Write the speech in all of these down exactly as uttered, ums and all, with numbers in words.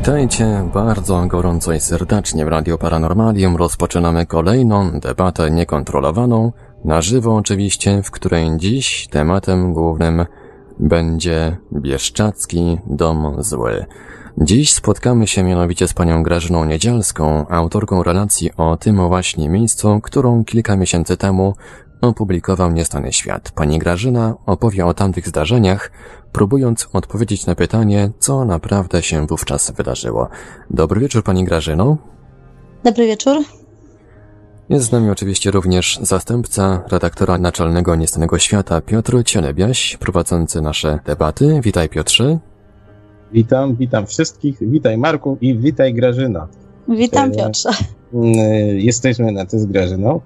Witajcie bardzo gorąco i serdecznie w Radio Paranormalium. Rozpoczynamy kolejną debatę niekontrolowaną, na żywo oczywiście, w której dziś tematem głównym będzie Bieszczadzki Dom Zły. Dziś spotkamy się mianowicie z panią Grażyną Niedzielską, autorką relacji o tym właśnie miejscu, którą kilka miesięcy temu opublikował Niestany Świat. Pani Grażyna opowie o tamtych zdarzeniach, próbując odpowiedzieć na pytanie, co naprawdę się wówczas wydarzyło. Dobry wieczór, pani Grażyno. Dobry wieczór. Jest z nami oczywiście również zastępca redaktora naczelnego Niestanego Świata Piotr Cielebiaś, prowadzący nasze debaty. Witaj, Piotrze. Witam, witam wszystkich. Witaj, Marku, i witaj, Grażyna. Witam, Piotrze. Jesteśmy na ty z Grażyną.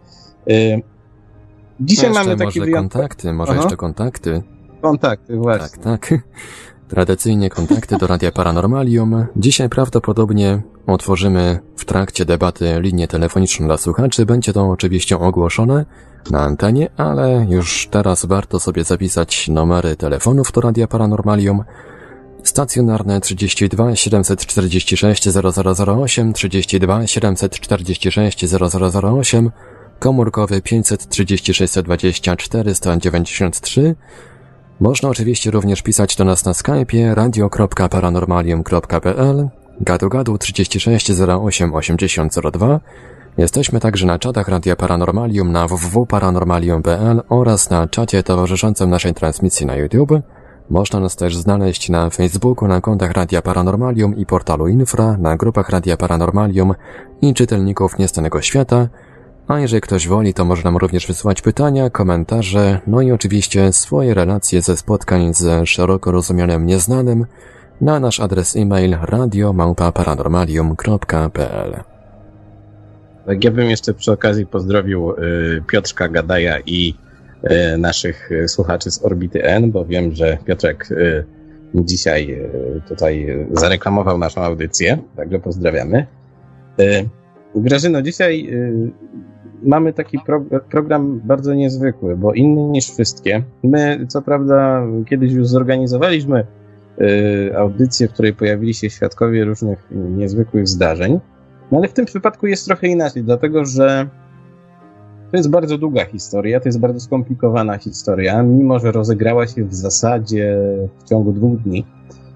Dzisiaj no mamy takie może wyjątkowe kontakty, może Aha. jeszcze kontakty. Kontakty, właśnie. Tak, tak. Tradycyjnie kontakty do Radia Paranormalium. Dzisiaj prawdopodobnie otworzymy w trakcie debaty linię telefoniczną dla słuchaczy. Będzie to oczywiście ogłoszone na antenie, ale już teraz warto sobie zapisać numery telefonów do Radia Paranormalium. Stacjonarne trzydzieści dwa siedemset czterdzieści sześć zero zero zero osiem, trzydzieści dwa siedemset czterdzieści sześć zero zero zero osiem, komórkowy pięćset trzydzieści sześć dwadzieścia cztery sto dziewięćdziesiąt trzy. Można oczywiście również pisać do nas na Skype'ie radio kropka paranormalium kropka p l, gadu gadu trzydzieści sześć zero osiem osiemdziesiąt zero dwa. Jesteśmy także na czatach Radia Paranormalium na w w w kropka paranormalium kropka p l oraz na czacie towarzyszącym naszej transmisji na YouTube. Można nas też znaleźć na Facebooku, na kontach Radia Paranormalium i portalu Infra, na grupach Radia Paranormalium i czytelników Niestanego Świata. A jeżeli ktoś woli, to może nam również wysyłać pytania, komentarze, no i oczywiście swoje relacje ze spotkań z szeroko rozumianym nieznanym na nasz adres e-mail radio małpa paranormalium kropka p l. Tak, ja bym jeszcze przy okazji pozdrowił y, Piotrka Gadaja i y, naszych y, słuchaczy z Orbity N, bo wiem, że Piotrek y, dzisiaj y, tutaj zareklamował naszą audycję, także pozdrawiamy. Y, Grażyno, dzisiaj y, mamy taki pro, program bardzo niezwykły, bo inny niż wszystkie. My, co prawda, kiedyś już zorganizowaliśmy y, audycję, w której pojawili się świadkowie różnych niezwykłych zdarzeń, no ale w tym przypadku jest trochę inaczej, dlatego że to jest bardzo długa historia, to jest bardzo skomplikowana historia, mimo że rozegrała się w zasadzie w ciągu dwóch dni.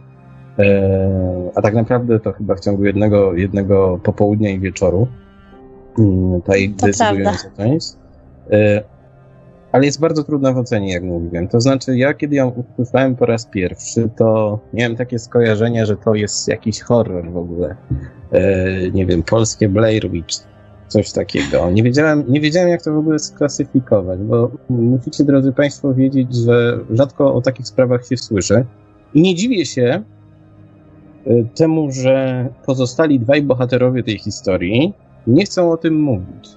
A tak naprawdę to chyba w ciągu jednego, jednego popołudnia i wieczoru, ta jej decydująca część. Ale jest bardzo trudna w ocenie, jak mówiłem. To znaczy, ja kiedy ją usłyszałem po raz pierwszy, to miałem takie skojarzenie, że to jest jakiś horror w ogóle. Nie wiem, polskie Blair Witch, coś takiego. Nie wiedziałem, nie wiedziałem, jak to w ogóle sklasyfikować, bo musicie, drodzy Państwo, wiedzieć, że rzadko o takich sprawach się słyszy. I nie dziwię się temu, że pozostali dwaj bohaterowie tej historii nie chcą o tym mówić.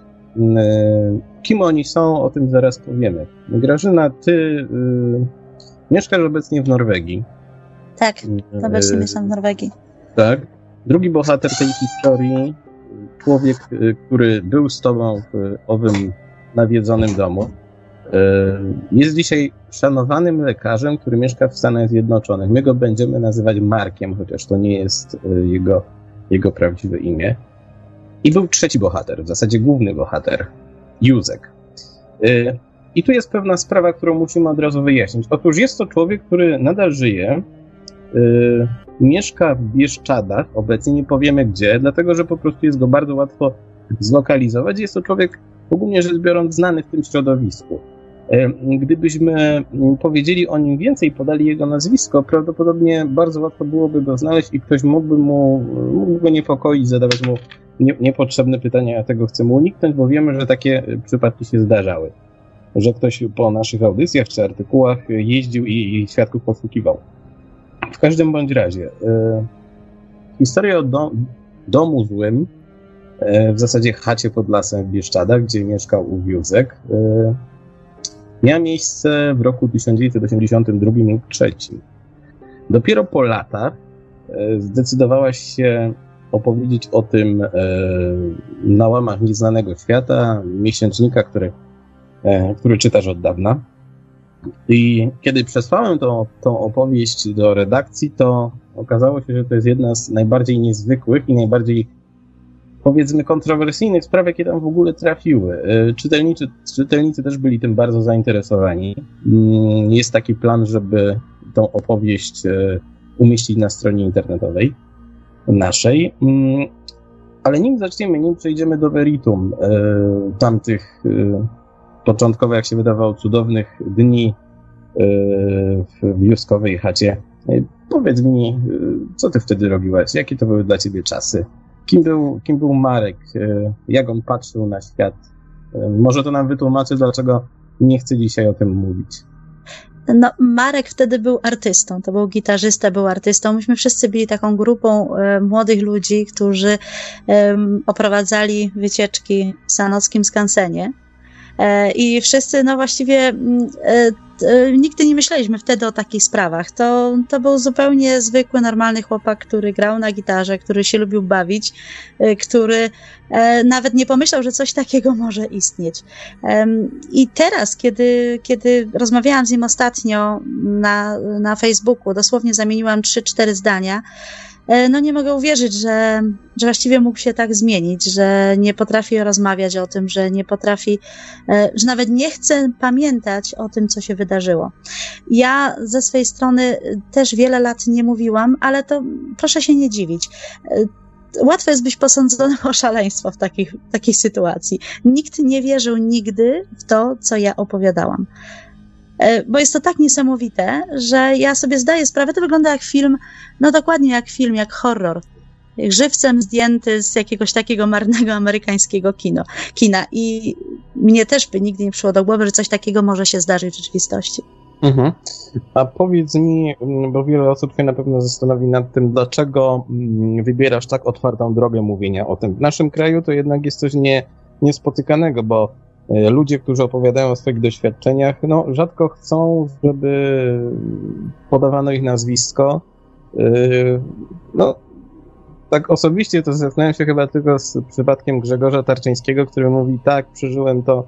Kim oni są, o tym zaraz powiemy. Grażyna, ty y, mieszkasz obecnie w Norwegii. Tak, obecnie y, mieszkam w Norwegii. Tak. Drugi bohater tej historii, człowiek, y, który był z tobą w owym nawiedzonym domu, jest dzisiaj szanowanym lekarzem, który mieszka w Stanach Zjednoczonych. My go będziemy nazywać Markiem, chociaż to nie jest jego, jego prawdziwe imię. I był trzeci bohater, w zasadzie główny bohater, Józek. I tu jest pewna sprawa, którą musimy od razu wyjaśnić. Otóż jest to człowiek, który nadal żyje, mieszka w Bieszczadach, obecnie nie powiemy gdzie, dlatego że po prostu jest go bardzo łatwo zlokalizować. Jest to człowiek, ogólnie rzecz biorąc, znany w tym środowisku. Gdybyśmy powiedzieli o nim więcej, podali jego nazwisko, prawdopodobnie bardzo łatwo byłoby go znaleźć i ktoś mógłby mu mógłby go niepokoić, zadawać mu nie, niepotrzebne pytania, ja tego chcemy uniknąć, bo wiemy, że takie przypadki się zdarzały. Że ktoś po naszych audycjach czy artykułach jeździł i, i świadków poszukiwał. W każdym bądź razie, e, historia o dom, domu złym, e, w zasadzie chacie pod lasem w Bieszczadach, gdzie mieszkał ów Józek, e, miała miejsce w roku tysiąc dziewięćset osiemdziesiątym drugim lub trzecim. Dopiero po latach e, zdecydowałaś się opowiedzieć o tym e, na łamach Nieznanego Świata, miesięcznika, który, e, który czytasz od dawna. I kiedy przesłałem tą, tą opowieść do redakcji, to okazało się, że to jest jedna z najbardziej niezwykłych i najbardziej, powiedzmy, kontrowersyjnych spraw, jakie tam w ogóle trafiły. Czytelnicy, czytelnicy też byli tym bardzo zainteresowani. Jest taki plan, żeby tą opowieść umieścić na stronie internetowej naszej. Ale nim zaczniemy, nim przejdziemy do meritum tamtych początkowo, jak się wydawało, cudownych dni w wioskowej chacie, powiedz mi, co ty wtedy robiłaś? Jakie to były dla ciebie czasy? Kim był, kim był Marek? Jak on patrzył na świat? Może to nam wytłumaczy, dlaczego nie chce dzisiaj o tym mówić. No, Marek wtedy był artystą, to był gitarzysta, był artystą. Myśmy wszyscy byli taką grupą e, młodych ludzi, którzy e, oprowadzali wycieczki w sanockim skansenie. E, I wszyscy, no właściwie e, e, nigdy nie myśleliśmy wtedy o takich sprawach. To, to był zupełnie zwykły, normalny chłopak, który grał na gitarze, który się lubił bawić, e, który e, nawet nie pomyślał, że coś takiego może istnieć. E, I teraz, kiedy, kiedy rozmawiałam z nim ostatnio na, na Facebooku, dosłownie zamieniłam trzy, cztery zdania, no nie mogę uwierzyć, że, że właściwie mógł się tak zmienić, że nie potrafi rozmawiać o tym, że nie potrafi, że nawet nie chce pamiętać o tym, co się wydarzyło. Ja ze swojej strony też wiele lat nie mówiłam, ale to proszę się nie dziwić. Łatwo jest być posądzonym o szaleństwo w takiej, w takiej sytuacji. Nikt nie wierzył nigdy w to, co ja opowiadałam. Bo jest to tak niesamowite, że ja sobie zdaję sprawę, to wygląda jak film, no dokładnie jak film, jak horror. Jak żywcem zdjęty z jakiegoś takiego marnego amerykańskiego kino, kina. I mnie też by nigdy nie przyszło do głowy, że coś takiego może się zdarzyć w rzeczywistości. Mhm. A powiedz mi, bo wiele osób się na pewno zastanowi nad tym, dlaczego wybierasz tak otwartą drogę mówienia o tym. W naszym kraju to jednak jest coś nie, niespotykanego, bo ludzie, którzy opowiadają o swoich doświadczeniach, no rzadko chcą, żeby podawano ich nazwisko. No, tak osobiście to zetknąłem się chyba tylko z przypadkiem Grzegorza Tarczyńskiego, który mówi, tak, przeżyłem to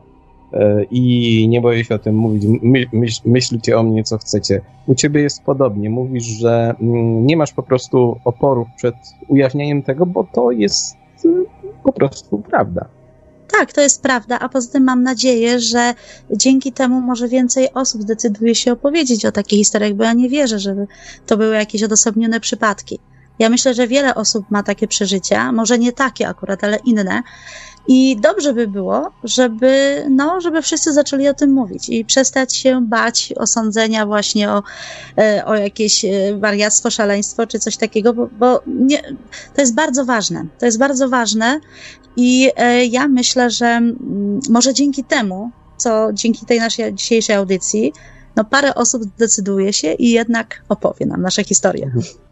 i nie boję się o tym mówić, My, myśl, myślcie o mnie, co chcecie. U ciebie jest podobnie, mówisz, że nie masz po prostu oporów przed ujawnieniem tego, bo to jest po prostu prawda. Tak, to jest prawda, a poza tym mam nadzieję, że dzięki temu może więcej osób zdecyduje się opowiedzieć o takich historiach, bo ja nie wierzę, żeby to były jakieś odosobnione przypadki. Ja myślę, że wiele osób ma takie przeżycia, może nie takie akurat, ale inne. I dobrze by było, żeby, no, żeby wszyscy zaczęli o tym mówić i przestać się bać osądzenia właśnie o, o jakieś wariactwo, szaleństwo czy coś takiego, bo, bo nie, to jest bardzo ważne. To jest bardzo ważne i ja myślę, że może dzięki temu, co dzięki tej naszej dzisiejszej audycji, no parę osób zdecyduje się i jednak opowie nam nasze historie.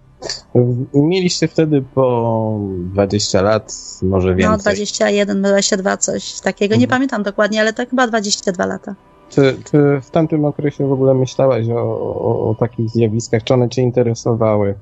Mieliście wtedy po dwadzieścia lat, może więcej. No, dwadzieścia jeden, dwadzieścia dwa, coś takiego. Nie mhm. pamiętam dokładnie, ale to chyba dwadzieścia dwa lata. Czy, czy w tamtym okresie w ogóle myślałaś o, o, o takich zjawiskach? Czy one cię interesowały?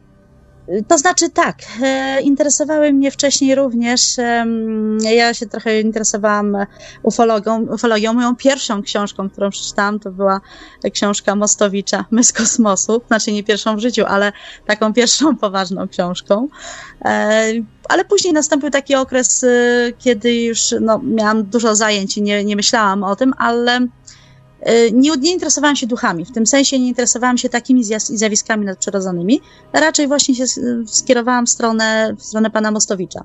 To znaczy tak, e, interesowały mnie wcześniej również, e, ja się trochę interesowałam ufologią, ufologią. Moją pierwszą książką, którą przeczytałam, to była książka Mostowicza, My z kosmosu, znaczy nie pierwszą w życiu, ale taką pierwszą poważną książką. E, ale później nastąpił taki okres, e, kiedy już no, miałam dużo zajęć i nie, nie myślałam o tym, ale Nie, nie interesowałam się duchami, w tym sensie nie interesowałam się takimi zjawiskami nadprzyrodzonymi, raczej właśnie się skierowałam w stronę, w stronę pana Mostowicza.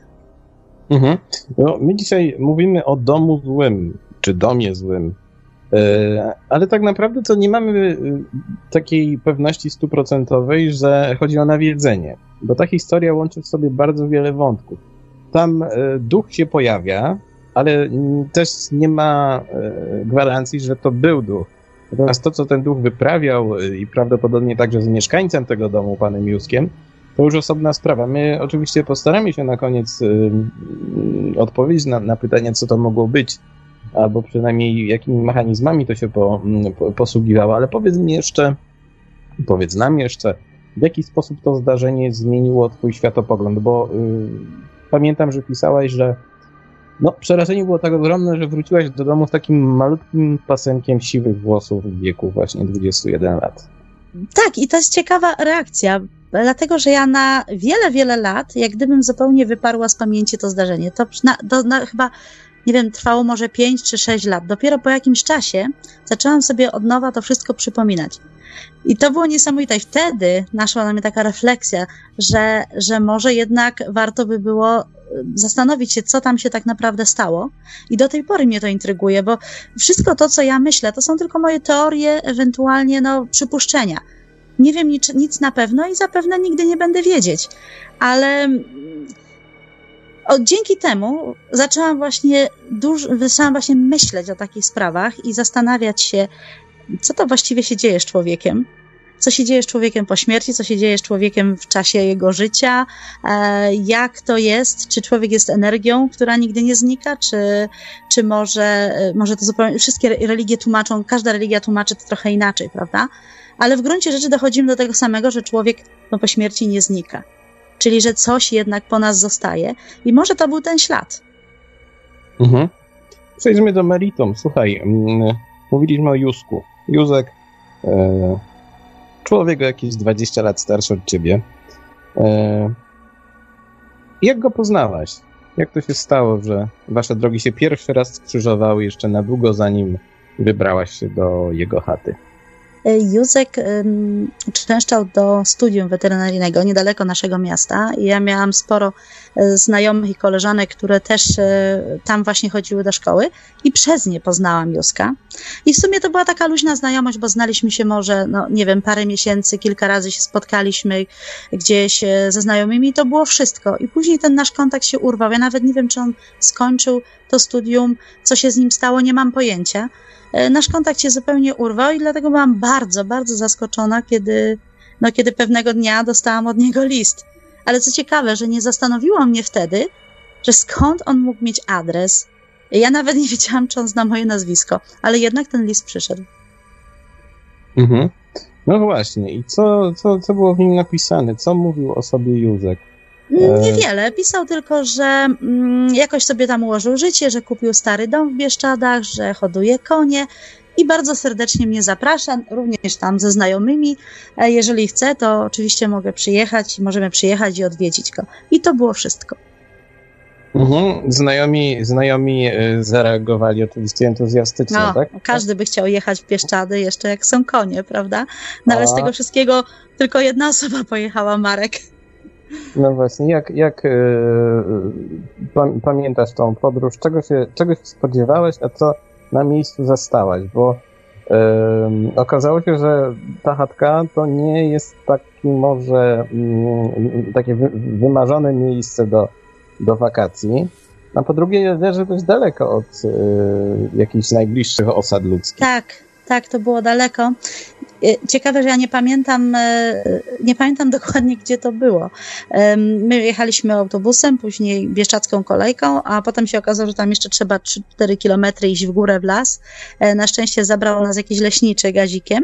Mhm. No, my dzisiaj mówimy o domu złym, czy domie złym, ale tak naprawdę to nie mamy takiej pewności stuprocentowej, że chodzi o nawiedzenie, bo ta historia łączy w sobie bardzo wiele wątków. Tam duch się pojawia, ale też nie ma gwarancji, że to był duch. Natomiast to, co ten duch wyprawiał i prawdopodobnie także z mieszkańcem tego domu, panem Józkiem, to już osobna sprawa. My oczywiście postaramy się na koniec odpowiedzieć na, na pytanie, co to mogło być, albo przynajmniej jakimi mechanizmami to się po, po, posługiwało, ale powiedz mi jeszcze, powiedz nam jeszcze, w jaki sposób to zdarzenie zmieniło twój światopogląd, bo y, pamiętam, że pisałaś, że No, przerażenie było tak ogromne, że wróciłaś do domu z takim malutkim pasemkiem siwych włosów w wieku właśnie dwudziestu jeden lat. Tak, i to jest ciekawa reakcja, dlatego że ja na wiele, wiele lat, jak gdybym zupełnie wyparła z pamięci to zdarzenie. To, na, to na, chyba, nie wiem, trwało może pięć czy sześć lat. Dopiero po jakimś czasie zaczęłam sobie od nowa to wszystko przypominać. I to było niesamowite. I wtedy naszła na mnie taka refleksja, że, że może jednak warto by było zastanowić się, co tam się tak naprawdę stało. I do tej pory mnie to intryguje, bo wszystko to, co ja myślę, to są tylko moje teorie, ewentualnie no, przypuszczenia. Nie wiem nic, nic na pewno i zapewne nigdy nie będę wiedzieć. Ale o, dzięki temu zaczęłam właśnie, dużo, zaczęłam właśnie myśleć o takich sprawach i zastanawiać się, co to właściwie się dzieje z człowiekiem. Co się dzieje z człowiekiem po śmierci, co się dzieje z człowiekiem w czasie jego życia, e, jak to jest, czy człowiek jest energią, która nigdy nie znika, czy, czy może, może to zupełnie, wszystkie religie tłumaczą, każda religia tłumaczy to trochę inaczej, prawda? Ale w gruncie rzeczy dochodzimy do tego samego, że człowiek no, po śmierci nie znika. Czyli, że coś jednak po nas zostaje i może to był ten ślad. Mhm. Przejdźmy do meritum. Słuchaj, mm, mówiliśmy o Józku. Józek, e, człowiek o jakieś dwadzieścia lat starszy od ciebie. E, jak go poznałaś? Jak to się stało, że wasze drogi się pierwszy raz skrzyżowały jeszcze na długo, zanim wybrałaś się do jego chaty? Józek um, częszczał do studium weterynaryjnego niedaleko naszego miasta i ja miałam sporo e, znajomych i koleżanek, które też e, tam właśnie chodziły do szkoły i przez nie poznałam Józka. I w sumie to była taka luźna znajomość, bo znaliśmy się może, no nie wiem, parę miesięcy, kilka razy się spotkaliśmy gdzieś e, ze znajomymi i to było wszystko. I później ten nasz kontakt się urwał. Ja nawet nie wiem, czy on skończył to studium, co się z nim stało, nie mam pojęcia. Nasz kontakt się zupełnie urwał i dlatego byłam bardzo, bardzo zaskoczona, kiedy, no, kiedy pewnego dnia dostałam od niego list. Ale co ciekawe, że nie zastanowiło mnie wtedy, że skąd on mógł mieć adres. Ja nawet nie wiedziałam, czy on zna moje nazwisko, ale jednak ten list przyszedł. Mhm. No właśnie. I co, co, co było w nim napisane? Co mówił o sobie Józek? Niewiele. Pisał tylko, że mm, jakoś sobie tam ułożył życie, że kupił stary dom w Bieszczadach, że hoduje konie i bardzo serdecznie mnie zaprasza, również tam ze znajomymi. Jeżeli chce, to oczywiście mogę przyjechać i możemy przyjechać i odwiedzić go. I to było wszystko. Mhm. Znajomi, znajomi zareagowali oczywiście entuzjastycznie, no, tak? Każdy by chciał jechać w Bieszczady, jeszcze jak są konie, prawda? No ale z tego wszystkiego tylko jedna osoba pojechała, Marek. No właśnie, jak, jak yy, pamiętasz tą podróż? Czego się, czego się spodziewałeś, a co na miejscu zastałaś? Bo yy, okazało się, że ta chatka to nie jest taki może yy, takie wy, wymarzone miejsce do, do wakacji, a po drugie leży dość daleko od yy, jakichś najbliższych osad ludzkich. Tak. Tak, to było daleko. Ciekawe, że ja nie pamiętam, nie pamiętam dokładnie, gdzie to było. My jechaliśmy autobusem, później bieszczadzką kolejką, a potem się okazało, że tam jeszcze trzeba trzy cztery kilometry iść w górę w las. Na szczęście zabrał nas jakiś leśniczy gazikiem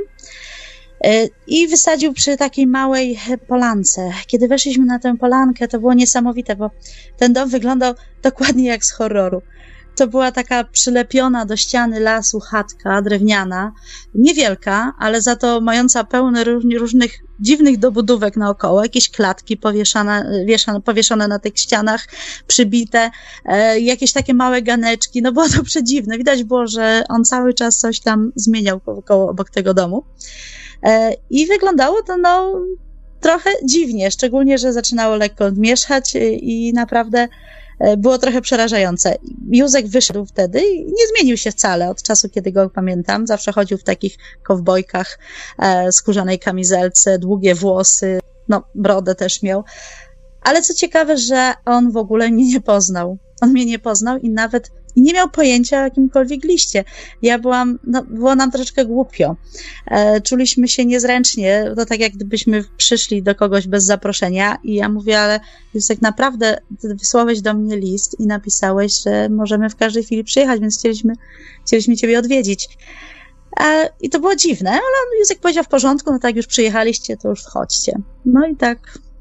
i wysadził przy takiej małej polance. Kiedy weszliśmy na tę polankę, to było niesamowite, bo ten dom wyglądał dokładnie jak z horroru. To była taka przylepiona do ściany lasu chatka drewniana, niewielka, ale za to mająca pełne różnych dziwnych dobudówek naokoło, jakieś klatki powieszane, wieszane, powieszone na tych ścianach, przybite, e, jakieś takie małe ganeczki, no było to przedziwne. Widać było, że on cały czas coś tam zmieniał koło, obok tego domu. E, I wyglądało to no trochę dziwnie, szczególnie, że zaczynało lekko odmieszać i naprawdę było trochę przerażające. Józek wyszedł wtedy i nie zmienił się wcale od czasu, kiedy go pamiętam. Zawsze chodził w takich kowbojkach, e, skórzanej kamizelce, długie włosy, no brodę też miał. Ale co ciekawe, że on w ogóle mnie nie poznał. On mnie nie poznał i nawet i nie miał pojęcia o jakimkolwiek liście. Ja byłam, no było nam troszeczkę głupio. E, czuliśmy się niezręcznie, to tak jak gdybyśmy przyszli do kogoś bez zaproszenia i ja mówię, ale Józek, naprawdę wysłałeś do mnie list i napisałeś, że możemy w każdej chwili przyjechać, więc chcieliśmy, chcieliśmy ciebie odwiedzić. E, I to było dziwne, ale Józek powiedział w porządku, no tak już przyjechaliście, to już wchodźcie. No i tak.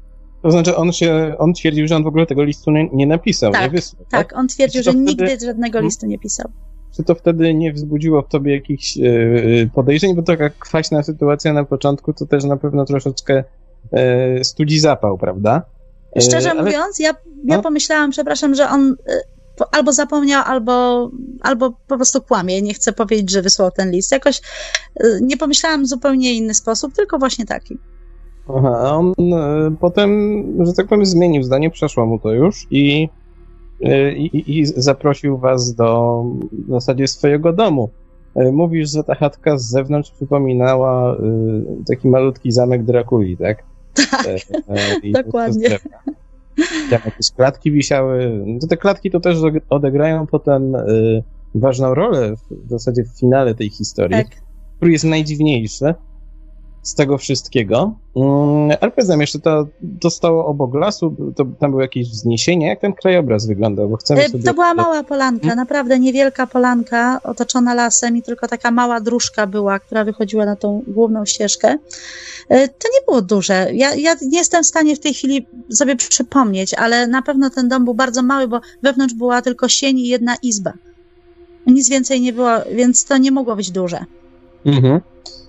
To znaczy on się, on twierdził, że on w ogóle tego listu nie, nie napisał, tak, nie wysłał. Tak, tak, on twierdził, że wtedy... nigdy żadnego listu nie pisał. Czy to wtedy nie wzbudziło w tobie jakichś yy, podejrzeń, bo taka kwaśna sytuacja na początku to też na pewno troszeczkę yy, studzi zapał, prawda? Yy, Szczerze ale... mówiąc, ja, ja no? pomyślałam, przepraszam, że on yy, albo zapomniał, albo, albo po prostu kłamie. Nie chcę powiedzieć, że wysłał ten list. Jakoś yy, nie pomyślałam w zupełnie inny sposób, tylko właśnie taki. Aha, a on yy, potem, że tak powiem, zmienił zdanie, przeszło mu to już i I, i, i zaprosił was do w zasadzie swojego domu. Mówisz, że ta chatka z zewnątrz przypominała y, taki malutki zamek Drakuli, tak? Tak, I dokładnie. Tam jakieś klatki wisiały. To te klatki to też odegrają potem y, ważną rolę w, w zasadzie w finale tej historii, Tak. który jest najdziwniejszy z tego wszystkiego. Mm, ale powiedzmy jeszcze, to, to stało obok lasu, to, tam było jakieś wzniesienie. Jak ten krajobraz wyglądał? Bo chcemy sobie... To była mała polanka, naprawdę niewielka polanka, otoczona lasem i tylko taka mała dróżka była, która wychodziła na tą główną ścieżkę. To nie było duże. Ja, ja nie jestem w stanie w tej chwili sobie przypomnieć, ale na pewno ten dom był bardzo mały, bo wewnątrz była tylko sień i jedna izba. Nic więcej nie było, więc to nie mogło być duże. Mhm.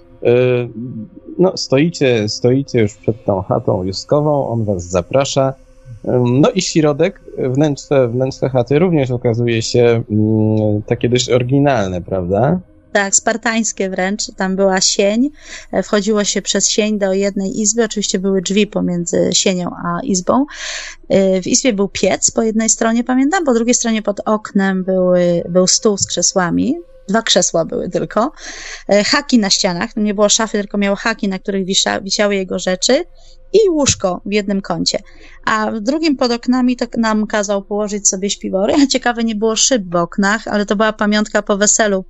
No, stoicie, stoicie już przed tą chatą wioskową, on was zaprasza. No i środek, wnętrze, wnętrze chaty również okazuje się mm, takie dość oryginalne, prawda? Tak, spartańskie wręcz. Tam była sień. Wchodziło się przez sień do jednej izby. Oczywiście były drzwi pomiędzy sienią a izbą. W izbie był piec po jednej stronie, pamiętam, po drugiej stronie pod oknem były, był stół z krzesłami. Dwa krzesła były tylko. Haki na ścianach. Nie było szafy, tylko miało haki, na których wisza, wisiały jego rzeczy. I łóżko w jednym kącie. A w drugim pod oknami to nam kazał położyć sobie śpiwory. Ciekawe, nie było szyb w oknach, ale to była pamiątka po weselu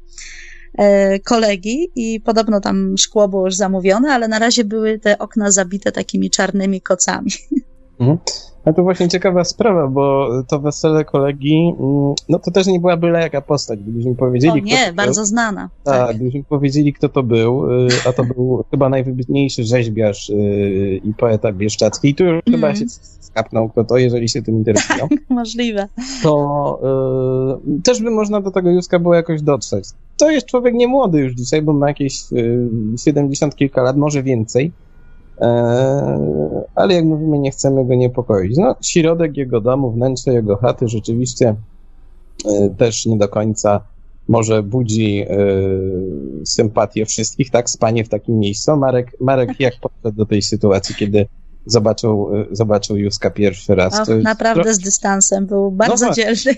kolegi i podobno tam szkło było już zamówione, ale na razie były te okna zabite takimi czarnymi kocami. Mhm. A to właśnie ciekawa sprawa, bo to wesele kolegi, no to też nie była byle jaka postać. Gdybyśmy powiedzieli, o nie, kto to bardzo był, znana. Tak, tak, gdybyśmy powiedzieli, kto to był, a to był chyba najwybitniejszy rzeźbiarz i poeta bieszczacki, i tu już mm. chyba się skapnął, kto to, jeżeli się tym interesują. Tak, możliwe. To y, też by można do tego Józka było jakoś dotrzeć. To jest człowiek niemłody już dzisiaj, bo ma jakieś y, siedemdziesiąt kilka lat, może więcej. E, ale jak mówimy, nie chcemy go niepokoić. No, środek jego domu, wnętrze jego chaty rzeczywiście e, też nie do końca może budzi e, sympatię wszystkich, tak? Spanie w takim miejscu. Marek, Marek jak podszedł do tej sytuacji, kiedy zobaczył, e, zobaczył Józka pierwszy raz? Och, to jest... naprawdę z dystansem, był bardzo no dzielny.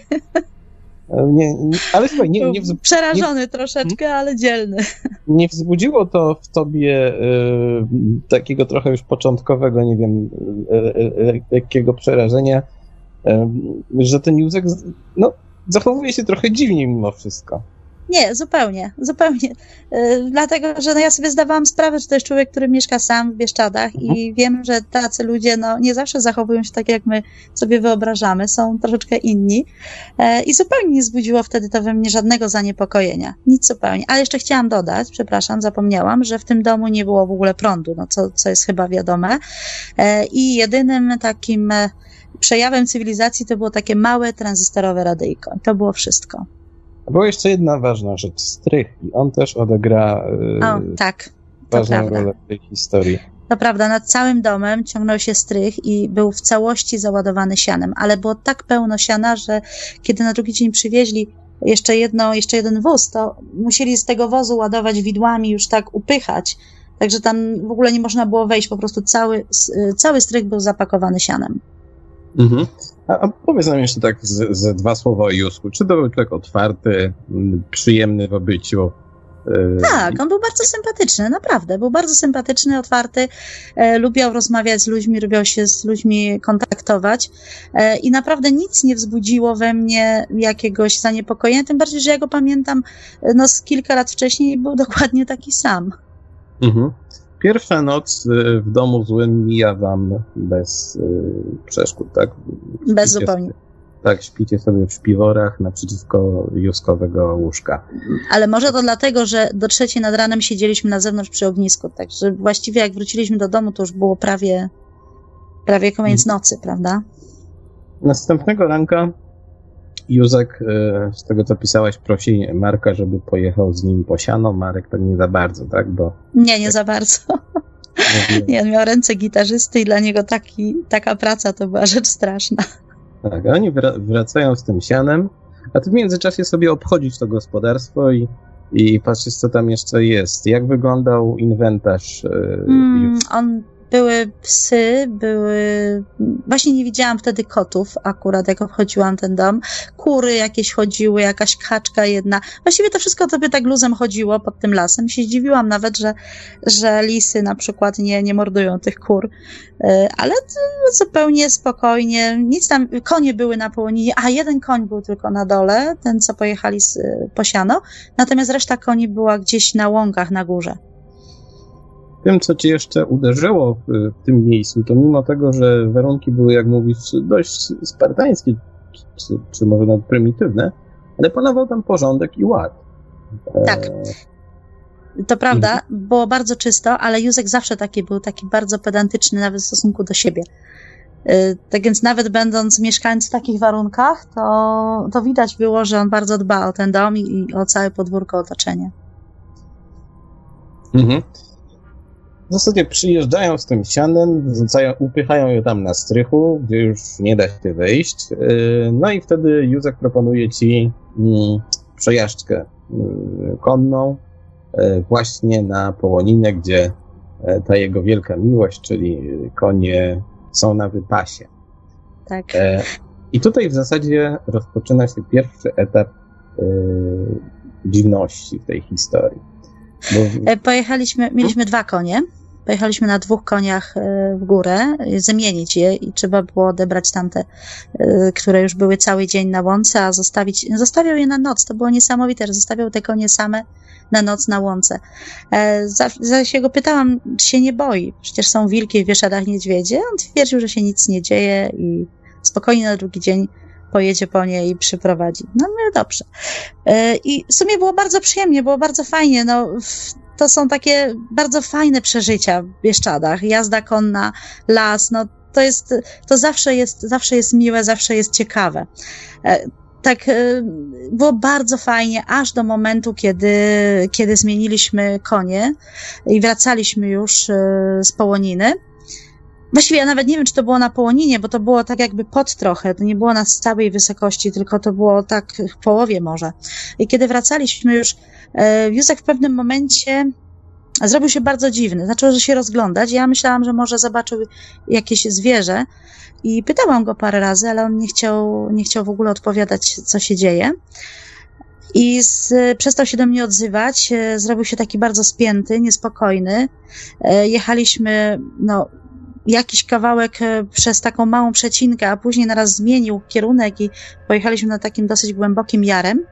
Nie, nie, ale słuchaj, nie, nie wz... Przerażony nie... troszeczkę, ale dzielny. Nie wzbudziło to w tobie y, takiego trochę już początkowego, nie wiem, y, y, lekkiego przerażenia, y, że ten Józek no, zachowuje się trochę dziwnie mimo wszystko. Nie, zupełnie, zupełnie. Yy, dlatego, że no ja sobie zdawałam sprawę, że to jest człowiek, który mieszka sam w Bieszczadach mhm. i wiem, że tacy ludzie no, nie zawsze zachowują się tak, jak my sobie wyobrażamy, są troszeczkę inni yy, i zupełnie nie wzbudziło wtedy to we mnie żadnego zaniepokojenia, nic zupełnie. Ale jeszcze chciałam dodać, przepraszam, zapomniałam, że w tym domu nie było w ogóle prądu, no co, co jest chyba wiadome yy, i jedynym takim przejawem cywilizacji to było takie małe tranzystorowe radyjko i to było wszystko. Była jeszcze jedna ważna rzecz, strych, i on też odegra yy, o, tak, to ważną prawda. rolę w tej historii. To prawda, nad całym domem ciągnął się strych i był w całości załadowany sianem, ale było tak pełno siana, że kiedy na drugi dzień przywieźli jeszcze jedno, jeszcze jeden wóz, to musieli z tego wozu ładować widłami, już tak upychać, także tam w ogóle nie można było wejść, po prostu cały, cały strych był zapakowany sianem. Mhm. A, a powiedz nam jeszcze tak z, z dwa słowa o Józku. Czy to był człowiek otwarty, przyjemny w obyciu? Yy... Tak, on był bardzo sympatyczny, naprawdę. Był bardzo sympatyczny, otwarty, e, lubiał rozmawiać z ludźmi, lubiał się z ludźmi kontaktować e, i naprawdę nic nie wzbudziło we mnie jakiegoś zaniepokojenia, tym bardziej, że ja go pamiętam no, z kilka lat wcześniej był dokładnie taki sam. Mhm. Pierwsza noc w domu złym mija wam bez y, przeszkód, tak? Śpicie bez zupełnie. Sobie, tak, śpicie sobie w śpiworach naprzeciwko Józkowego łóżka. Ale może to dlatego, że do trzeciej nad ranem siedzieliśmy na zewnątrz przy ognisku, także właściwie jak wróciliśmy do domu, to już było prawie, prawie koniec nocy, prawda? Następnego ranka Józek, z tego co pisałaś, prosi Marka, żeby pojechał z nim po siano. Marek tak nie za bardzo, tak? Bo nie, nie za bardzo. Nie, on miał ręce gitarzysty i dla niego taki, taka praca to była rzecz straszna. Tak, oni wracają z tym sianem, a ty w międzyczasie sobie obchodzisz to gospodarstwo i, i patrzysz, co tam jeszcze jest. Jak wyglądał inwentarz? Mm, on Były psy, były... Właśnie nie widziałam wtedy kotów akurat, jak obchodziłam ten dom. Kury jakieś chodziły, jakaś kaczka jedna. Właściwie to wszystko sobie tak luzem chodziło pod tym lasem. Się zdziwiłam nawet, że, że lisy na przykład nie, nie mordują tych kur. Ale zupełnie spokojnie. Nic tam... Konie były na połoninie. A, jeden koń był tylko na dole, ten co pojechali z, po siano. Natomiast reszta koni była gdzieś na łąkach na górze. Tym, co cię jeszcze uderzyło w, w tym miejscu, to mimo tego, że warunki były, jak mówisz, dość spartańskie, czy, czy może nawet prymitywne, ale panował tam porządek i ład. Tak. To prawda, mhm. Było bardzo czysto, ale Józek zawsze taki był, taki bardzo pedantyczny nawet w stosunku do siebie. Tak więc nawet będąc mieszkając w takich warunkach, to, to widać było, że on bardzo dba o ten dom i, i o całe podwórko, otoczenie. Mhm. W zasadzie przyjeżdżają z tym sianem, wrzucają, upychają je tam na strychu, gdzie już nie da się wejść. No i wtedy Józek proponuje ci przejażdżkę konną właśnie na Połoninę, gdzie ta jego wielka miłość, czyli konie są na wypasie. Tak. I tutaj w zasadzie rozpoczyna się pierwszy etap dziwności w tej historii. Bo... Pojechaliśmy, mieliśmy dwa konie. Pojechaliśmy na dwóch koniach w górę, zamienić je i trzeba było odebrać tamte, które już były cały dzień na łące, a zostawić, zostawiał je na noc. To było niesamowite, że zostawiał te konie same na noc na łące. Zaś się go pytałam, czy się nie boi. Przecież są wilki w Bieszczadach, niedźwiedzie. On twierdził, że się nic nie dzieje i spokojnie na drugi dzień pojedzie po nie i przyprowadzi. No mówię, dobrze. I w sumie było bardzo przyjemnie, było bardzo fajnie. No, to są takie bardzo fajne przeżycia w Bieszczadach. Jazda konna, las, no to jest, to zawsze jest, zawsze jest miłe, zawsze jest ciekawe. Tak, było bardzo fajnie, aż do momentu, kiedy, kiedy zmieniliśmy konie i wracaliśmy już z Połoniny. Właściwie ja nawet nie wiem, czy to było na Połoninie, bo to było tak jakby pod trochę, to nie było na całej wysokości, tylko to było tak w połowie może. I kiedy wracaliśmy już, Józek w pewnym momencie zrobił się bardzo dziwny, zaczął się rozglądać. Ja myślałam, że może zobaczył jakieś zwierzę i pytałam go parę razy, ale on nie chciał, nie chciał w ogóle odpowiadać, co się dzieje. I z, przestał się do mnie odzywać, zrobił się taki bardzo spięty, niespokojny. Jechaliśmy, no, jakiś kawałek przez taką małą przecinkę, a później naraz zmienił kierunek i pojechaliśmy na takim dosyć głębokim jarem.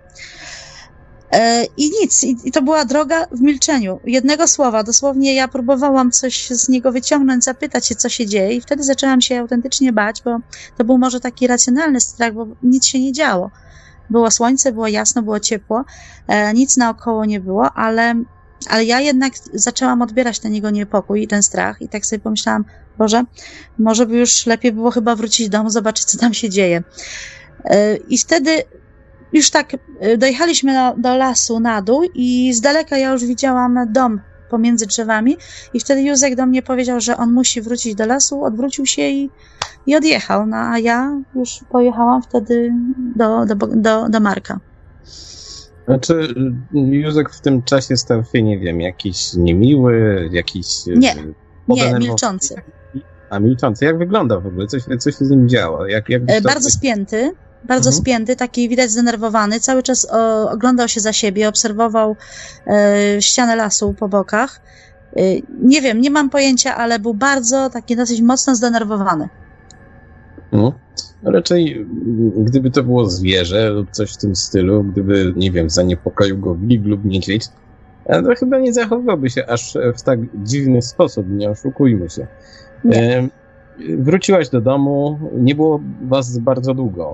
I nic, i to była droga w milczeniu. Jednego słowa, dosłownie ja próbowałam coś z niego wyciągnąć, zapytać się, co się dzieje i wtedy zaczęłam się autentycznie bać, bo to był może taki racjonalny strach, bo nic się nie działo. Było słońce, było jasno, było ciepło, nic naokoło nie było, ale, ale ja jednak zaczęłam odbierać ten jego niepokój i ten strach i tak sobie pomyślałam, Boże, może by już lepiej było chyba wrócić do domu, zobaczyć, co tam się dzieje. I wtedy już tak dojechaliśmy do, do lasu na dół i z daleka ja już widziałam dom pomiędzy drzewami i wtedy Józek do mnie powiedział, że on musi wrócić do lasu, odwrócił się i, i odjechał, no a ja już pojechałam wtedy do, do, do, do Marka. Znaczy, Józek w tym czasie stał się, nie wiem, jakiś niemiły, jakiś... Nie, nie, milczący. A milczący, jak wygląda w ogóle? Co się, co się z nim działo? Jak, jak Bardzo spięty. Bardzo mhm. spięty, taki widać zdenerwowany, cały czas o, oglądał się za siebie, obserwował e, ścianę lasu po bokach. E, nie wiem, nie mam pojęcia, ale był bardzo taki dosyć mocno zdenerwowany. No, raczej gdyby to było zwierzę lub coś w tym stylu, gdyby, nie wiem, zaniepokoił go wilk lub niedźwiedź, to chyba nie zachowałby się aż w tak dziwny sposób, nie oszukujmy się. Nie. E, wróciłaś do domu, nie było was bardzo długo.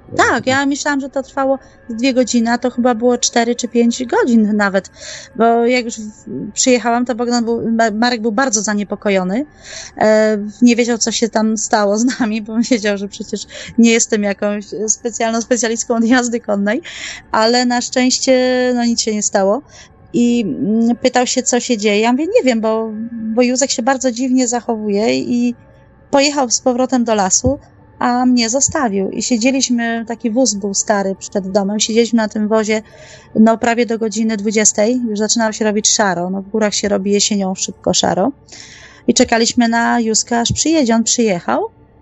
Tak, ja myślałam, że to trwało dwie godziny, a to chyba było cztery czy pięć godzin nawet, bo jak już przyjechałam, to Bogdan był, Marek był bardzo zaniepokojony, e, nie wiedział, co się tam stało z nami, bo wiedział, że przecież nie jestem jakąś specjalną specjalistką od jazdy konnej, ale na szczęście no nic się nie stało. I pytał się, co się dzieje. Ja mówię, nie wiem, bo, bo Józek się bardzo dziwnie zachowuje i pojechał z powrotem do lasu, a mnie zostawił. I siedzieliśmy, taki wóz był stary przed domem, siedzieliśmy na tym wozie no prawie do godziny dwudziestej, już zaczynało się robić szaro, no w górach się robi jesienią szybko szaro. I czekaliśmy na Józka, aż przyjedzie. On przyjechał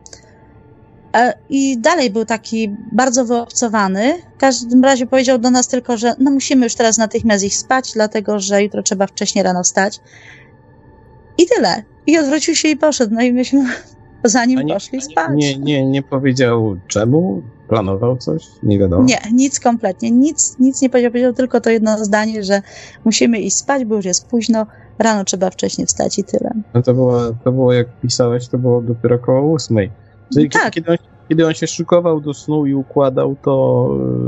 i dalej był taki bardzo wyobcowany. W każdym razie powiedział do nas tylko, że no musimy już teraz natychmiast ich spać, dlatego że jutro trzeba wcześnie rano wstać. I tyle. I odwrócił się i poszedł. No i myśmy za nim nie, poszli spać. Nie, nie, nie powiedział czemu? Planował coś? Nie wiadomo. Nie, nic kompletnie. Nic, nic nie powiedział. Powiedział tylko to jedno zdanie, że musimy iść spać, bo już jest późno. Rano trzeba wcześnie wstać i tyle. No to było, to było jak pisałeś, to było dopiero koło ósmej. Czyli tak. kiedy, on, kiedy on się szykował do snu i układał, to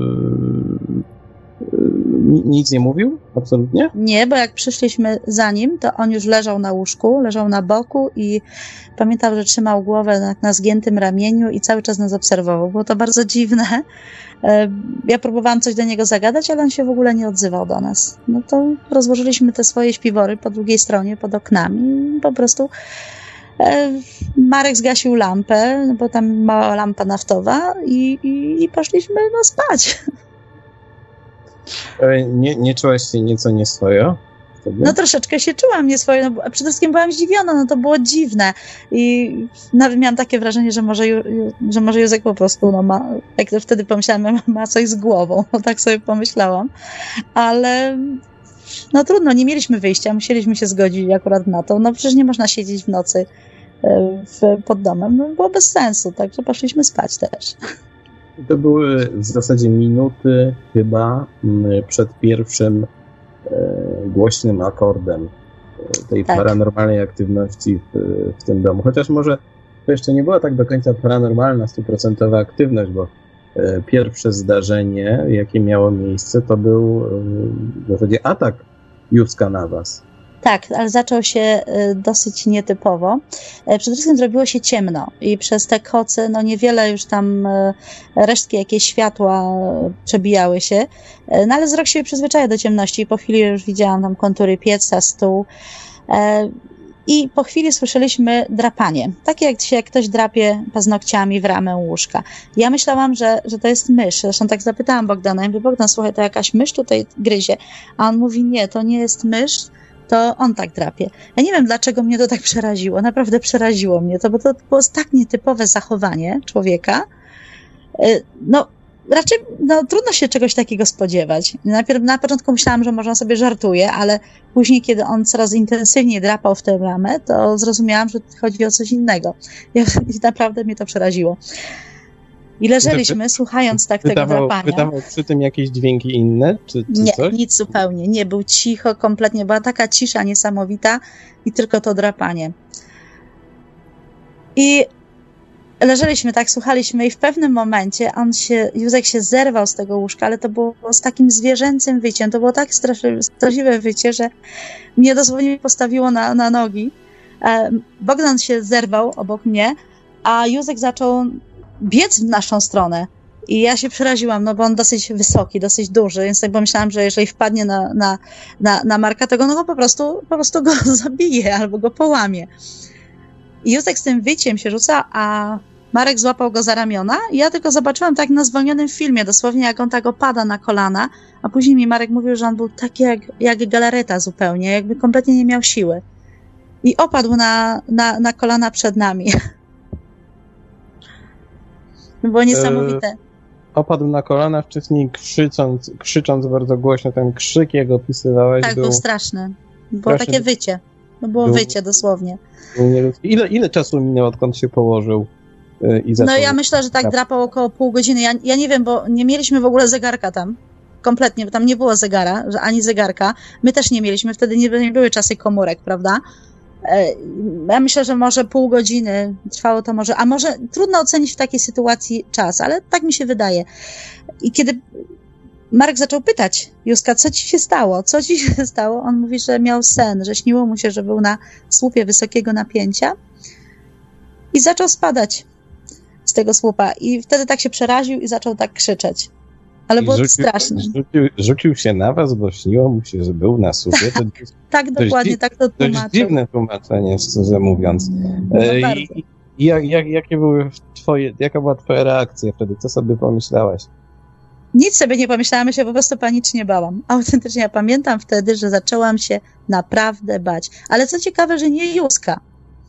yy, yy, nic nie mówił? Absolutnie? Nie, bo jak przyszliśmy za nim, to on już leżał na łóżku, leżał na boku i pamiętam, że trzymał głowę na, na zgiętym ramieniu i cały czas nas obserwował. Było to bardzo dziwne. Yy, ja próbowałam coś do niego zagadać, ale on się w ogóle nie odzywał do nas. No to rozłożyliśmy te swoje śpiwory po drugiej stronie, pod oknami i po prostu Marek zgasił lampę, bo tam mała lampa naftowa i, i, i poszliśmy no, spać. Nie, nie czułaś się nieco nieswojo? Wtedy? No troszeczkę się czułam nieswojo, no, przede wszystkim byłam zdziwiona, no to było dziwne i nawet miałam takie wrażenie, że może, że może Józek po prostu no, ma, jak to wtedy pomyślałam, ma coś z głową, no, tak sobie pomyślałam, ale no trudno, nie mieliśmy wyjścia, musieliśmy się zgodzić akurat na to. No przecież nie można siedzieć w nocy w, pod domem, no, było bez sensu, także poszliśmy spać też. To były w zasadzie minuty chyba przed pierwszym e, głośnym akordem tej tak. paranormalnej aktywności w, w tym domu. Chociaż może to jeszcze nie była tak do końca paranormalna, stuprocentowa aktywność, bo pierwsze zdarzenie, jakie miało miejsce, to był w zasadzie atak Józka na was. Tak, ale zaczął się dosyć nietypowo. Przede wszystkim zrobiło się ciemno i przez te koce, no niewiele już tam resztki jakieś światła przebijały się, no ale wzrok się przyzwyczaja do ciemności i po chwili już widziałam tam kontury pieca, stół. I po chwili słyszeliśmy drapanie. Takie jak się jak ktoś drapie paznokciami w ramę łóżka. Ja myślałam, że, że to jest mysz. Zresztą tak zapytałam Bogdana. Ja mówię, Bogdan, słuchaj, to jakaś mysz tutaj gryzie. A on mówi, nie, to nie jest mysz, to on tak drapie. Ja nie wiem, dlaczego mnie to tak przeraziło. Naprawdę przeraziło mnie to, bo to było tak nietypowe zachowanie człowieka. No, raczej no, trudno się czegoś takiego spodziewać. Najpierw na początku myślałam, że może on sobie żartuje, ale później, kiedy on coraz intensywniej drapał w tę ramę, to zrozumiałam, że chodzi o coś innego. I naprawdę mnie to przeraziło. I leżeliśmy, Wy, słuchając tak wydawał, tego drapania. Wydawał przy tym jakieś dźwięki inne? Czy, czy nie, coś? Nic zupełnie. Nie, był cicho kompletnie. Była taka cisza niesamowita i tylko to drapanie. I leżeliśmy tak, słuchaliśmy i w pewnym momencie on się, Józek się zerwał z tego łóżka, ale to było z takim zwierzęcym wyciem. To było tak straszliwe, straszliwe wycie, że mnie dosłownie postawiło na, na nogi. Bogdan się zerwał obok mnie, a Józek zaczął biec w naszą stronę. I ja się przeraziłam, no bo on dosyć wysoki, dosyć duży, więc tak pomyślałam, że jeżeli wpadnie na, na, na, na Marka, to go, no go po prostu, po prostu go zabije albo go połamie. I Józek z tym wyciem się rzuca, a Marek złapał go za ramiona i ja tylko zobaczyłam tak na zwolnionym filmie, dosłownie jak on tak opada na kolana, a później mi Marek mówił, że on był taki jak, jak galareta zupełnie, jakby kompletnie nie miał siły. I opadł na, na, na kolana przed nami. Było niesamowite. E, opadł na kolana wcześniej krzycząc, krzycząc bardzo głośno, ten krzyk jego opisywałeś. Tak, był, był straszny. Było straszny. Takie wycie. To było był, wycie dosłownie. Ile, ile czasu minęło, odkąd się położył yy, i zaczął? No ja myślę, że tak drapał około pół godziny. Ja, ja nie wiem, bo nie mieliśmy w ogóle zegarka tam. Kompletnie, bo tam nie było zegara, że ani zegarka. My też nie mieliśmy, wtedy nie, nie były czasy komórek, prawda? Ja myślę, że może pół godziny trwało to może, a może trudno ocenić w takiej sytuacji czas, ale tak mi się wydaje. I kiedy Marek zaczął pytać Józka, co ci się stało? Co ci się stało? On mówi, że miał sen, że śniło mu się, że był na słupie wysokiego napięcia i zaczął spadać z tego słupa. I wtedy tak się przeraził i zaczął tak krzyczeć. Ale I było rzucił, straszne. Rzucił, rzucił się na was, bo śniło mu się, że był na słupie. To, tak, dokładnie, dzi- tak to to jest tłumaczył. dziwne tłumaczenie, szczerze mówiąc. No E, bardzo. I, i jak, jak, jakie były twoje, jaka była twoja reakcja wtedy? Co sobie pomyślałaś? Nic sobie nie pomyślałam, ja się po prostu panicznie bałam. Autentycznie ja pamiętam wtedy, że zaczęłam się naprawdę bać. Ale co ciekawe, że nie Józka.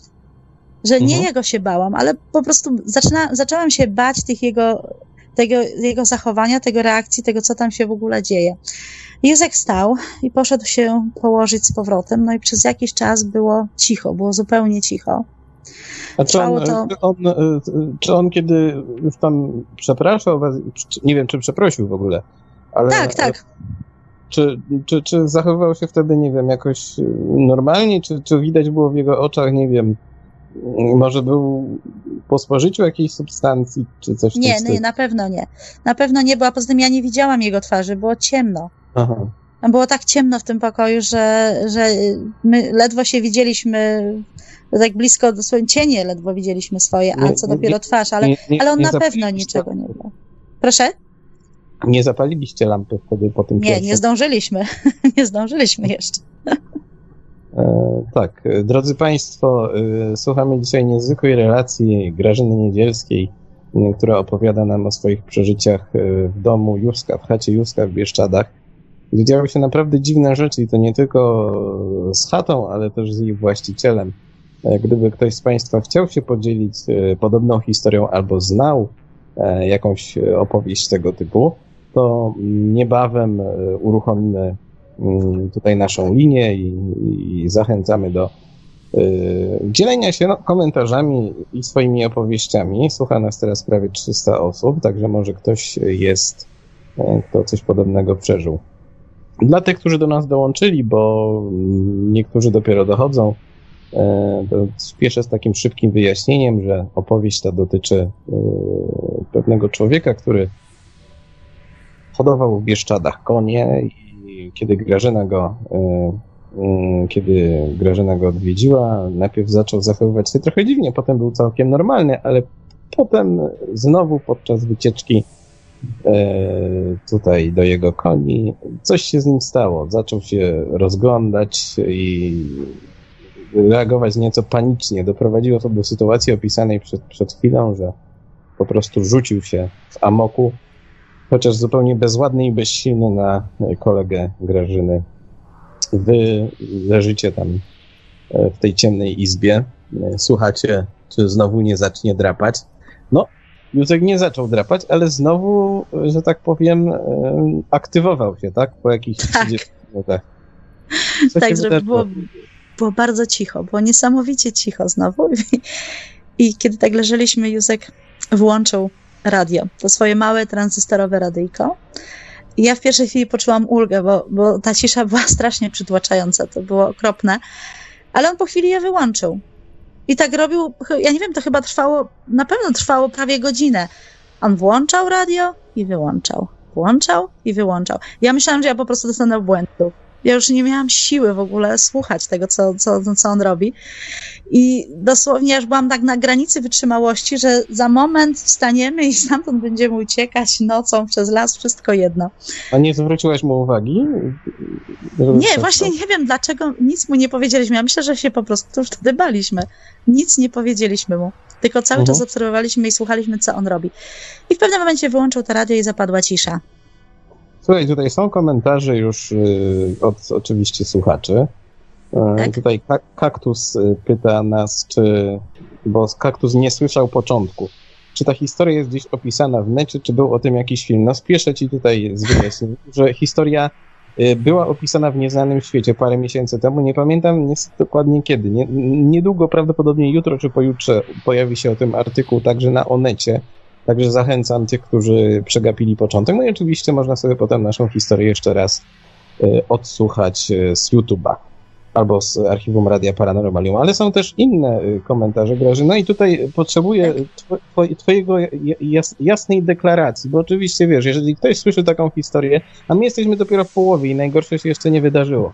Że nie Mhm. jego się bałam, ale po prostu zaczyna, zaczęłam się bać tych jego, tego, jego zachowania, tego reakcji, tego, co tam się w ogóle dzieje. Józek wstał i poszedł się położyć z powrotem, no i przez jakiś czas było cicho, było zupełnie cicho. A czy on, Trwało to- czy on, czy on kiedy już tam przepraszał was, czy- nie wiem, czy przeprosił w ogóle, ale Tak, tak. Czy, czy, czy zachowywał się wtedy, nie wiem, jakoś normalnie, czy, czy widać było w jego oczach, nie wiem, może był po spożyciu jakiejś substancji, czy coś w tym Nie, stylu? nie, na pewno nie. Na pewno nie, bo a poza tym ja nie widziałam jego twarzy, było ciemno. Aha. Było tak ciemno w tym pokoju, że, że my ledwo się widzieliśmy, tak blisko, dosłownie cienie ledwo widzieliśmy swoje, a Nie, co nie, dopiero twarz, ale, Nie, nie, ale on nie na pewno zapaliliście- niczego nie wie. Proszę? Nie zapaliliście lampy wtedy po tym Nie, pierwszym? nie zdążyliśmy. Nie zdążyliśmy jeszcze. E, tak, e, drodzy Państwo, e, słuchamy dzisiaj niezwykłej relacji Grażyny Niedzielskiej, m, która opowiada nam o swoich przeżyciach e, w domu Józka, w chacie Józka w Bieszczadach, gdzie działy się naprawdę dziwne rzeczy i to nie tylko z chatą, ale też z jej właścicielem. E, Gdyby ktoś z Państwa chciał się podzielić e, podobną historią albo znał e, jakąś e, opowieść tego typu, to niebawem e, uruchomimy mm, tutaj naszą linię i, i zachęcamy do y, dzielenia się no, komentarzami i swoimi opowieściami. Słucha nas teraz prawie trzysta osób, także może ktoś jest, y, kto coś podobnego przeżył. Dla tych, którzy do nas dołączyli, bo mm, niektórzy dopiero dochodzą, y, to spieszę z takim szybkim wyjaśnieniem, że opowieść ta dotyczy y, pewnego człowieka, który hodował w Bieszczadach konie i kiedy Grażyna go, y, y, kiedy Grażyna go odwiedziła, najpierw zaczął zachowywać się trochę dziwnie, potem był całkiem normalny, ale potem znowu podczas wycieczki y, tutaj do jego koni coś się z nim stało. Zaczął się rozglądać i reagować nieco panicznie. Doprowadziło to do sytuacji opisanej przed, przed chwilą, że po prostu rzucił się w amoku, chociaż zupełnie bezładny i bezsilny na kolegę Grażyny. Wy leżycie tam w tej ciemnej izbie, słuchacie, czy znowu nie zacznie drapać. No, Józek nie zaczął drapać, ale znowu, że tak powiem, aktywował się, tak? Po jakichś Tak. trzydziestu minutach. Co się Tak, że wydarzyło? było, było bardzo cicho, było niesamowicie cicho znowu. I, I kiedy tak leżeliśmy, Józek włączył radio, to swoje małe tranzystorowe radyjko. I ja w pierwszej chwili poczułam ulgę, bo, bo ta cisza była strasznie przytłaczająca, to było okropne. Ale on po chwili je wyłączył. I tak robił, ja nie wiem, to chyba trwało, na pewno trwało prawie godzinę. On włączał radio i wyłączał. Włączał i wyłączał. Ja myślałam, że ja po prostu dostanę błędu. Ja już nie miałam siły w ogóle słuchać tego, co, co, co on robi. I dosłownie już byłam tak na granicy wytrzymałości, że za moment wstaniemy i stamtąd będziemy uciekać nocą przez las, wszystko jedno. A nie zwróciłaś mu uwagi? Żeby Nie, przestał? właśnie nie wiem dlaczego, nic mu nie powiedzieliśmy. Ja myślę, że się po prostu już wtedy baliśmy. Nic nie powiedzieliśmy mu. Tylko cały Mhm. czas obserwowaliśmy i słuchaliśmy, co on robi. I w pewnym momencie wyłączył to radio i zapadła cisza. Słuchaj, tutaj są komentarze już y, od oczywiście słuchaczy. Y, Tak? Tutaj Ka- Kaktus y, pyta nas, czy, bo Kaktus nie słyszał początku, czy ta historia jest gdzieś opisana w necie, czy był o tym jakiś film. No spieszę ci tutaj z wyjaśnieniem, że historia y, była opisana w Nieznanym Świecie parę miesięcy temu, nie pamiętam niestety dokładnie kiedy. Nie, niedługo, prawdopodobnie jutro czy pojutrze pojawi się o tym artykuł także na Onecie. Także zachęcam tych, którzy przegapili początek. No i oczywiście można sobie potem naszą historię jeszcze raz y, odsłuchać y, z YouTube'a. albo z archiwum Radia Paranormalium, ale są też inne komentarze, Grażyna, i tutaj potrzebuję tw- twojego jas- jasnej deklaracji, bo oczywiście wiesz, jeżeli ktoś słyszy taką historię, a my jesteśmy dopiero w połowie i najgorsze się jeszcze nie wydarzyło.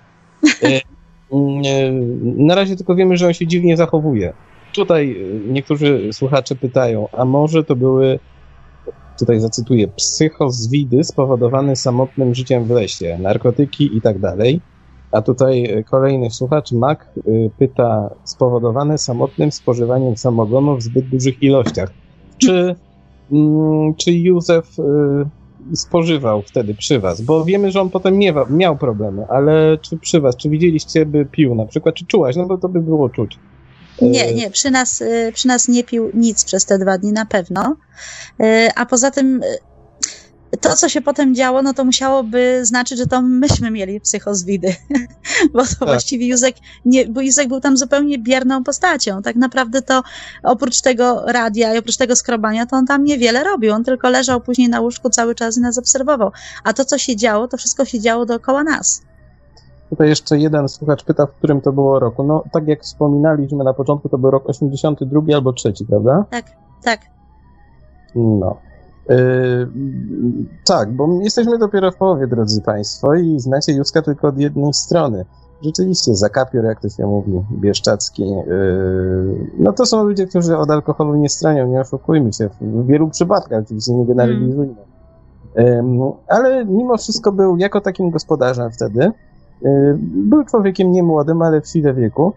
Na razie tylko wiemy, że on się dziwnie zachowuje. Tutaj niektórzy słuchacze pytają, a może to były, tutaj zacytuję, psychozwidy spowodowane samotnym życiem w lesie, narkotyki i tak dalej. A tutaj kolejny słuchacz, Mac, pyta, spowodowane samotnym spożywaniem samogonu w zbyt dużych ilościach. Czy, mm, czy Józef y, spożywał wtedy przy was? Bo wiemy, że on potem miewa, miał problemy, ale czy przy was, czy widzieliście, by pił na przykład, czy czułaś? No bo to by było czuć. Nie, nie, przy nas, przy nas nie pił nic przez te dwa dni na pewno. A poza tym to, co się potem działo, no to musiałoby znaczyć, że to myśmy mieli psychozwidy. Bo to tak. Właściwie Józek, nie, bo Józek był tam zupełnie bierną postacią. Tak naprawdę to oprócz tego radia i oprócz tego skrobania, to on tam niewiele robił. On tylko leżał później na łóżku cały czas i nas obserwował. A to, co się działo, to wszystko się działo dookoła nas. Tutaj jeszcze jeden słuchacz pyta, w którym to było roku. No, tak jak wspominaliśmy na początku, to był rok osiemdziesiąty drugi albo trzeci, prawda? Tak, tak. No. Yy, tak, bo jesteśmy dopiero w połowie, drodzy Państwo, i znacie Józka tylko od jednej strony. Rzeczywiście, zakapior, jak to się mówi, bieszczacki. Yy, no to są ludzie, którzy od alkoholu nie stronią, nie oszukujmy się. W wielu przypadkach, oczywiście nie generalizujmy. Yy, ale mimo wszystko był jako takim gospodarzem wtedy. Był człowiekiem niemłodym, ale w sile wieku.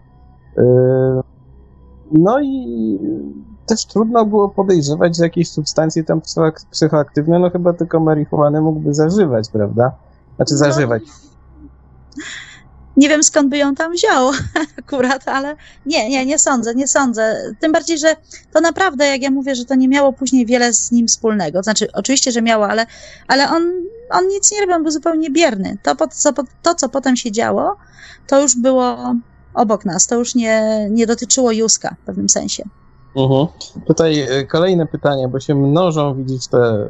No i też trudno było podejrzewać, że jakieś substancje tam psychoaktywne, no chyba tylko marihuanę mógłby zażywać, prawda? Znaczy no, zażywać. Nie wiem, skąd by ją tam wziął akurat, ale nie, nie, nie sądzę, nie sądzę. Tym bardziej, że to naprawdę, jak ja mówię, że to nie miało później wiele z nim wspólnego. Znaczy, oczywiście, że miało, ale, ale on, on nic nie robił, on był zupełnie bierny. To, co, to, co potem się działo, to już było obok nas, to już nie, nie dotyczyło Józka w pewnym sensie. Mhm. Tutaj kolejne pytanie, bo się mnożą, widzieć te,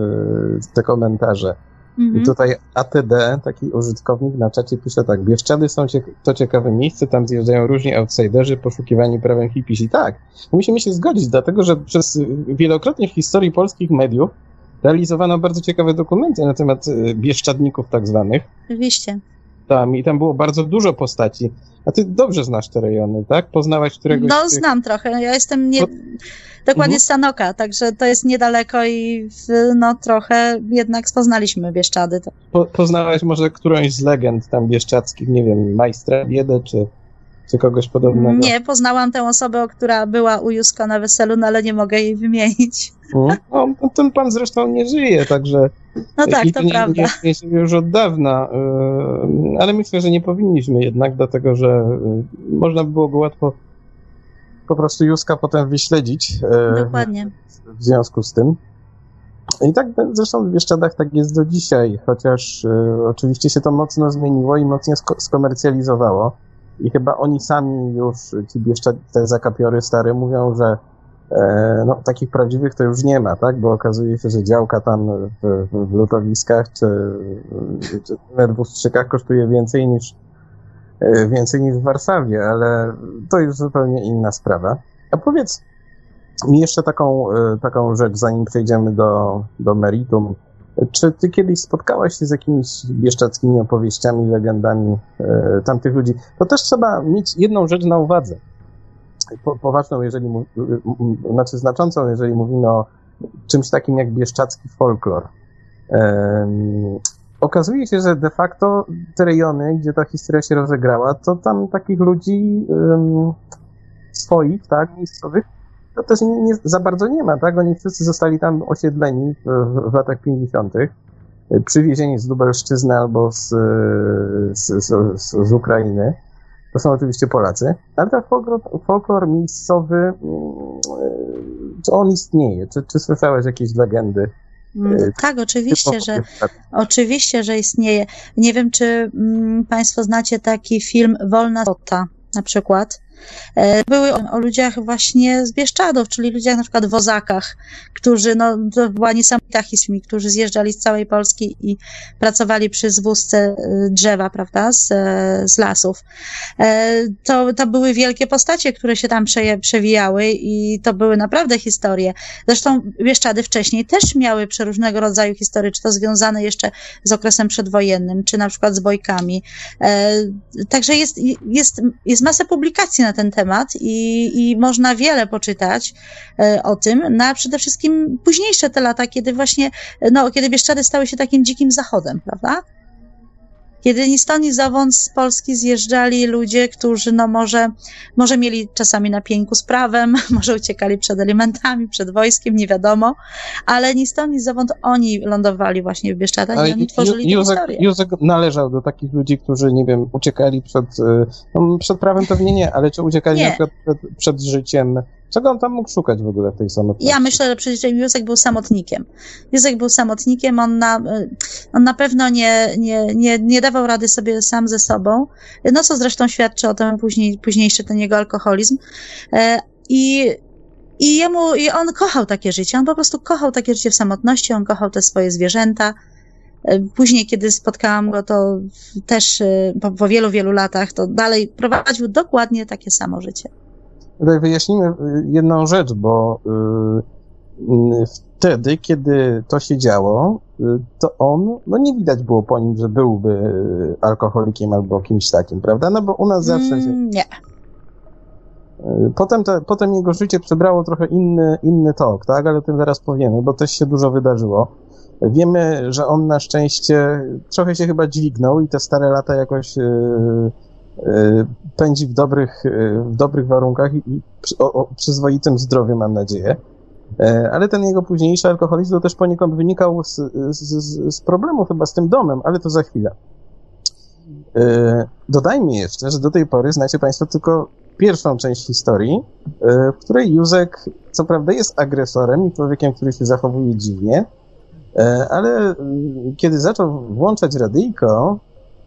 te komentarze. Mhm. I tutaj A T D, taki użytkownik na czacie, pisze tak: Bieszczady są cie- to ciekawe miejsce, tam zjeżdżają różni outsiderzy poszukiwani prawem hipisi. Tak, musimy się zgodzić, dlatego że przez wielokrotnie w historii polskich mediów realizowano bardzo ciekawe dokumenty na temat bieszczadników tak zwanych. Oczywiście. Tam, i tam było bardzo dużo postaci. A ty dobrze znasz te rejony, tak? Poznałaś któregoś... No, znam trochę. Ja jestem nie... dokładnie z Sanoka, także to jest niedaleko i no trochę jednak poznaliśmy Bieszczady. Po, poznałaś może którąś z legend tam bieszczadzkich, nie wiem, majstra Biedę, czy, czy kogoś podobnego? Nie, poznałam tę osobę, która była u Józka na weselu, no ale nie mogę jej wymienić. No, ten pan zresztą nie żyje, także... No tak, to nie, prawda. Nie, nie żyje już od dawna, yy, ale myślę, że nie powinniśmy jednak, dlatego że yy, można by było go łatwo po prostu Józka potem wyśledzić. Yy, Dokładnie. W związku z tym. I tak zresztą w Bieszczadach tak jest do dzisiaj, chociaż yy, oczywiście się to mocno zmieniło i mocno sko- skomercjalizowało. I chyba oni sami już, ci Bieszczady, te zakapiory stare, mówią, że no, takich prawdziwych to już nie ma, tak? Bo okazuje się, że działka tam w, w lutowiskach czy, czy nawet w Ustrzykach kosztuje więcej niż więcej niż w Warszawie, ale to już zupełnie inna sprawa. A powiedz mi jeszcze taką, taką rzecz, zanim przejdziemy do, do meritum. Czy ty kiedyś spotkałaś się z jakimiś bieszczadzkimi opowieściami, legendami e, tamtych ludzi? To też trzeba mieć jedną rzecz na uwadze. Po, poważną, jeżeli mu, znaczy znaczącą, jeżeli mówimy o czymś takim jak bieszczadzki folklor. Um, okazuje się, że de facto te rejony, gdzie ta historia się rozegrała, to tam takich ludzi um, swoich, tak, miejscowych, to też nie, nie, za bardzo nie ma, tak? Oni wszyscy zostali tam osiedleni w, w latach pięćdziesiątych, przywiezieni z Lubelszczyzny albo z, z, z, z Ukrainy. To są oczywiście Polacy, ale ten folklor, folklor miejscowy, czy on istnieje? Czy, czy słyszałeś jakieś legendy? Tak, oczywiście, że oczywiście, że istnieje. Nie wiem, czy mm, Państwo znacie taki film Wolna Sota na przykład. Były o, o ludziach właśnie z Bieszczadów, czyli ludziach na przykład w Ozakach, którzy, no, to była niesamowita tachizmi, którzy zjeżdżali z całej Polski i pracowali przy zwózce drzewa, prawda, z, z lasów. To, to były wielkie postacie, które się tam prze, przewijały i to były naprawdę historie. Zresztą Bieszczady wcześniej też miały przeróżnego rodzaju historie, czy to związane jeszcze z okresem przedwojennym, czy na przykład z bojkami. Także jest, jest, jest masa publikacji na ten temat i, i można wiele poczytać o tym, no a przede wszystkim późniejsze te lata, kiedy właśnie, no, kiedy Bieszczady stały się takim dzikim zachodem, prawda? Kiedy ni stąd, ni zowąd z Polski zjeżdżali ludzie, którzy no może, może mieli czasami na pieńku z prawem, może uciekali przed alimentami, przed wojskiem, nie wiadomo, ale ni stąd, ni zowąd oni lądowali właśnie w Bieszczadach i oni tworzyli tę historię. Józek należał do takich ludzi, którzy, nie wiem, uciekali przed, no, przed prawem pewnie nie, ale czy uciekali nie. na przykład przed, przed życiem. Czego on tam mógł szukać w ogóle w tej samotności? Ja myślę, że przecież Józek był samotnikiem. Józek był samotnikiem, on na, on na pewno nie, nie, nie, nie dawał rady sobie sam ze sobą, no co zresztą świadczy o tym później, późniejszy ten jego alkoholizm. I, i jemu, i on kochał takie życie, on po prostu kochał takie życie w samotności, on kochał te swoje zwierzęta. Później, kiedy spotkałam go, to też po, po wielu, wielu latach, to dalej prowadził dokładnie takie samo życie. Tutaj wyjaśnimy jedną rzecz, bo y, wtedy, kiedy to się działo, y, to on, no nie widać było po nim, że byłby alkoholikiem albo kimś takim, prawda? No bo u nas zawsze się... Mm, nie. Y, potem, te, potem jego życie przybrało trochę inny, inny tok, tak? Ale o tym zaraz powiemy, bo też się dużo wydarzyło. Wiemy, że on na szczęście trochę się chyba dźwignął i te stare lata jakoś... Y, pędzi w dobrych, w dobrych warunkach i o, o przyzwoitym zdrowiu, mam nadzieję. Ale ten jego późniejszy alkoholizm to też poniekąd wynikał z, z, z problemu chyba z tym domem, ale to za chwilę. Dodajmy jeszcze, że do tej pory znacie Państwo tylko pierwszą część historii, w której Józek co prawda jest agresorem i człowiekiem, który się zachowuje dziwnie, ale kiedy zaczął włączać radyjko,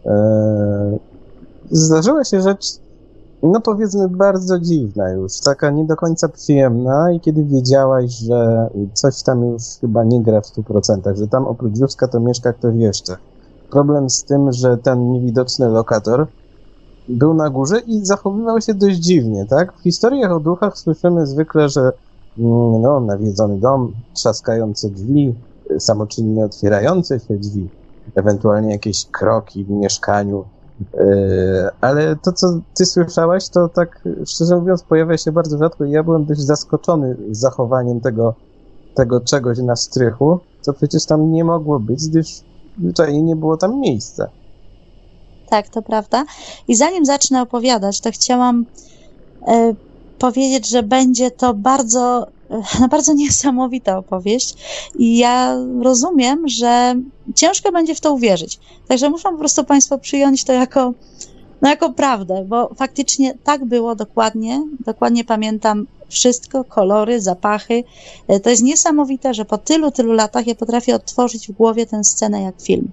zdarzyła się rzecz, no powiedzmy, bardzo dziwna już, taka nie do końca przyjemna i kiedy wiedziałaś, że coś tam już chyba nie gra w stu procentach, że tam oprócz Józka to mieszka ktoś jeszcze. Problem z tym, że ten niewidoczny lokator był na górze i zachowywał się dość dziwnie, tak? W historiach o duchach słyszymy zwykle, że no, nawiedzony dom, trzaskające drzwi, samoczynnie otwierające się drzwi, ewentualnie jakieś kroki w mieszkaniu. Ale to, co ty słyszałaś, to tak szczerze mówiąc pojawia się bardzo rzadko i ja byłem dość zaskoczony zachowaniem tego, tego czegoś na strychu, co przecież tam nie mogło być, gdyż zwyczajnie nie było tam miejsca. Tak, to prawda. I zanim zacznę opowiadać, to chciałam e, powiedzieć, że będzie to bardzo, e, bardzo niesamowita opowieść i ja rozumiem, że ciężko będzie w to uwierzyć. Także muszą po prostu Państwo przyjąć to jako, no jako prawdę, bo faktycznie tak było dokładnie, dokładnie pamiętam wszystko, kolory, zapachy. To jest niesamowite, że po tylu, tylu latach ja potrafię odtworzyć w głowie tę scenę jak film.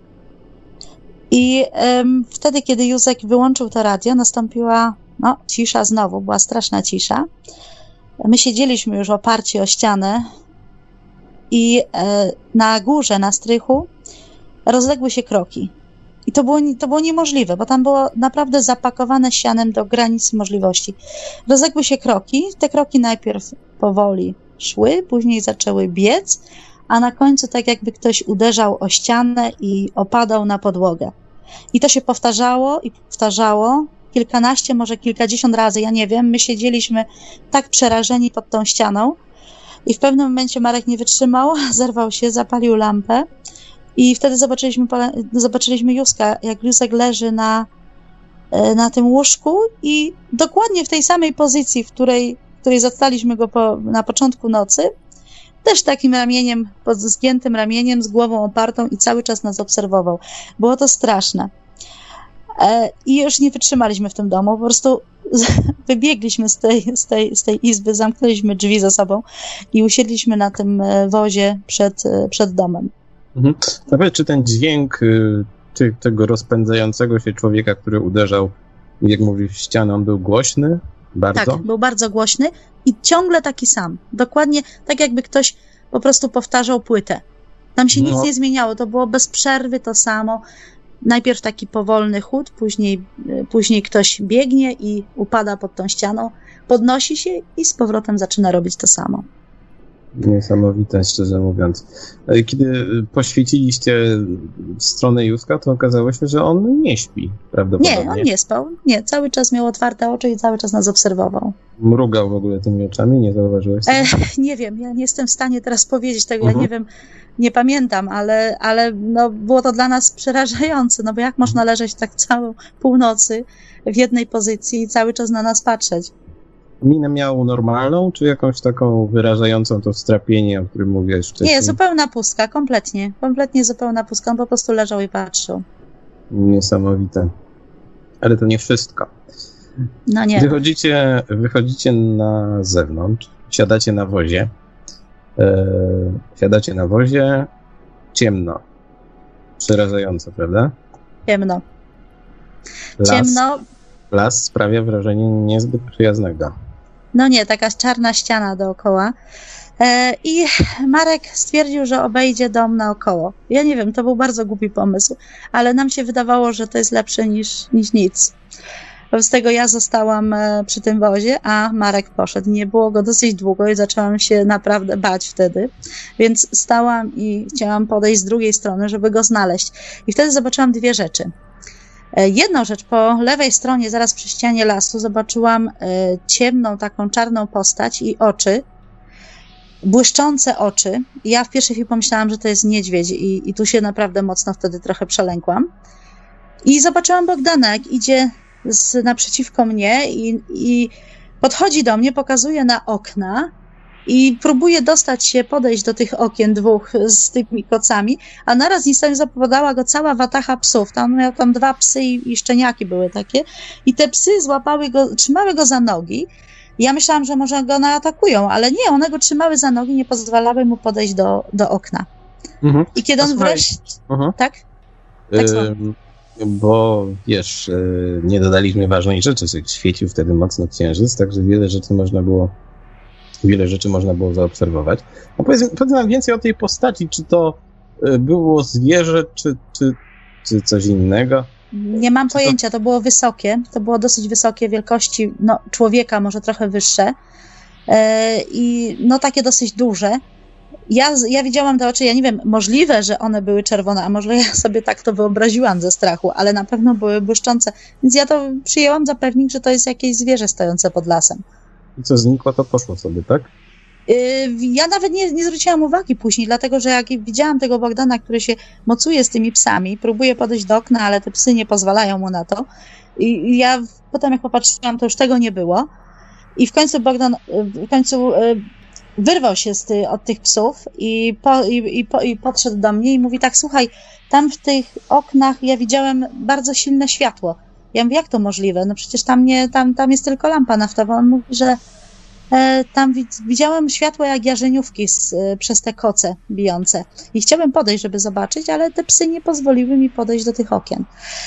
I um, wtedy, kiedy Józek wyłączył to radio, nastąpiła no, cisza znowu, była straszna cisza. My siedzieliśmy już oparci o ścianę i e, na górze, na strychu rozległy się kroki. I to było, to było niemożliwe, bo tam było naprawdę zapakowane sianem do granic możliwości. Rozległy się kroki, te kroki najpierw powoli szły, później zaczęły biec, a na końcu tak jakby ktoś uderzał o ścianę i opadał na podłogę. I to się powtarzało i powtarzało kilkanaście, może kilkadziesiąt razy, ja nie wiem. My siedzieliśmy tak przerażeni pod tą ścianą i w pewnym momencie Marek nie wytrzymał, zerwał się, zapalił lampę i wtedy zobaczyliśmy, zobaczyliśmy Józka, jak Józek leży na, na tym łóżku i dokładnie w tej samej pozycji, w której, w której zastaliśmy go po, na początku nocy, też takim ramieniem, pod zgiętym ramieniem, z głową opartą i cały czas nas obserwował. Było to straszne. I już nie wytrzymaliśmy w tym domu, po prostu wybiegliśmy z tej, z tej, z tej izby, zamknęliśmy drzwi za sobą i usiedliśmy na tym wozie przed, przed domem. Mhm. Nawet czy ten dźwięk ty, tego rozpędzającego się człowieka, który uderzał, jak mówisz, w ścianę, on był głośny? Bardzo? Tak, był bardzo głośny i ciągle taki sam. Dokładnie tak jakby ktoś po prostu powtarzał płytę. Tam się nic No. nie zmieniało, to było bez przerwy to samo. Najpierw taki powolny chód, później, później ktoś biegnie i upada pod tą ścianą, podnosi się i z powrotem zaczyna robić to samo. Niesamowite, szczerze mówiąc. Kiedy poświeciliście w stronę Józka, to okazało się, że on nie śpi prawdopodobnie. Nie, on nie spał. Nie, cały czas miał otwarte oczy i cały czas nas obserwował. Mrugał w ogóle tymi oczami, nie zauważyłeś tego? E, nie wiem, ja nie jestem w stanie teraz powiedzieć tego, Mhm. ja nie wiem, nie pamiętam, ale, ale no, było to dla nas przerażające, no bo jak można leżeć tak całą północy w jednej pozycji i cały czas na nas patrzeć? Minę miał normalną, czy jakąś taką wyrażającą to strapienie, o którym mówiłeś wcześniej? Nie, zupełna pustka, kompletnie. Kompletnie zupełna pustka, on po prostu leżał i patrzył. Niesamowite. Ale to nie wszystko. No nie. Wychodzicie, wychodzicie na zewnątrz, siadacie na wozie. E, siadacie na wozie, ciemno. Przerażająco, prawda? Ciemno. Las, Ciemno, las sprawia wrażenie niezbyt przyjaznego. no nie, taka czarna ściana dookoła. E, I Marek stwierdził, że obejdzie dom naokoło. Ja nie wiem, to był bardzo głupi pomysł, ale nam się wydawało, że to jest lepsze niż, niż nic. Wobec tego ja zostałam e, przy tym wozie, a Marek poszedł. Nie było go dosyć długo i zaczęłam się naprawdę bać wtedy, więc stałam i chciałam podejść z drugiej strony, żeby go znaleźć. I wtedy zobaczyłam dwie rzeczy. E, Jedną rzecz, po lewej stronie, zaraz przy ścianie lasu, zobaczyłam e, ciemną, taką czarną postać i oczy, błyszczące oczy. Ja w pierwszej chwili pomyślałam, że to jest niedźwiedź i, i tu się naprawdę mocno wtedy trochę przelękłam. I zobaczyłam Bogdana, jak idzie z, naprzeciwko mnie i, i podchodzi do mnie, pokazuje na okna i próbuje dostać się, podejść do tych okien dwóch z tymi kocami, a naraz niestety zapowiadała go cała watacha psów. Tam miał tam dwa psy i, i szczeniaki były takie i te psy złapały go, trzymały go za nogi. Ja myślałam, że może go naatakują, ale nie, one go trzymały za nogi, nie pozwalały mu podejść do, do okna. Mhm. I kiedy A on słuchaj, wreszcie... Mhm. Tak? Tak, Ym, bo wiesz, y, nie dodaliśmy ważnej rzeczy, że świecił wtedy mocno księżyc, także wiele rzeczy można było wiele rzeczy można było zaobserwować. No powiedz, powiedz nam więcej o tej postaci, czy to y, było zwierzę, czy, czy, czy coś innego? Nie mam Czy to- pojęcia, to było wysokie, to było dosyć wysokie wielkości, no, człowieka, może trochę wyższe e, i no takie dosyć duże. Ja, ja widziałam te oczy, ja nie wiem, możliwe, że one były czerwone, a może ja sobie tak to wyobraziłam ze strachu, ale na pewno były błyszczące, więc ja to przyjęłam za pewnik, że to jest jakieś zwierzę stojące pod lasem. I co znikło, to poszło sobie, tak? Yy, Ja nawet nie, nie zwróciłam uwagi później, dlatego że jak widziałam tego Bogdana, który się mocuje z tymi psami, próbuje podejść do okna, ale te psy nie pozwalają mu na to. I i ja potem jak popatrzyłam, to już tego nie było. I w końcu Bogdan yy, w końcu yy, wyrwał się z ty, od tych psów i, po, i, i, po, i podszedł do mnie i mówi tak, słuchaj, tam w tych oknach ja widziałem bardzo silne światło. Ja mówię, jak to możliwe? No przecież tam, nie, tam, tam jest tylko lampa naftowa. On mówi, że e, tam wi- widziałem światło jak jarzeniówki z, e, przez te koce bijące. I chciałem podejść, żeby zobaczyć, ale te psy nie pozwoliły mi podejść do tych okien.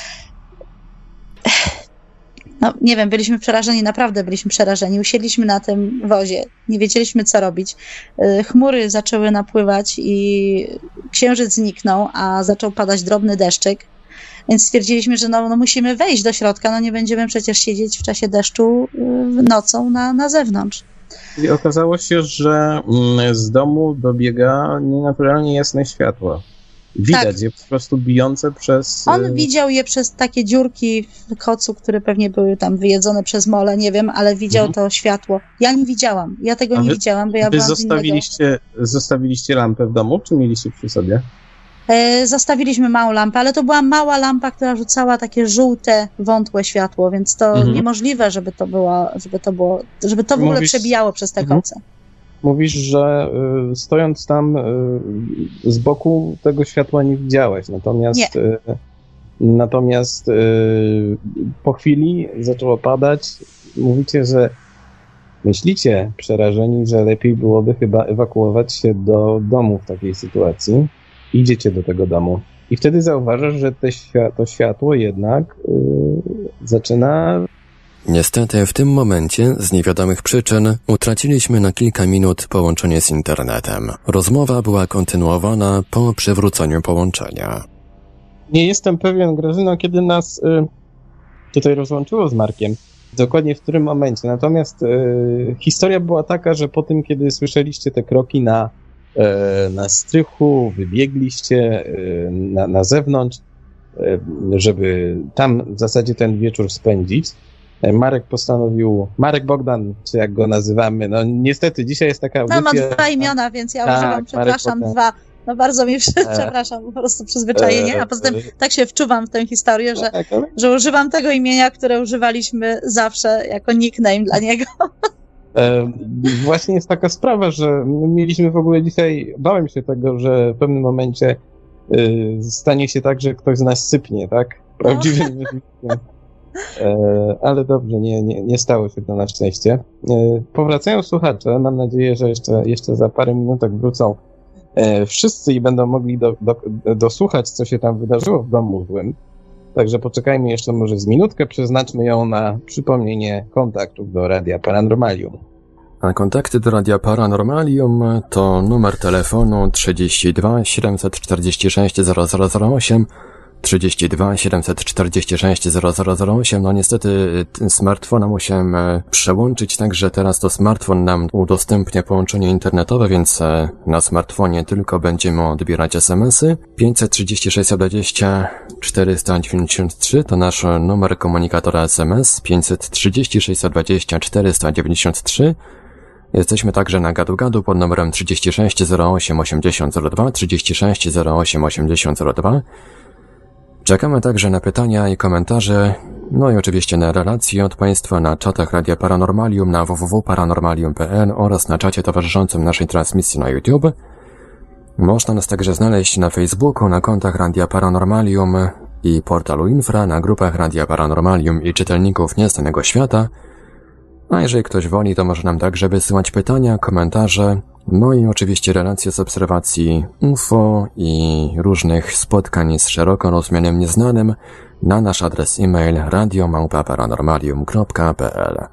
No, nie wiem, byliśmy przerażeni, naprawdę byliśmy przerażeni. Usiedliśmy na tym wozie, nie wiedzieliśmy, co robić. E, Chmury zaczęły napływać i księżyc zniknął, a zaczął padać drobny deszczyk. Więc stwierdziliśmy, że no, no musimy wejść do środka, no nie będziemy przecież siedzieć w czasie deszczu y, nocą na, na zewnątrz. I okazało się, że mm, z domu dobiega nienaturalnie jasne światło. Widać Tak. je po prostu bijące przez... On y, widział je przez takie dziurki w kocu, które pewnie były tam wyjedzone przez mole, nie wiem, ale widział Mhm. to światło. Ja nie widziałam, ja tego A nie wy- widziałam, bo ja Wy byłam z innego. zostawiliście, zostawiliście lampę w domu, czy mieliście przy sobie? E, Zostawiliśmy małą lampę, ale to była mała lampa, która rzucała takie żółte, wątłe światło, więc to Mhm. niemożliwe, żeby to było, żeby to było, żeby to w ogóle Mówisz- przebijało przez te Mhm. koce. Mówisz, że y, stojąc tam y, z boku tego światła nie widziałeś, natomiast, Nie. y, natomiast y, po chwili zaczęło padać. Mówicie, że myślicie przerażeni, że lepiej byłoby chyba ewakuować się do domu w takiej sytuacji. Idziecie do tego domu i wtedy zauważasz, że te świa- to światło jednak y, zaczyna Niestety w tym momencie z niewiadomych przyczyn utraciliśmy na kilka minut połączenie z internetem. Rozmowa była kontynuowana po przywróceniu połączenia. Nie jestem pewien, Grażyno, kiedy nas y, tutaj rozłączyło z Markiem, dokładnie w którym momencie. Natomiast y, historia była taka, że po tym, kiedy słyszeliście te kroki na, y, na strychu, wybiegliście y, na, na zewnątrz, y, żeby tam w zasadzie ten wieczór spędzić, Marek postanowił, Marek Bogdan, czy jak go nazywamy, no niestety dzisiaj jest taka audycja... No mam dwa imiona, więc ja tak, używam, przepraszam, dwa. No bardzo mi, przepraszam, po prostu przyzwyczajenie, a poza tym tak się wczuwam w tę historię, że, tak, ale... że używam tego imienia, które używaliśmy zawsze jako nickname dla niego. E, właśnie jest taka sprawa, że my mieliśmy w ogóle dzisiaj, bałem się tego, że w pewnym momencie y, stanie się tak, że ktoś z nas sypnie, tak? Prawdziwym no. E, ale dobrze, nie, nie, nie stało się to na szczęście. E, powracają słuchacze, mam nadzieję, że jeszcze, jeszcze za parę minutek wrócą e, wszyscy i będą mogli do, do, dosłuchać, co się tam wydarzyło w domu złym. Także poczekajmy jeszcze może z minutkę, przeznaczmy ją na przypomnienie kontaktów do Radia Paranormalium. A kontakty do Radia Paranormalium to numer telefonu trzydzieści dwa siedemset czterdzieści sześć zero zero zero osiem, trzydzieści dwa siedemset czterdzieści sześć zero zero zero osiem. No niestety smartfona musiałem przełączyć, także teraz to smartfon nam udostępnia połączenie internetowe, więc na smartfonie tylko będziemy odbierać es em esy. pięćset trzydzieści sześć dwadzieścia czterysta dziewięćdziesiąt trzy to nasz numer komunikatora es em es, pięćset trzydzieści sześć dwadzieścia czterysta dziewięćdziesiąt trzy. Jesteśmy także na gadu-gadu pod numerem trzydzieści sześć zero osiem osiemdziesiąt zero dwa, trzydzieści sześć zero osiem osiemdziesiąt zero dwa. Czekamy także na pytania i komentarze, no i oczywiście na relacje od Państwa na czatach Radia Paranormalium na w w w kropka paranormalium kropka p l oraz na czacie towarzyszącym naszej transmisji na YouTube. Można nas także znaleźć na Facebooku, na kontach Radia Paranormalium i portalu Infra, na grupach Radia Paranormalium i czytelników Nieznanego Świata. A jeżeli ktoś woli, to może nam także wysyłać pytania, komentarze, no i oczywiście relacje z obserwacji U F O i różnych spotkań z szeroko rozumianym nieznanym na nasz adres e-mail radio małpa paranormalium kropka p l.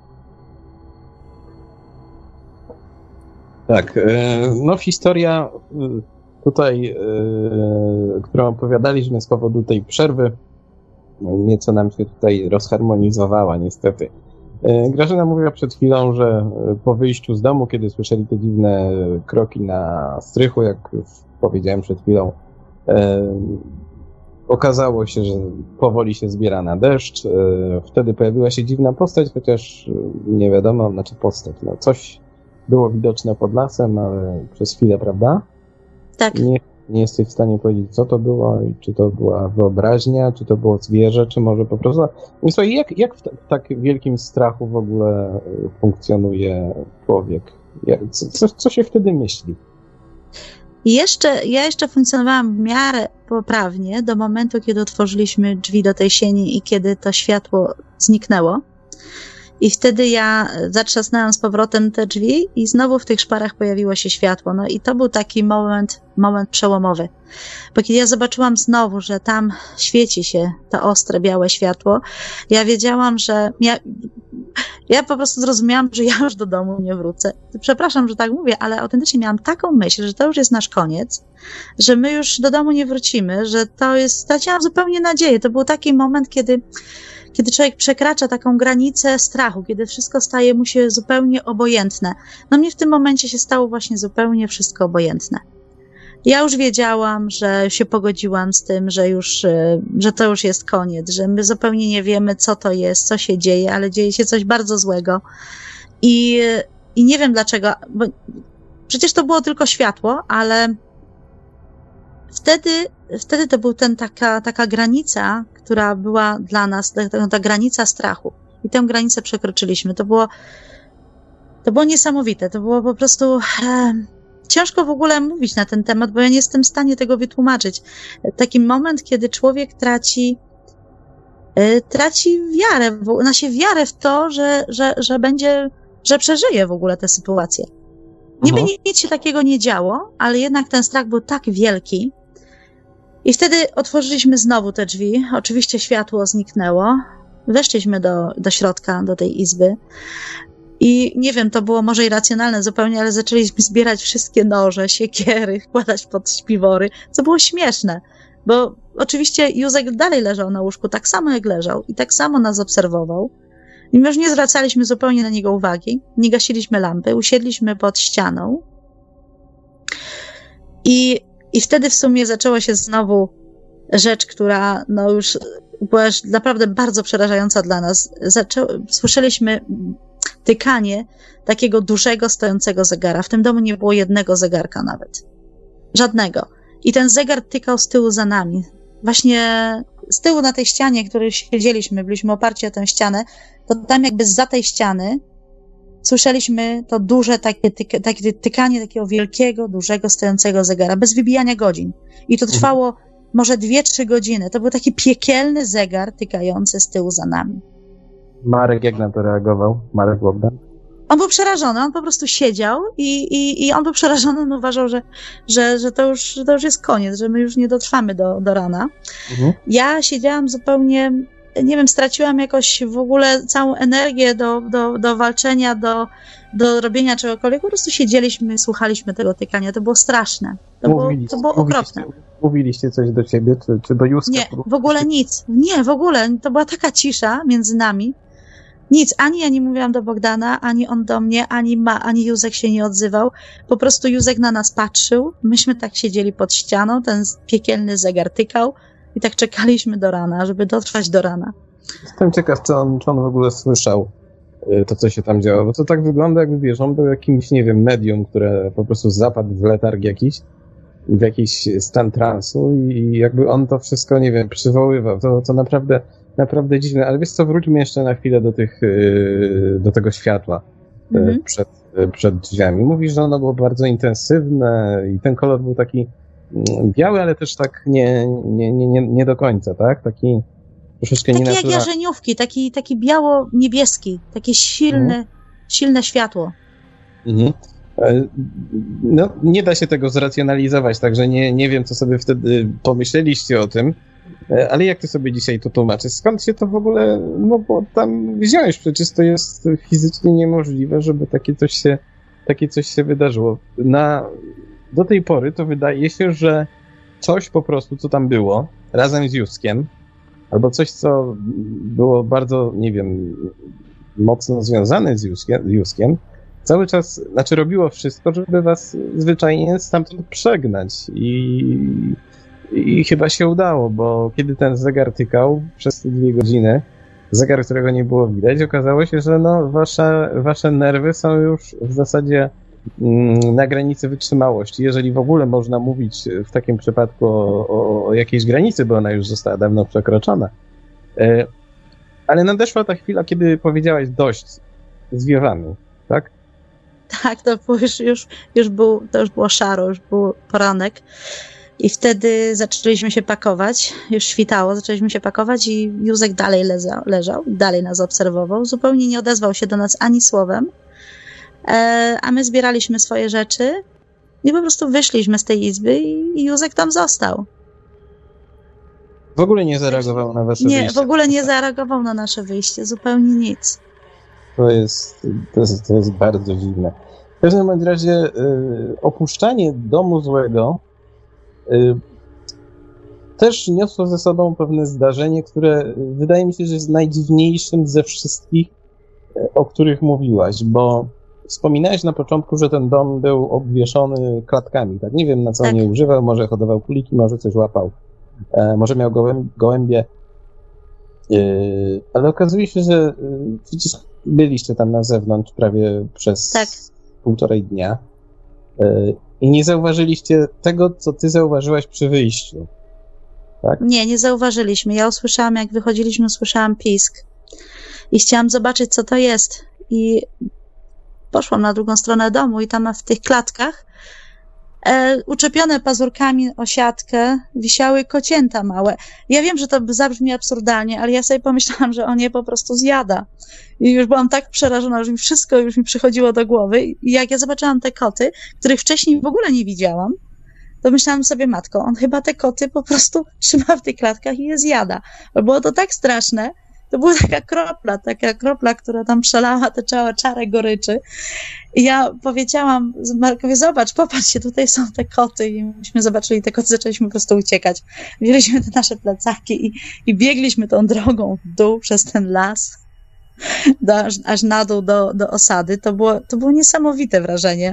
Tak, no historia tutaj, którą opowiadaliśmy z powodu tej przerwy, nieco nam się tutaj rozharmonizowała niestety. Grażyna mówiła przed chwilą, że po wyjściu z domu, kiedy słyszeli te dziwne kroki na strychu, jak już powiedziałem przed chwilą, e, okazało się, że powoli się zbiera na deszcz. E, wtedy pojawiła się dziwna postać, chociaż nie wiadomo, znaczy postać, no coś było widoczne pod lasem, ale przez chwilę, prawda? Tak. Nie, nie jesteś w stanie powiedzieć, co to było i czy to była wyobraźnia, czy to było zwierzę, czy może po prostu... No słuchaj, jak, jak w, t- w tak wielkim strachu w ogóle funkcjonuje człowiek? Jak, co, co się wtedy myśli? I jeszcze, ja jeszcze funkcjonowałam w miarę poprawnie do momentu, kiedy otworzyliśmy drzwi do tej sieni i kiedy to światło zniknęło. I wtedy ja zatrzasnęłam z powrotem te drzwi i znowu w tych szparach pojawiło się światło. No i to był taki moment, moment przełomowy. Bo kiedy ja zobaczyłam znowu, że tam świeci się to ostre, białe światło, ja wiedziałam, że... Ja, ja po prostu zrozumiałam, że ja już do domu nie wrócę. Przepraszam, że tak mówię, ale autentycznie miałam taką myśl, że to już jest nasz koniec, że my już do domu nie wrócimy, że to jest... Straciłam zupełnie nadzieję. To był taki moment, kiedy... Kiedy człowiek przekracza taką granicę strachu, kiedy wszystko staje mu się zupełnie obojętne. No mnie w tym momencie się stało właśnie zupełnie wszystko obojętne. Ja już wiedziałam, że się pogodziłam z tym, że już, że to już jest koniec, że my zupełnie nie wiemy, co to jest, co się dzieje, ale dzieje się coś bardzo złego. I, i nie wiem dlaczego, bo przecież to było tylko światło, ale wtedy, wtedy to był ten taka, taka granica, która była dla nas, ta, ta granica strachu. I tę granicę przekroczyliśmy. To było, to było niesamowite. To było po prostu e, ciężko w ogóle mówić na ten temat, bo ja nie jestem w stanie tego wytłumaczyć. Taki moment, kiedy człowiek traci, e, traci wiarę, w, znaczy wiarę w to, że, że, że będzie, że przeżyje w ogóle tę sytuację. Niby nic, nic się takiego nie działo, ale jednak ten strach był tak wielki. I wtedy otworzyliśmy znowu te drzwi. Oczywiście światło zniknęło. weszliśmy do, do środka, do tej izby i nie wiem, to było może irracjonalne zupełnie, ale zaczęliśmy zbierać wszystkie noże, siekiery, wkładać pod śpiwory, co było śmieszne, bo oczywiście Józek dalej leżał na łóżku, tak samo jak leżał i tak samo nas obserwował. Mimo że nie zwracaliśmy zupełnie na niego uwagi, nie gasiliśmy lampy, usiedliśmy pod ścianą i, i wtedy w sumie zaczęła się znowu rzecz, która no już była już naprawdę bardzo przerażająca dla nas. Zaczę... Słyszeliśmy tykanie takiego dużego, stojącego zegara. W tym domu nie było jednego zegarka nawet. Żadnego. I ten zegar tykał z tyłu za nami. Właśnie z tyłu na tej ścianie, w której siedzieliśmy, byliśmy oparci o tę ścianę, to tam jakby zza tej ściany słyszeliśmy to duże takie, tyk, takie tykanie takiego wielkiego, dużego, stojącego zegara, bez wybijania godzin. I to trwało mhm. może dwie, trzy godziny. To był taki piekielny zegar tykający z tyłu za nami. Marek jak na to reagował? Marek Bogdan? On był przerażony, on po prostu siedział i, i, i on był przerażony, on uważał, że, że, że, to już, że to już jest koniec, że my już nie dotrwamy do, do rana. Mhm. Ja siedziałam zupełnie, nie wiem, straciłam jakoś w ogóle całą energię do, do, do walczenia, do, do robienia czegokolwiek. Po prostu siedzieliśmy, słuchaliśmy tego tykania. To było straszne. To było, to było okropne. Mówiliście coś do ciebie, czy, czy do Józka? Nie, w ogóle nic. Nie, w ogóle. To była taka cisza między nami. Nic, ani ja nie mówiłam do Bogdana, ani on do mnie, ani ma, ani Józek się nie odzywał. Po prostu Józek na nas patrzył. Myśmy tak siedzieli pod ścianą, ten piekielny zegar tykał i tak czekaliśmy do rana, żeby dotrwać do rana. Jestem ciekaw, czy on, czy on w ogóle słyszał to, co się tam działo, bo to tak wygląda, jakby, wiesz, on był jakimś, nie wiem, medium, które po prostu zapadł w letarg jakiś, w jakiś stan transu i jakby on to wszystko, nie wiem, przywoływał. To, to naprawdę Naprawdę dziwne, ale wiesz co, wróćmy jeszcze na chwilę do tych, do tego światła mm-hmm. przed, przed drzwiami. Mówisz, że ono było bardzo intensywne i ten kolor był taki biały, ale też tak nie, nie, nie, nie do końca, tak? Taki troszeczkę taki nienaturalny. Taki jak jarzeniówki, taki, taki biało-niebieski, takie silne, mm. silne światło. Mhm. No, nie da się tego zracjonalizować, także nie, nie wiem, co sobie wtedy pomyśleliście o tym. Ale jak ty sobie dzisiaj to tłumaczysz? Skąd się to w ogóle mogło tam wziąć? Przecież to jest fizycznie niemożliwe, żeby takie coś się, takie coś się wydarzyło. Na, do tej pory to wydaje się, że coś po prostu, co tam było, razem z Józkiem, albo coś, co było bardzo, nie wiem, mocno związane z Józkiem, z Józkiem cały czas, znaczy robiło wszystko, żeby was zwyczajnie stamtąd przegnać i I chyba się udało, bo kiedy ten zegar tykał przez te dwie godziny, zegar, którego nie było widać, okazało się, że no, wasze, wasze nerwy są już w zasadzie mm, na granicy wytrzymałości. Jeżeli w ogóle można mówić w takim przypadku o, o, o jakiejś granicy, bo ona już została dawno przekroczona. E, ale nadeszła ta chwila, kiedy powiedziałaś dość zwiewamy, tak? Tak, to było już, już, już, był, to już było szaro, już był poranek. I wtedy zaczęliśmy się pakować, już świtało, zaczęliśmy się pakować i Józek dalej leżał, leżał, dalej nas obserwował, zupełnie nie odezwał się do nas ani słowem, e, a my zbieraliśmy swoje rzeczy i po prostu wyszliśmy z tej izby i Józek tam został. W ogóle nie zareagował na wasze nie, wyjście? Nie, w ogóle nie zareagował na nasze wyjście, zupełnie nic. To jest, to jest, to jest bardzo dziwne. W każdym razie y, opuszczanie domu złego też niosło ze sobą pewne zdarzenie, które wydaje mi się, że jest najdziwniejszym ze wszystkich, o których mówiłaś, bo wspominałeś na początku, że ten dom był obwieszony klatkami, tak? Nie wiem, na co tak. on nie używał, może hodował króliki, może coś łapał, e, może miał gołęb, gołębie, e, ale okazuje się, że e, przecież byliście tam na zewnątrz prawie przez tak. półtorej dnia. E, I nie zauważyliście tego, co ty zauważyłaś przy wyjściu, tak? Nie, nie zauważyliśmy. Ja usłyszałam, jak wychodziliśmy, usłyszałam pisk. I chciałam zobaczyć, co to jest. I poszłam na drugą stronę domu i tam w tych klatkach e, uczepione pazurkami o siatkę wisiały kocięta małe. Ja wiem, że to zabrzmi absurdalnie, ale ja sobie pomyślałam, że on je po prostu zjada. I już byłam tak przerażona, że mi wszystko już mi przychodziło do głowy. I jak ja zobaczyłam te koty, których wcześniej w ogóle nie widziałam, to myślałam sobie, matko, on chyba te koty po prostu trzyma w tych klatkach i je zjada. Bo było to tak straszne, to była taka kropla, taka kropla, która tam przelała te całe czarę goryczy. I ja powiedziałam Markowi, zobacz, popatrz się, tutaj są te koty. I myśmy zobaczyli te koty, zaczęliśmy po prostu uciekać. Wzięliśmy te nasze plecaki i, i biegliśmy tą drogą w dół przez ten las, do, aż, aż na dół do, do osady. To było, to było niesamowite wrażenie.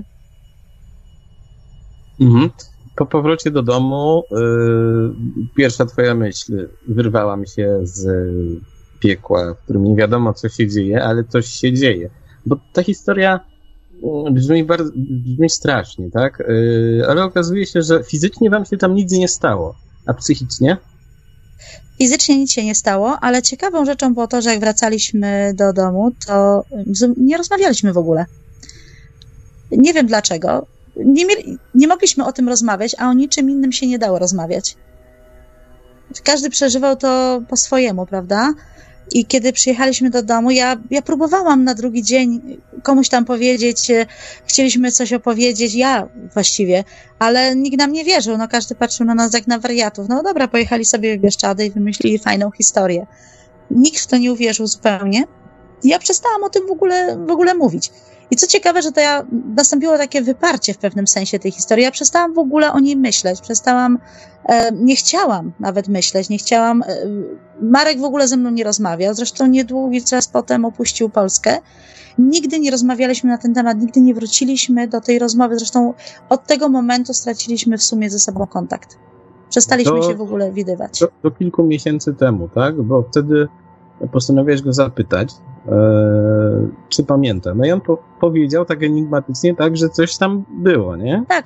Mhm. Po powrocie do domu yy, pierwsza twoja myśl, wyrwałam się z piekła, w którym nie wiadomo, co się dzieje, ale coś się dzieje. Bo ta historia brzmi, bardzo, brzmi strasznie, tak? Yy, ale okazuje się, że fizycznie wam się tam nic nie stało, a psychicznie? Fizycznie nic się nie stało, ale ciekawą rzeczą było to, że jak wracaliśmy do domu, to nie rozmawialiśmy w ogóle. Nie wiem dlaczego. Nie, mieli, nie mogliśmy o tym rozmawiać, a o niczym innym się nie dało rozmawiać. Każdy przeżywał to po swojemu, prawda? I kiedy przyjechaliśmy do domu, ja, ja próbowałam na drugi dzień komuś tam powiedzieć, chcieliśmy coś opowiedzieć, ja właściwie, ale nikt nam nie wierzył, no każdy patrzył na nas jak na wariatów. No dobra, pojechali sobie w Bieszczady i wymyślili fajną historię. Nikt w to nie uwierzył zupełnie. Ja przestałam o tym w ogóle, w ogóle mówić. I co ciekawe, że to ja, nastąpiło takie wyparcie w pewnym sensie tej historii. Ja przestałam w ogóle o niej myśleć, przestałam, e, nie chciałam nawet myśleć, nie chciałam, e, Marek w ogóle ze mną nie rozmawiał, zresztą niedługi czas potem opuścił Polskę. Nigdy nie rozmawialiśmy na ten temat, nigdy nie wróciliśmy do tej rozmowy, zresztą od tego momentu straciliśmy w sumie ze sobą kontakt. Przestaliśmy to, się w ogóle widywać. To, to kilku miesięcy temu, tak? Bo wtedy postanowiłeś go zapytać, e, czy pamięta. No i on po, powiedział tak enigmatycznie, tak, że coś tam było, nie? Tak.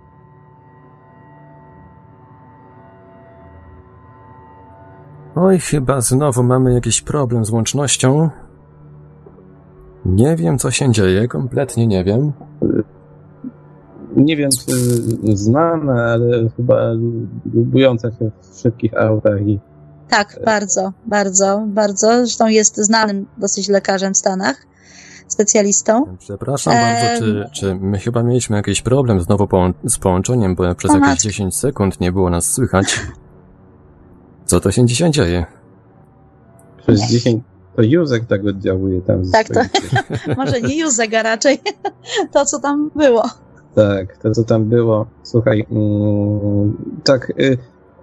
Oj, chyba znowu mamy jakiś problem z łącznością. Nie wiem, co się dzieje, kompletnie nie wiem. Nie wiem, czy znane, ale chyba lubująca się w szybkich autach i Tak, bardzo, bardzo, bardzo. Zresztą jest znanym dosyć lekarzem w Stanach, specjalistą. Przepraszam e... bardzo, czy, czy my chyba mieliśmy jakiś problem znowu połą- z połączeniem, bo przez o, jakieś dziesięć sekund nie było nas słychać. Co to się dzisiaj dzieje? Przez dziesięć... To Józek tak oddziałuje tam. Tak, to może nie Józek, a raczej to, co tam było. Tak, to, co tam było. Słuchaj, mm, tak... Y-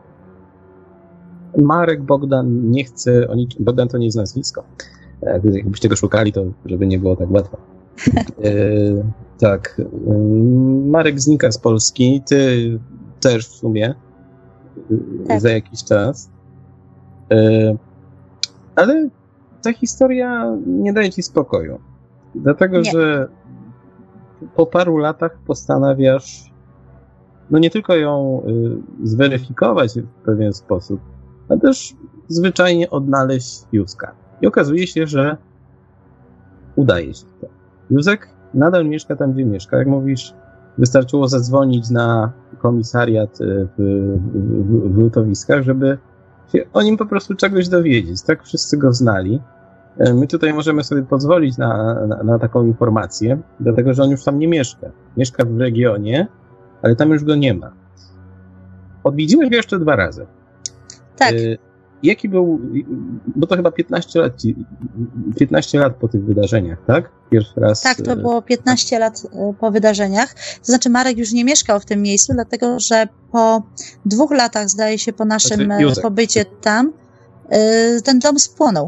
Marek Bogdan nie chce, oni, Bogdan to nie jest nazwisko. Jakbyście go szukali, to żeby nie było tak łatwo. E, tak. Marek znika z Polski, ty też w sumie tak. Za jakiś czas. E, ale ta historia nie daje ci spokoju. Dlatego, nie. że po paru latach postanawiasz no nie tylko ją y, zweryfikować w pewien sposób, a też zwyczajnie odnaleźć Józka. I okazuje się, że udaje się to. Józek nadal mieszka tam, gdzie mieszka. Jak mówisz, wystarczyło zadzwonić na komisariat w, w, w Lutowiskach, żeby się o nim po prostu czegoś dowiedzieć. Tak wszyscy go znali. My tutaj możemy sobie pozwolić na, na, na taką informację, dlatego że on już tam nie mieszka. Mieszka w regionie, ale tam już go nie ma. Odwiedziłeś go jeszcze dwa razy. Tak. Y, jaki był, bo to chyba piętnaście lat, piętnaście lat po tych wydarzeniach, tak? Pierwszy raz. Tak, to było piętnaście lat po wydarzeniach. To znaczy Marek już nie mieszkał w tym miejscu, dlatego że po dwóch latach, zdaje się, po naszym znaczy, pobycie tam, y, ten dom spłonął.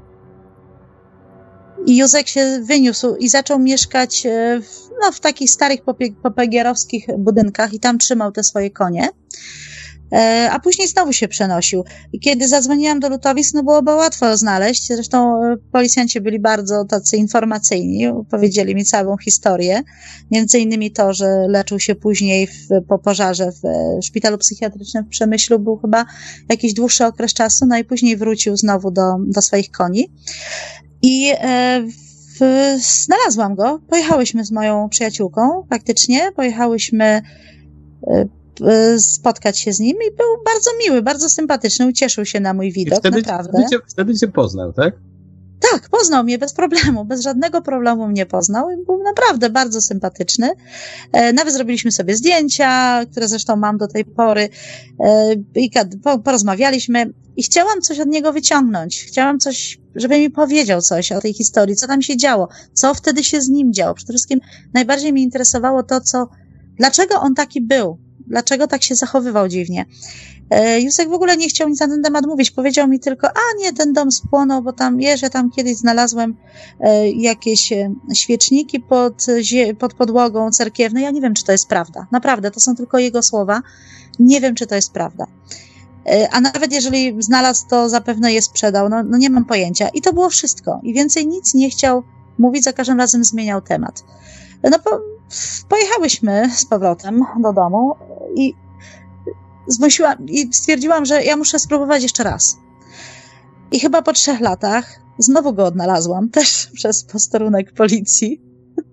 I Józek się wyniósł i zaczął mieszkać w, no, w takich starych popegierowskich budynkach i tam trzymał te swoje konie. A później znowu się przenosił. I kiedy zadzwoniłam do Lutowisk, no byłoby łatwo znaleźć. Zresztą policjanci byli bardzo tacy informacyjni. Powiedzieli mi całą historię. Między innymi to, że leczył się później w, po pożarze w szpitalu psychiatrycznym w Przemyślu. Był chyba jakiś dłuższy okres czasu. No i później wrócił znowu do, do swoich koni. I e, w, znalazłam go. Pojechałyśmy z moją przyjaciółką, faktycznie. Pojechałyśmy e, spotkać się z nim i był bardzo miły, bardzo sympatyczny, ucieszył się na mój widok, wtedy, naprawdę. Wtedy cię, wtedy cię poznał, tak? Tak, poznał mnie bez problemu, bez żadnego problemu mnie poznał i był naprawdę bardzo sympatyczny. E, nawet zrobiliśmy sobie zdjęcia, które zresztą mam do tej pory e, i po, porozmawialiśmy i chciałam coś od niego wyciągnąć. Chciałam coś, żeby mi powiedział coś o tej historii, co tam się działo, co wtedy się z nim działo. Przede wszystkim najbardziej mnie interesowało to, co, dlaczego on taki był, dlaczego tak się zachowywał dziwnie. Józek w ogóle nie chciał nic na ten temat mówić. Powiedział mi tylko, a nie, ten dom spłonął, bo tam, wiesz, ja tam kiedyś znalazłem e, jakieś e, świeczniki pod, zie, pod podłogą cerkiewną. Ja nie wiem, czy to jest prawda. Naprawdę, to są tylko jego słowa. Nie wiem, czy to jest prawda. E, a nawet jeżeli znalazł, to zapewne je sprzedał. No, no nie mam pojęcia. I to było wszystko. I więcej nic nie chciał mówić, za każdym razem zmieniał temat. No po, pojechałyśmy z powrotem do domu i zmusiłam i stwierdziłam, że ja muszę spróbować jeszcze raz. I chyba po trzech latach znowu go odnalazłam, też przez posterunek policji.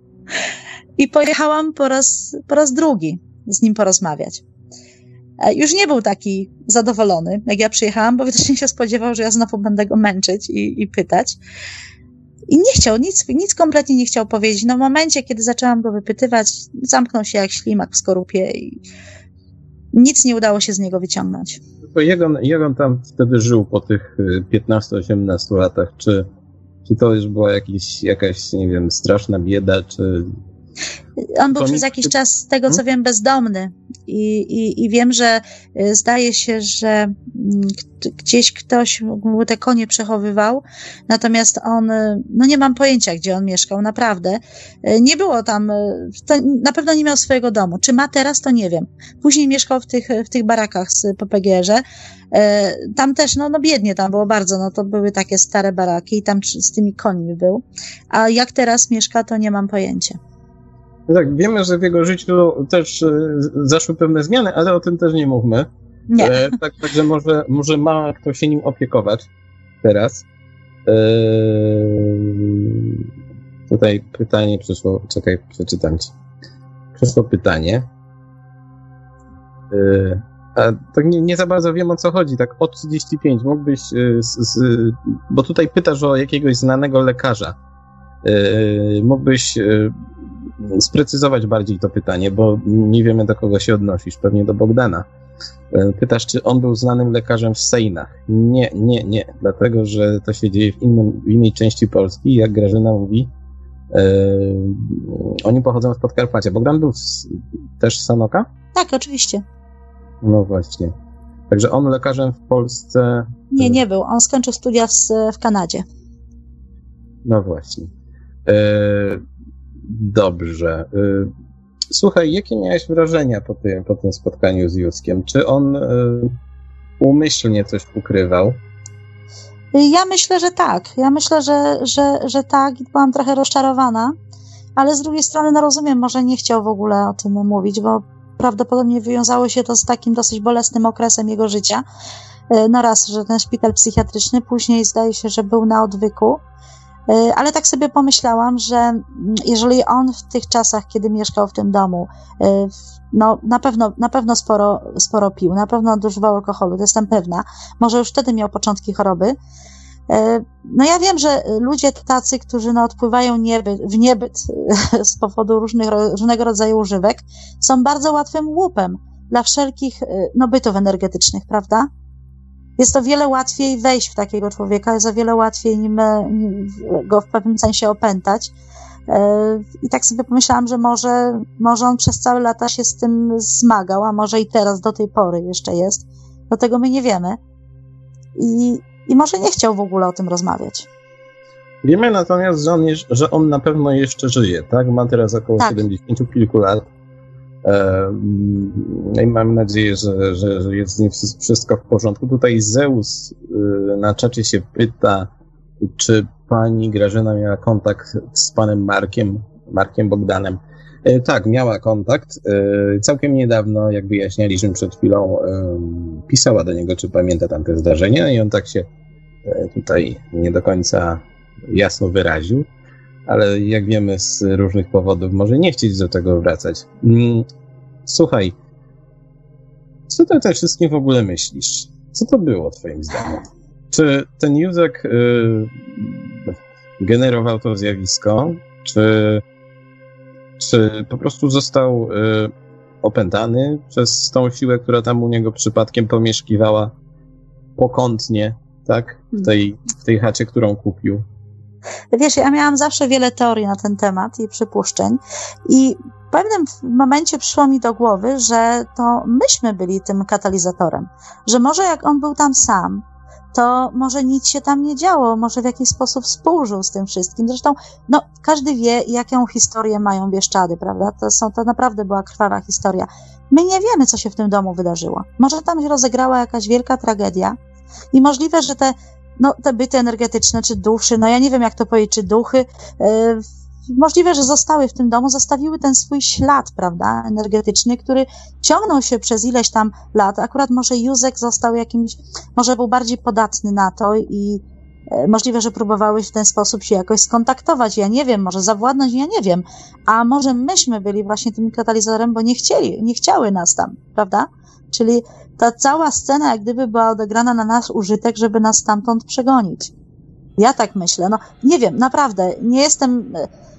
I pojechałam po raz, po raz drugi z nim porozmawiać. Już nie był taki zadowolony, jak ja przyjechałam, bo widocznie się spodziewał, że ja znowu będę go męczyć i, i pytać. I nie chciał, nic, nic kompletnie nie chciał powiedzieć. No w momencie, kiedy zaczęłam go wypytywać, zamknął się jak ślimak w skorupie i nic nie udało się z niego wyciągnąć. Jak on, jak on tam wtedy żył po tych piętnastu osiemnastu latach? Czy, czy to już była jakiś, jakaś, nie wiem, straszna bieda, czy... On był przez jakiś czas, z tego co wiem, bezdomny i, i, i wiem, że zdaje się, że gdzieś ktoś mu te konie przechowywał, natomiast on, no nie mam pojęcia, gdzie on mieszkał, naprawdę. Nie było tam, to na pewno nie miał swojego domu. Czy ma teraz, to nie wiem. Później mieszkał w tych, w tych barakach z P P G R-ze. Tam też, no, no biednie tam było bardzo, no to były takie stare baraki i tam z tymi końmi był. A jak teraz mieszka, to nie mam pojęcia. Tak, wiemy, że w jego życiu też zaszły pewne zmiany, ale o tym też nie mówmy. Nie. E, tak, także może, może ma kto się nim opiekować teraz. E, tutaj pytanie przyszło, czekaj, przeczytam ci. Przyszło pytanie. E, a tak nie, nie za bardzo wiem, o co chodzi. Tak o trzydzieści pięć mógłbyś, z, z, bo tutaj pytasz o jakiegoś znanego lekarza. E, mógłbyś sprecyzować bardziej to pytanie, bo nie wiemy, do kogo się odnosisz, pewnie do Bogdana. Pytasz, czy on był znanym lekarzem w Sejnach. Nie, nie, nie, dlatego, że to się dzieje w, innym, w innej części Polski, jak Grażyna mówi. E, oni pochodzą z Podkarpacia. Bogdan był w, też z Sanoka? Tak, oczywiście. No właśnie. Także on lekarzem w Polsce... Nie, nie był. On skończył studia w, w Kanadzie. No właśnie. E, Dobrze. Słuchaj, jakie miałeś wrażenia po tym, po tym spotkaniu z Józkiem? Czy on y, umyślnie coś ukrywał? Ja myślę, że tak. Ja myślę, że, że, że tak i byłam trochę rozczarowana, ale z drugiej strony, no rozumiem, może nie chciał w ogóle o tym mówić, bo prawdopodobnie wywiązało się to z takim dosyć bolesnym okresem jego życia. No raz, że ten szpital psychiatryczny, później zdaje się, że był na odwyku. Ale tak sobie pomyślałam, że jeżeli on w tych czasach, kiedy mieszkał w tym domu, no na pewno, na pewno sporo, sporo pił, na pewno nadużywał alkoholu, to jestem pewna, może już wtedy miał początki choroby. No ja wiem, że ludzie tacy, którzy no odpływają niebyt, w niebyt z powodu różnych, różnego rodzaju używek, są bardzo łatwym łupem dla wszelkich no, bytów energetycznych, prawda? Jest o wiele łatwiej wejść w takiego człowieka, jest o wiele łatwiej nim, nim go w pewnym sensie opętać. I tak sobie pomyślałam, że może, może on przez całe lata się z tym zmagał, a może i teraz do tej pory jeszcze jest. Do tego my nie wiemy. I, i może nie chciał w ogóle o tym rozmawiać. Wiemy natomiast, że on, że on na pewno jeszcze żyje, tak? Ma teraz około tak. siedemdziesięciu kilku lat. No i mam nadzieję, że, że, że jest z nim wszystko w porządku. Tutaj Zeus na czacie się pyta, czy pani Grażyna miała kontakt z panem Markiem, Markiem Bogdanem. Tak, miała kontakt. Całkiem niedawno, jak wyjaśnialiśmy przed chwilą, pisała do niego, czy pamięta tamte zdarzenia i on tak się tutaj nie do końca jasno wyraził. Ale jak wiemy z różnych powodów może nie chcieć do tego wracać. Słuchaj, co ty o tym wszystkim w ogóle myślisz? Co to było twoim zdaniem? Czy ten Józek yy, generował to zjawisko, czy, czy po prostu został y, opętany przez tą siłę, która tam u niego przypadkiem pomieszkiwała pokątnie, tak? W tej, w tej chacie, którą kupił. Wiesz, ja miałam zawsze wiele teorii na ten temat i przypuszczeń i w pewnym momencie przyszło mi do głowy, że to myśmy byli tym katalizatorem, że może jak on był tam sam, to może nic się tam nie działo, może w jakiś sposób współżył z tym wszystkim. Zresztą, no, każdy wie, jaką historię mają Bieszczady, prawda? To, są, to naprawdę była krwawa historia. My nie wiemy, co się w tym domu wydarzyło. Może tam się rozegrała jakaś wielka tragedia i możliwe, że te, no, te byty energetyczne, czy duszy, no ja nie wiem, jak to powiedzieć, czy duchy, yy, możliwe, że zostały w tym domu, zostawiły ten swój ślad, prawda, energetyczny, który ciągnął się przez ileś tam lat. Akurat może Józek został jakimś, może był bardziej podatny na to i e, możliwe, że próbowały w ten sposób się jakoś skontaktować. Ja nie wiem, może zawładnąć, ja nie wiem. A może myśmy byli właśnie tym katalizatorem, bo nie chcieli, nie chciały nas tam, prawda? Czyli ta cała scena jak gdyby była odegrana na nasz użytek, żeby nas stamtąd przegonić. Ja tak myślę. No, nie wiem, naprawdę, nie jestem...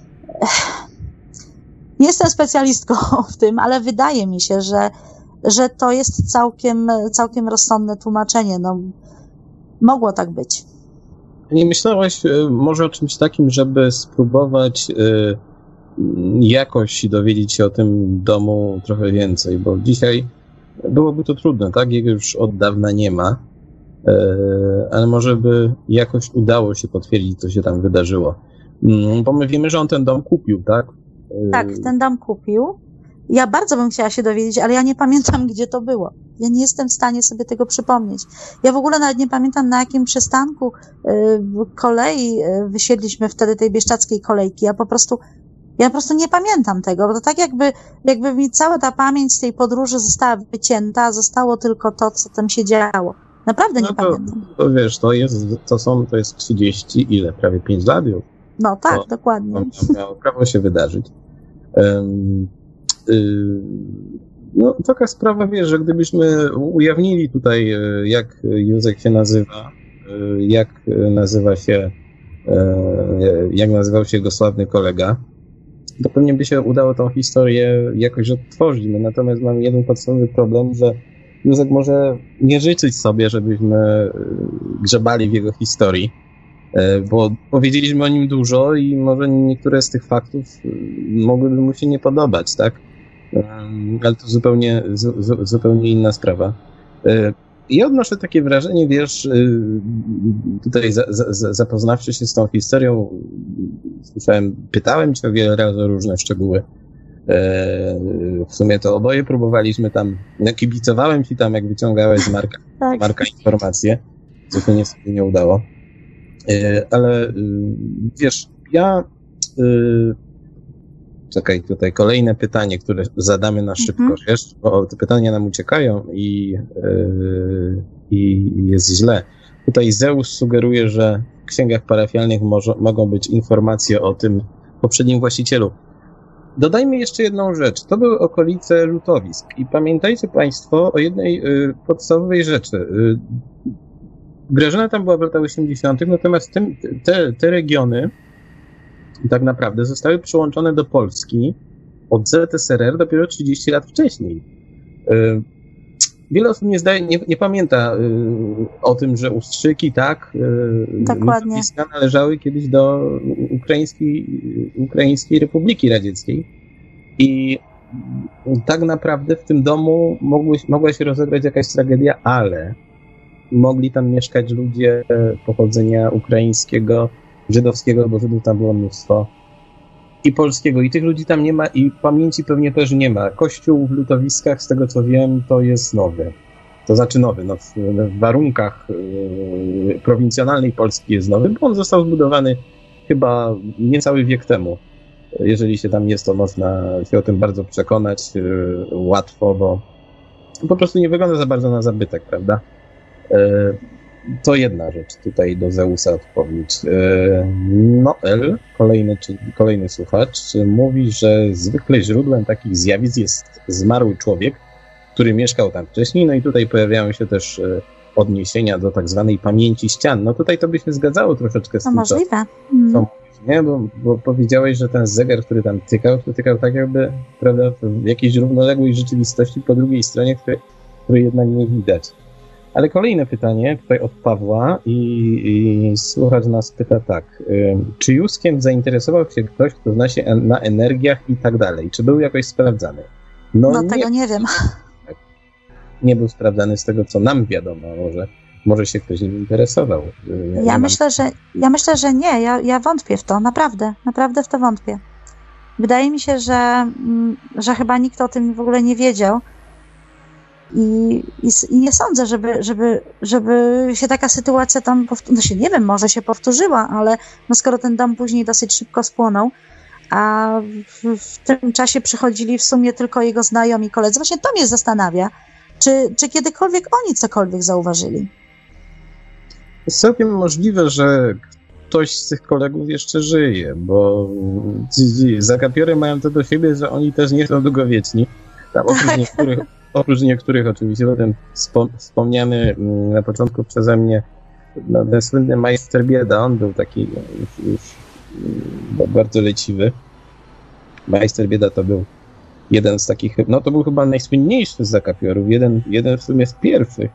Nie jestem specjalistką w tym, ale wydaje mi się, że, że to jest całkiem, całkiem rozsądne tłumaczenie. No, mogło tak być. Nie myślałaś może o czymś takim, żeby spróbować y, jakoś dowiedzieć się o tym domu trochę więcej, bo dzisiaj byłoby to trudne, tak? Jego już od dawna nie ma, y, ale może by jakoś udało się potwierdzić, co się tam wydarzyło. Bo my wiemy, że on ten dom kupił, tak? Tak, ten dom kupił. Ja bardzo bym chciała się dowiedzieć, ale ja nie pamiętam, gdzie to było. Ja nie jestem w stanie sobie tego przypomnieć. Ja w ogóle nawet nie pamiętam, na jakim przystanku y, kolei y, wysiedliśmy wtedy tej bieszczadzkiej kolejki. Ja po prostu, ja po prostu nie pamiętam tego, bo to tak jakby, jakby mi cała ta pamięć z tej podróży została wycięta, a zostało tylko to, co tam się działo. Naprawdę nie no to, pamiętam. To wiesz, to jest, to są, to jest trzydzieści, ile? Prawie pięć lat już. No tak, to, dokładnie. To miało prawo się wydarzyć. Um, y, no taka sprawa, wiesz, że gdybyśmy ujawnili tutaj, jak Józek się nazywa, jak nazywa się, jak nazywał się jego sławny kolega, to pewnie by się udało tą historię jakoś odtworzyć. My natomiast mamy jeden podstawowy problem, że Józek może nie życzyć sobie, żebyśmy grzebali w jego historii, bo powiedzieliśmy o nim dużo i może niektóre z tych faktów mogłyby mu się nie podobać, tak? Ale to zupełnie, zu, zupełnie inna sprawa. Ja odnoszę takie wrażenie, wiesz, tutaj za, za, zapoznawszy się z tą historią, słyszałem, pytałem cię o wiele razy o różne szczegóły. W sumie to oboje próbowaliśmy tam, no kibicowałem ci tam, jak wyciągałeś z Marka, tak. Marka informacje, co się niestety nie udało. Ale wiesz, ja... Czekaj, tutaj kolejne pytanie, które zadamy na szybko, mhm. wiesz, bo te pytania nam uciekają i, yy, i jest źle. Tutaj Zeus sugeruje, że w księgach parafialnych może, mogą być informacje o tym poprzednim właścicielu. Dodajmy jeszcze jedną rzecz. To były okolice lutowisk i pamiętajcie Państwo o jednej yy, podstawowej rzeczy. Yy, Grażyna tam była w latach osiemdziesiątych, natomiast tym, te, te regiony tak naprawdę zostały przyłączone do Polski od Z S R R dopiero trzydzieści lat wcześniej. Wiele osób nie, zdaje, nie, nie pamięta o tym, że Ustrzyki, tak, dokładnie, należały kiedyś do Ukraińskiej, Ukraińskiej Republiki Radzieckiej i tak naprawdę w tym domu mogły, mogła się rozegrać jakaś tragedia, ale mogli tam mieszkać ludzie pochodzenia ukraińskiego, żydowskiego, bo Żydów tam było mnóstwo, i polskiego, i tych ludzi tam nie ma, i pamięci pewnie też nie ma. Kościół w lutowiskach, z tego co wiem, to jest nowy. To znaczy nowy, no w, w warunkach yy, prowincjonalnej Polski jest nowy, bo on został zbudowany chyba niecały wiek temu. Jeżeli się tam jest, to można się o tym bardzo przekonać yy, łatwo, bo po prostu nie wygląda za bardzo na zabytek, prawda? Yy, To jedna rzecz, tutaj do Zeusa odpowiedź. Noel, kolejny, czy, kolejny słuchacz, mówi, że zwykle źródłem takich zjawisk jest zmarły człowiek, który mieszkał tam wcześniej, no i tutaj pojawiają się też odniesienia do tak zwanej pamięci ścian. No tutaj to by się zgadzało troszeczkę z To tym, możliwe. co, co nie? Bo, bo powiedziałeś, że ten zegar, który tam tykał, to tykał tak jakby, prawda, w jakiejś równoległej rzeczywistości po drugiej stronie, której, której jednak nie widać. Ale kolejne pytanie tutaj od Pawła i, i słuchacz nas pyta tak. Y, czy Józkiem zainteresował się ktoś, kto zna się en- na energiach i tak dalej? Czy był jakoś sprawdzany? No, no nie, tego nie wiem. Nie był sprawdzany z tego, co nam wiadomo. Może, może się ktoś nim interesował. Ja, ja myślę, mam... że, ja myślę, że nie. Ja, ja wątpię w to. Naprawdę. Naprawdę w to wątpię. Wydaje mi się, że, że chyba nikt o tym w ogóle nie wiedział. I, i, i nie sądzę, żeby, żeby, żeby się taka sytuacja tam, powtó- no się nie wiem, może się powtórzyła, ale no skoro ten dom później dosyć szybko spłonął, a w, w tym czasie przychodzili w sumie tylko jego znajomi koledzy, właśnie to mnie zastanawia, czy, czy kiedykolwiek oni cokolwiek zauważyli. Jest całkiem możliwe, że ktoś z tych kolegów jeszcze żyje, bo zagapiory mają to do siebie, że oni też nie są długowieczni. Tam oprócz niektórych Oprócz niektórych oczywiście, potem wspom- wspomniany na początku przeze mnie no, ten słynny majster Bieda, on był taki już, już bardzo leciwy. Majster Bieda to był jeden z takich, no to był chyba najsłynniejszy z zakapiorów, jeden, jeden w sumie z pierwszych.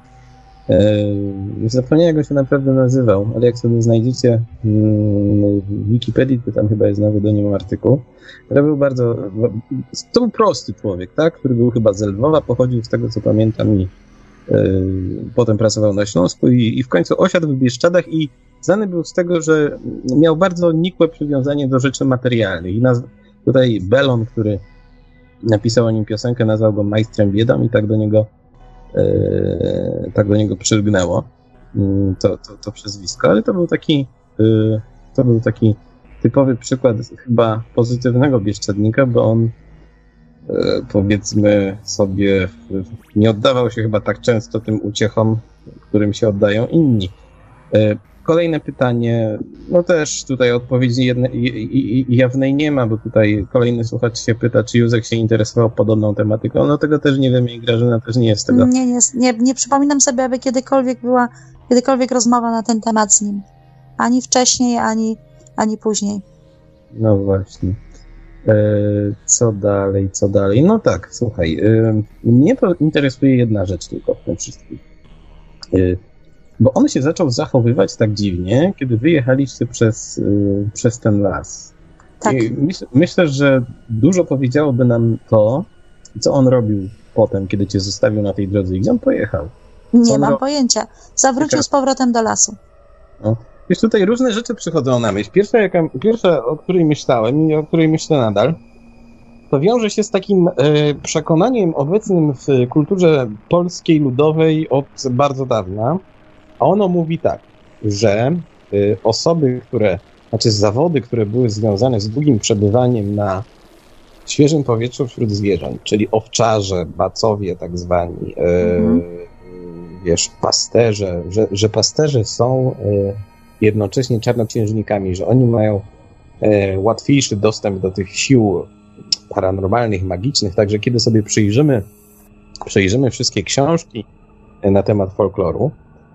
Eee, zapomniałem, jak go się naprawdę nazywał, ale jak sobie znajdziecie mm, w Wikipedii, to tam chyba jest nawet o nim artykuł. To był bardzo, to był prosty człowiek, tak, który był chyba z Lwowa, pochodził z tego, co pamiętam, i yy, potem pracował na Śląsku i, i w końcu osiadł w Bieszczadach i znany był z tego, że miał bardzo nikłe przywiązanie do rzeczy materialnych. I naz- tutaj Belon, który napisał o nim piosenkę, nazwał go majstrem biedą i tak do niego yy, tak do niego przylgnęło yy, to, to, to przezwisko, ale to był taki yy, to był taki typowy przykład chyba pozytywnego bieszczadnika, bo on e, powiedzmy sobie nie oddawał się chyba tak często tym uciechom, którym się oddają inni. E, kolejne pytanie, no też tutaj odpowiedzi jedne, i, i, i jawnej nie ma, bo tutaj kolejny słuchacz się pyta, czy Józek się interesował podobną tematyką. No tego też nie wiem i Grażyna też nie jest tego. Nie, nie, nie, nie przypominam sobie, aby kiedykolwiek była kiedykolwiek rozmowa na ten temat z nim. Ani wcześniej, ani ani później. No właśnie. E, co dalej, co dalej? No tak, słuchaj, e, mnie to interesuje jedna rzecz tylko w tym wszystkim. E, bo on się zaczął zachowywać tak dziwnie, kiedy wyjechaliście przez, e, przez ten las. Tak. I myśl, myślę, że dużo powiedziałoby nam to, co on robił potem, kiedy cię zostawił na tej drodze i gdzie on pojechał. Nie on mam ro... pojęcia. Zawrócił Taka... z powrotem do lasu. No. Wiesz, tutaj różne rzeczy przychodzą na myśl. Pierwsza, jaka, pierwsza, o której myślałem i o której myślę nadal, to wiąże się z takim e, przekonaniem obecnym w kulturze polskiej ludowej od bardzo dawna. A ono mówi tak, że e, osoby, które, znaczy zawody, które były związane z długim przebywaniem na świeżym powietrzu wśród zwierząt, czyli owczarze, bacowie tak zwani, e, mhm. wiesz, pasterze, że, że pasterze są e, jednocześnie czarnoksiężnikami, że oni mają e, łatwiejszy dostęp do tych sił paranormalnych, magicznych, także kiedy sobie przyjrzymy, przejrzymy wszystkie książki na temat folkloru,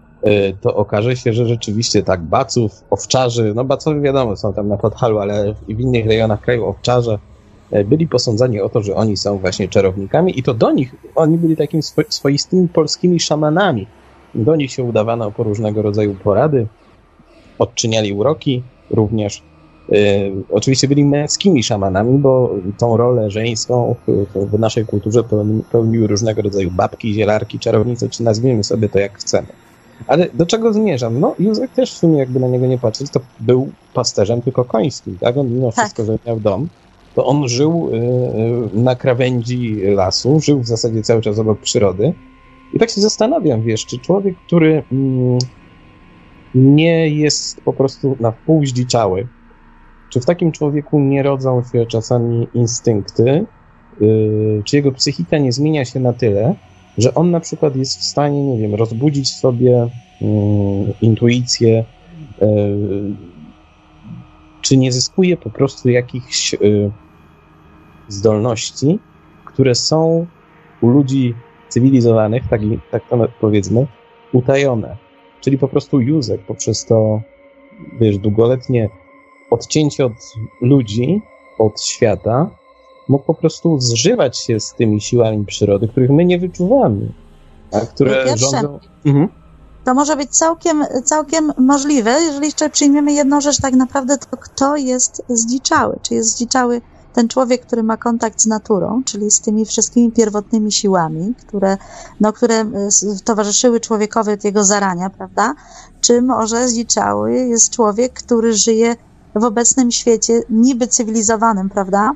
e, to okaże się, że rzeczywiście tak, baców, owczarzy, no bacowie wiadomo, są tam na Podhalu, ale w innych rejonach kraju owczarze e, byli posądzani o to, że oni są właśnie czarownikami i to do nich, oni byli takimi swo, swoistymi polskimi szamanami. Do nich się udawano po różnego rodzaju porady, odczyniali uroki również. Yy, oczywiście byli męskimi szamanami, bo tą rolę żeńską w, w naszej kulturze pełni, pełniły różnego rodzaju babki, zielarki, czarownice, czy nazwijmy sobie to jak chcemy. Ale do czego zmierzam? No Józek też w sumie, jakby na niego nie patrzeć, to był pasterzem tylko końskim, tak? On mimo wszystko, że miał dom, to on żył yy, na krawędzi lasu, żył w zasadzie cały czas obok przyrody. I tak się zastanawiam, wiesz, czy człowiek, który mm, nie jest po prostu na wpół zdziczały, czy w takim człowieku nie rodzą się czasami instynkty, yy, czy jego psychika nie zmienia się na tyle, że on na przykład jest w stanie, nie wiem, rozbudzić sobie yy, intuicję, yy, czy nie zyskuje po prostu jakichś yy, zdolności, które są u ludzi cywilizowanych, tak, tak to powiedzmy, utajone. Czyli po prostu Józek poprzez to, wiesz, długoletnie odcięcie od ludzi, od świata, mógł po prostu zżywać się z tymi siłami przyrody, których my nie wyczuwamy, a które Po pierwsze, rządzą... Mhm. To może być całkiem, całkiem możliwe, jeżeli jeszcze przyjmiemy jedną rzecz, tak naprawdę to kto jest zdziczały. Czy jest zdziczały ten człowiek, który ma kontakt z naturą, czyli z tymi wszystkimi pierwotnymi siłami, które, no, które towarzyszyły człowiekowi od jego zarania, prawda? Czy może zdziczały jest człowiek, który żyje w obecnym świecie niby cywilizowanym, prawda?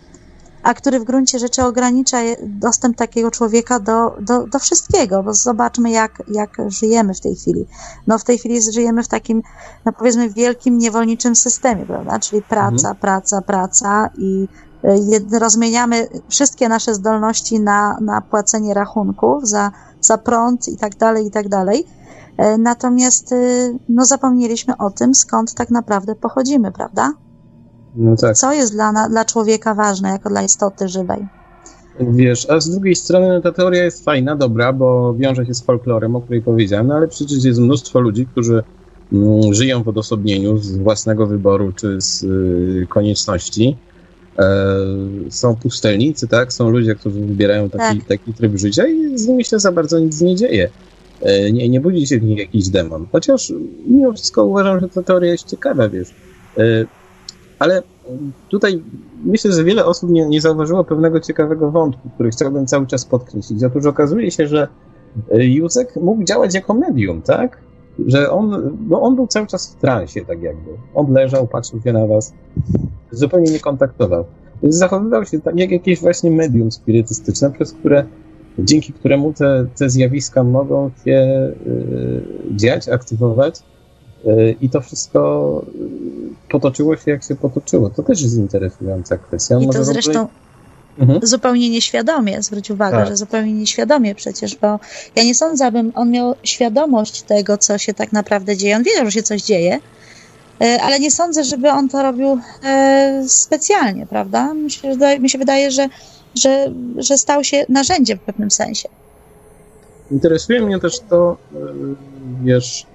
A który w gruncie rzeczy ogranicza dostęp takiego człowieka do, do, do wszystkiego, bo zobaczmy, jak, jak żyjemy w tej chwili. No w tej chwili żyjemy w takim, no powiedzmy, wielkim niewolniczym systemie, prawda? Czyli praca, mhm. praca, praca i rozmieniamy wszystkie nasze zdolności na, na płacenie rachunków za, za prąd i tak dalej, i tak dalej. Natomiast no zapomnieliśmy o tym, skąd tak naprawdę pochodzimy, prawda? No tak. Co jest dla, dla człowieka ważne, jako dla istoty żywej? Wiesz, a z drugiej strony no, ta teoria jest fajna, dobra, bo wiąże się z folklorem, o której powiedziałem, no ale przecież jest mnóstwo ludzi, którzy mm, żyją w odosobnieniu z własnego wyboru czy z y, konieczności. E, są pustelnicy, tak? Są ludzie, którzy wybierają taki, tak. taki tryb życia i z nimi się za bardzo nic nie dzieje. E, nie, nie budzi się w nich jakiś demon. Chociaż mimo wszystko uważam, że ta teoria jest ciekawa, wiesz. E, Ale tutaj myślę, że wiele osób nie, nie zauważyło pewnego ciekawego wątku, który chciałbym cały czas podkreślić. Otóż okazuje się, że Józek mógł działać jako medium, tak? Że on, bo on był cały czas w transie, tak jakby. On leżał, patrzył się na was, zupełnie nie kontaktował. Więc zachowywał się tak jak jakieś właśnie medium spirytystyczne, przez które, dzięki któremu te, te zjawiska mogą się yy, dziać, aktywować. I to wszystko potoczyło się, jak się potoczyło. To też jest interesująca kwestia. I to zresztą ogóle... mhm. zupełnie nieświadomie, zwróć uwagę, tak. że zupełnie nieświadomie przecież, bo ja nie sądzę, abym on miał świadomość tego, co się tak naprawdę dzieje. On wiedział, że się coś dzieje, ale nie sądzę, żeby on to robił specjalnie, wydaje, mi się, mi się wydaje, że, że, że stał się narzędziem w pewnym sensie. Interesuje mnie też to, wiesz,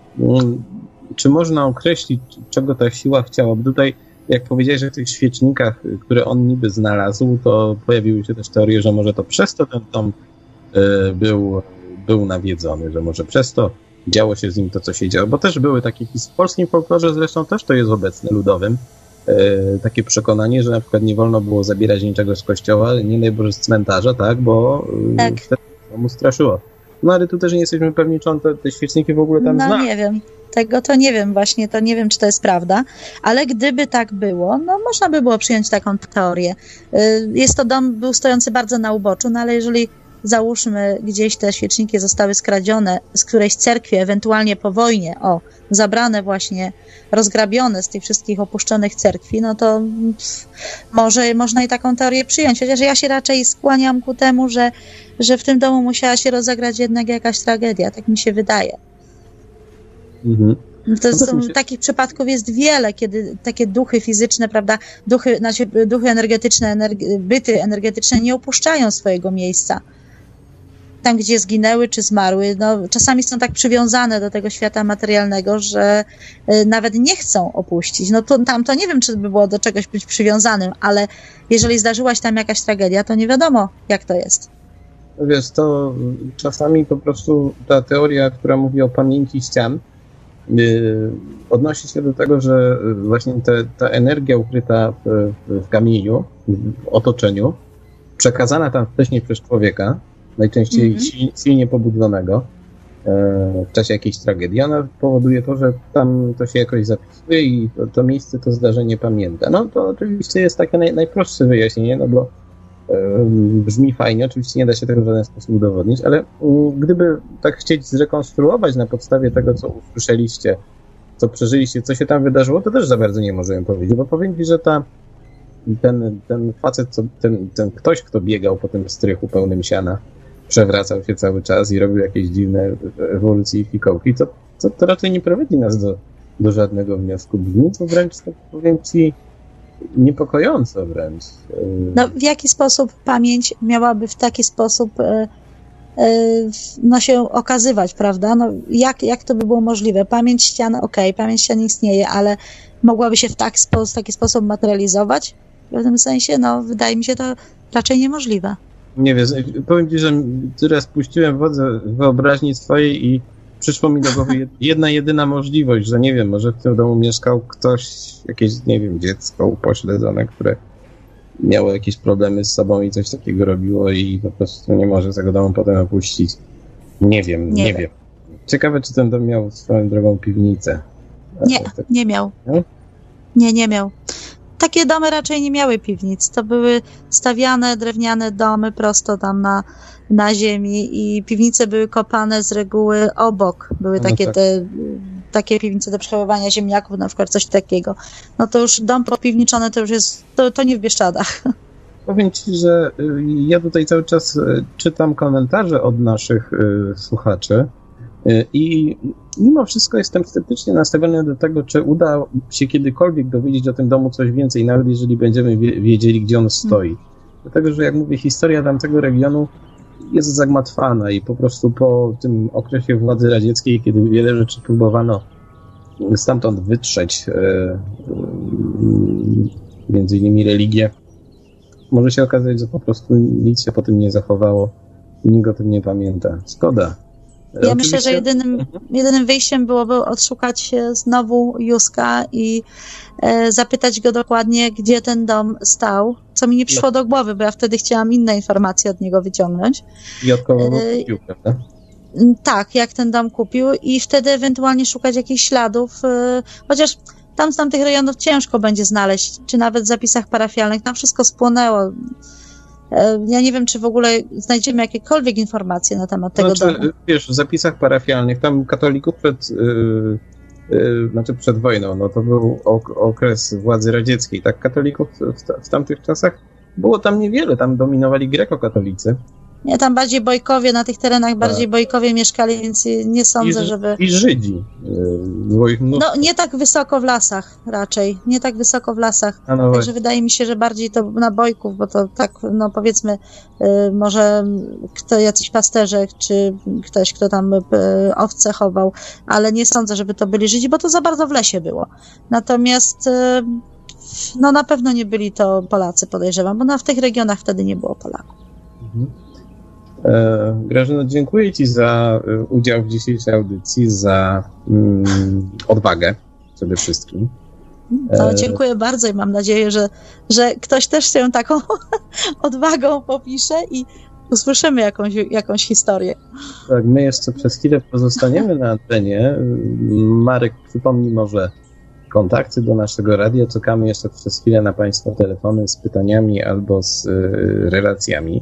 czy można określić, czego ta siła chciała? Bo tutaj, jak powiedziałeś, że w tych świecznikach, które on niby znalazł, to pojawiły się też teorie, że może to przez to ten dom był, był nawiedzony, że może przez to działo się z nim to, co się działo. Bo też były takie, w polskim folklorze zresztą też to jest obecne, ludowym, takie przekonanie, że na przykład nie wolno było zabierać niczego z kościoła, nie daj Boże z cmentarza, tak, bo tak. wtedy mu straszyło. No ale tu też nie jesteśmy pewni, czy on te, te świeczniki w ogóle tam no, zna. No nie wiem, tego to nie wiem właśnie, to nie wiem, czy to jest prawda, ale gdyby tak było, no można by było przyjąć taką teorię. Jest to dom, był stojący bardzo na uboczu, no ale jeżeli załóżmy gdzieś te świeczniki zostały skradzione z którejś cerkwi, ewentualnie po wojnie, o, zabrane właśnie, rozgrabione z tych wszystkich opuszczonych cerkwi, no to pff, może można i taką teorię przyjąć, chociaż ja się raczej skłaniam ku temu, że, że w tym domu musiała się rozegrać jednak jakaś tragedia, tak mi się wydaje. Mhm. To jest, no to się... Takich przypadków jest wiele, kiedy takie duchy fizyczne, prawda, duchy, znaczy duchy energetyczne, energi- byty energetyczne nie opuszczają swojego miejsca. Tam, gdzie zginęły czy zmarły, no, czasami są tak przywiązane do tego świata materialnego, że y, nawet nie chcą opuścić. No to, tam to nie wiem, czy by było do czegoś być przywiązanym, ale jeżeli zdarzyła się tam jakaś tragedia, to nie wiadomo, jak to jest. Wiesz, to czasami po prostu ta teoria, która mówi o pamięci ścian, yy, odnosi się do tego, że właśnie te, ta energia ukryta w, w kamieniu, w otoczeniu, przekazana tam wcześniej przez człowieka, najczęściej mm-hmm. sil, silnie pobudzonego e, w czasie jakiejś tragedii. Ona powoduje to, że tam to się jakoś zapisuje i to, to miejsce, to zdarzenie pamięta. No to oczywiście jest takie naj, najprostsze wyjaśnienie, no bo e, brzmi fajnie, oczywiście nie da się tego w żaden sposób udowodnić, ale m, gdyby tak chcieć zrekonstruować na podstawie tego, co usłyszeliście, co przeżyliście, co się tam wydarzyło, to też za bardzo nie możemy powiedzieć, bo powiem ci, że ta ten, ten facet, co, ten, ten ktoś, kto biegał po tym strychu pełnym siana, przewracał się cały czas i robił jakieś dziwne ewolucje i fikołki, to, to, to raczej nie prowadzi nas do, do żadnego wniosku. Brzmi to wręcz, tak powiem ci, niepokojąco wręcz. No w jaki sposób pamięć miałaby w taki sposób no, się okazywać, prawda? No, jak, jak to by było możliwe? Pamięć ścian, okej, okay, pamięć ścian istnieje, ale mogłaby się w tak spo, taki sposób materializować? W pewnym sensie, no, wydaje mi się to raczej niemożliwe. Nie wiem, powiem ci, że tyle spuściłem wodę wyobraźni swojej i przyszło mi do głowy jedna, jedyna możliwość, że nie wiem, może w tym domu mieszkał ktoś, jakieś, nie wiem, dziecko upośledzone, które miało jakieś problemy z sobą i coś takiego robiło i po prostu nie może tego domu potem opuścić. Nie wiem, nie, nie wiem. wiem. Ciekawe, czy ten dom miał swoją drogą piwnicę. Nie, nie miał. Nie? nie, nie miał. Takie domy raczej nie miały piwnic. To były stawiane drewniane domy prosto tam na, na ziemi i piwnice były kopane z reguły obok. Były no takie tak. te takie piwnice do przechowywania ziemniaków, na przykład coś takiego. No to już dom popiwniczony to już jest, to, to nie w Bieszczadach. Powiem ci, że ja tutaj cały czas czytam komentarze od naszych słuchaczy i mimo wszystko jestem sceptycznie nastawiony do tego, czy uda się kiedykolwiek dowiedzieć o tym domu coś więcej, nawet jeżeli będziemy wiedzieli, gdzie on stoi. Hmm. Dlatego, że jak mówię, historia tamtego regionu jest zagmatwana i po prostu po tym okresie władzy radzieckiej, kiedy wiele rzeczy próbowano stamtąd wytrzeć, między innymi religię, może się okazać, że po prostu nic się po tym nie zachowało i nikt o tym nie pamięta. Szkoda. Ja Oczywiście... myślę, że jedynym, jedynym wyjściem byłoby odszukać znowu Józka i e, zapytać go dokładnie, gdzie ten dom stał, co mi nie przyszło do głowy, bo ja wtedy chciałam inne informacje od niego wyciągnąć. I od kogo go kupił, prawda? Tak, jak ten dom kupił i wtedy ewentualnie szukać jakichś śladów, e, chociaż tam z tamtych rejonów ciężko będzie znaleźć, czy nawet w zapisach parafialnych, tam wszystko spłonęło. Ja nie wiem, czy w ogóle znajdziemy jakiekolwiek informacje na temat tego znaczy, domu. Wiesz, w zapisach parafialnych, tam katolików przed, yy, yy, znaczy przed wojną, no to był ok- okres władzy radzieckiej, tak, katolików w, w tamtych czasach było tam niewiele, tam dominowali grekokatolicy. Nie, tam bardziej Bojkowie, na tych terenach bardziej Bojkowie mieszkali, więc nie sądzę, I, żeby... I Żydzi. Było ich mnóstwo. No, nie tak wysoko w lasach raczej, nie tak wysoko w lasach. No Także właśnie. wydaje mi się, że bardziej to na Bojków, bo to tak, no powiedzmy, y, może kto, jacyś pasterze, czy ktoś, kto tam y, owce chował, ale nie sądzę, żeby to byli Żydzi, bo to za bardzo w lesie było. Natomiast... Y, no na pewno nie byli to Polacy, podejrzewam, bo no, w tych regionach wtedy nie było Polaków. Mhm. E, Grażyno, dziękuję Ci za udział w dzisiejszej audycji, za mm, odwagę przede wszystkim. No, dziękuję bardzo i mam nadzieję, że, że ktoś też się taką odwagą popisze i usłyszymy jakąś, jakąś historię. Tak, my jeszcze przez chwilę pozostaniemy na antenie. Marek, przypomnij może kontakty do naszego radia. Czekamy jeszcze przez chwilę na Państwa telefony z pytaniami albo z y, relacjami.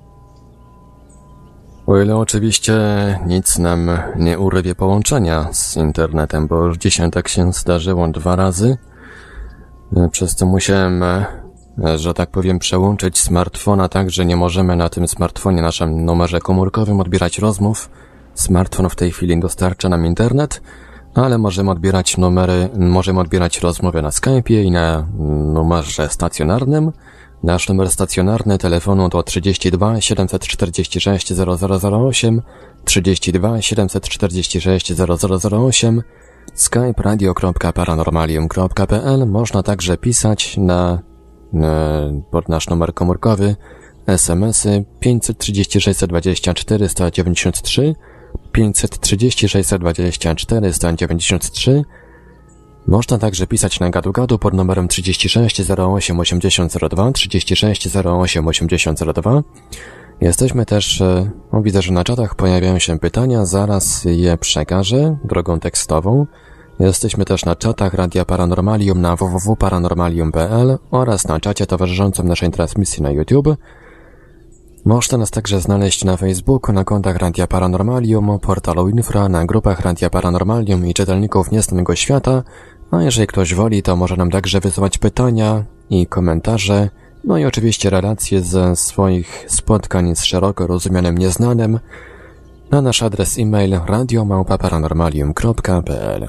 O ile oczywiście nic nam nie urwie połączenia z internetem, bo już dzisiaj tak się zdarzyło dwa razy, przez co musiałem, że tak powiem, przełączyć smartfona tak, że nie możemy na tym smartfonie, naszym numerze komórkowym odbierać rozmów. Smartfon w tej chwili dostarcza nam internet, ale możemy odbierać numery, możemy odbierać rozmowy na Skype'ie i na numerze stacjonarnym. Nasz numer stacjonarny telefonu to trzydzieści dwa siedemset czterdzieści sześć zero zero zero osiem, trzydzieści dwa siedemset czterdzieści sześć zero zero zero osiem, skype radio kropka paranormalium kropka p l. Można także pisać na, na pod nasz numer komórkowy es em esy pięćset trzydzieści sześć dwadzieścia cztery sto dziewięćdziesiąt trzy, pięćset trzydzieści sześć dwadzieścia cztery sto dziewięćdziesiąt trzy. Można także pisać na gadu-gadu pod numerem trzydzieści sześć zero osiem osiemdziesiąt zero dwa, trzydzieści sześć zero osiem osiemdziesiąt zero dwa. Jesteśmy też, no widzę, że na czatach pojawiają się pytania, zaraz je przekażę drogą tekstową. Jesteśmy też na czatach Radia Paranormalium na w w w kropka paranormalium kropka p l oraz na czacie towarzyszącym naszej transmisji na YouTube. Można nas także znaleźć na Facebooku, na kontach Radia Paranormalium, portalu Infra, na grupach Radia Paranormalium i czytelników Nieznanego Świata, a jeżeli ktoś woli, to może nam także wysyłać pytania i komentarze, no i oczywiście relacje ze swoich spotkań z szeroko rozumianym nieznanym na nasz adres e-mail radio małpa paranormalium kropka p l.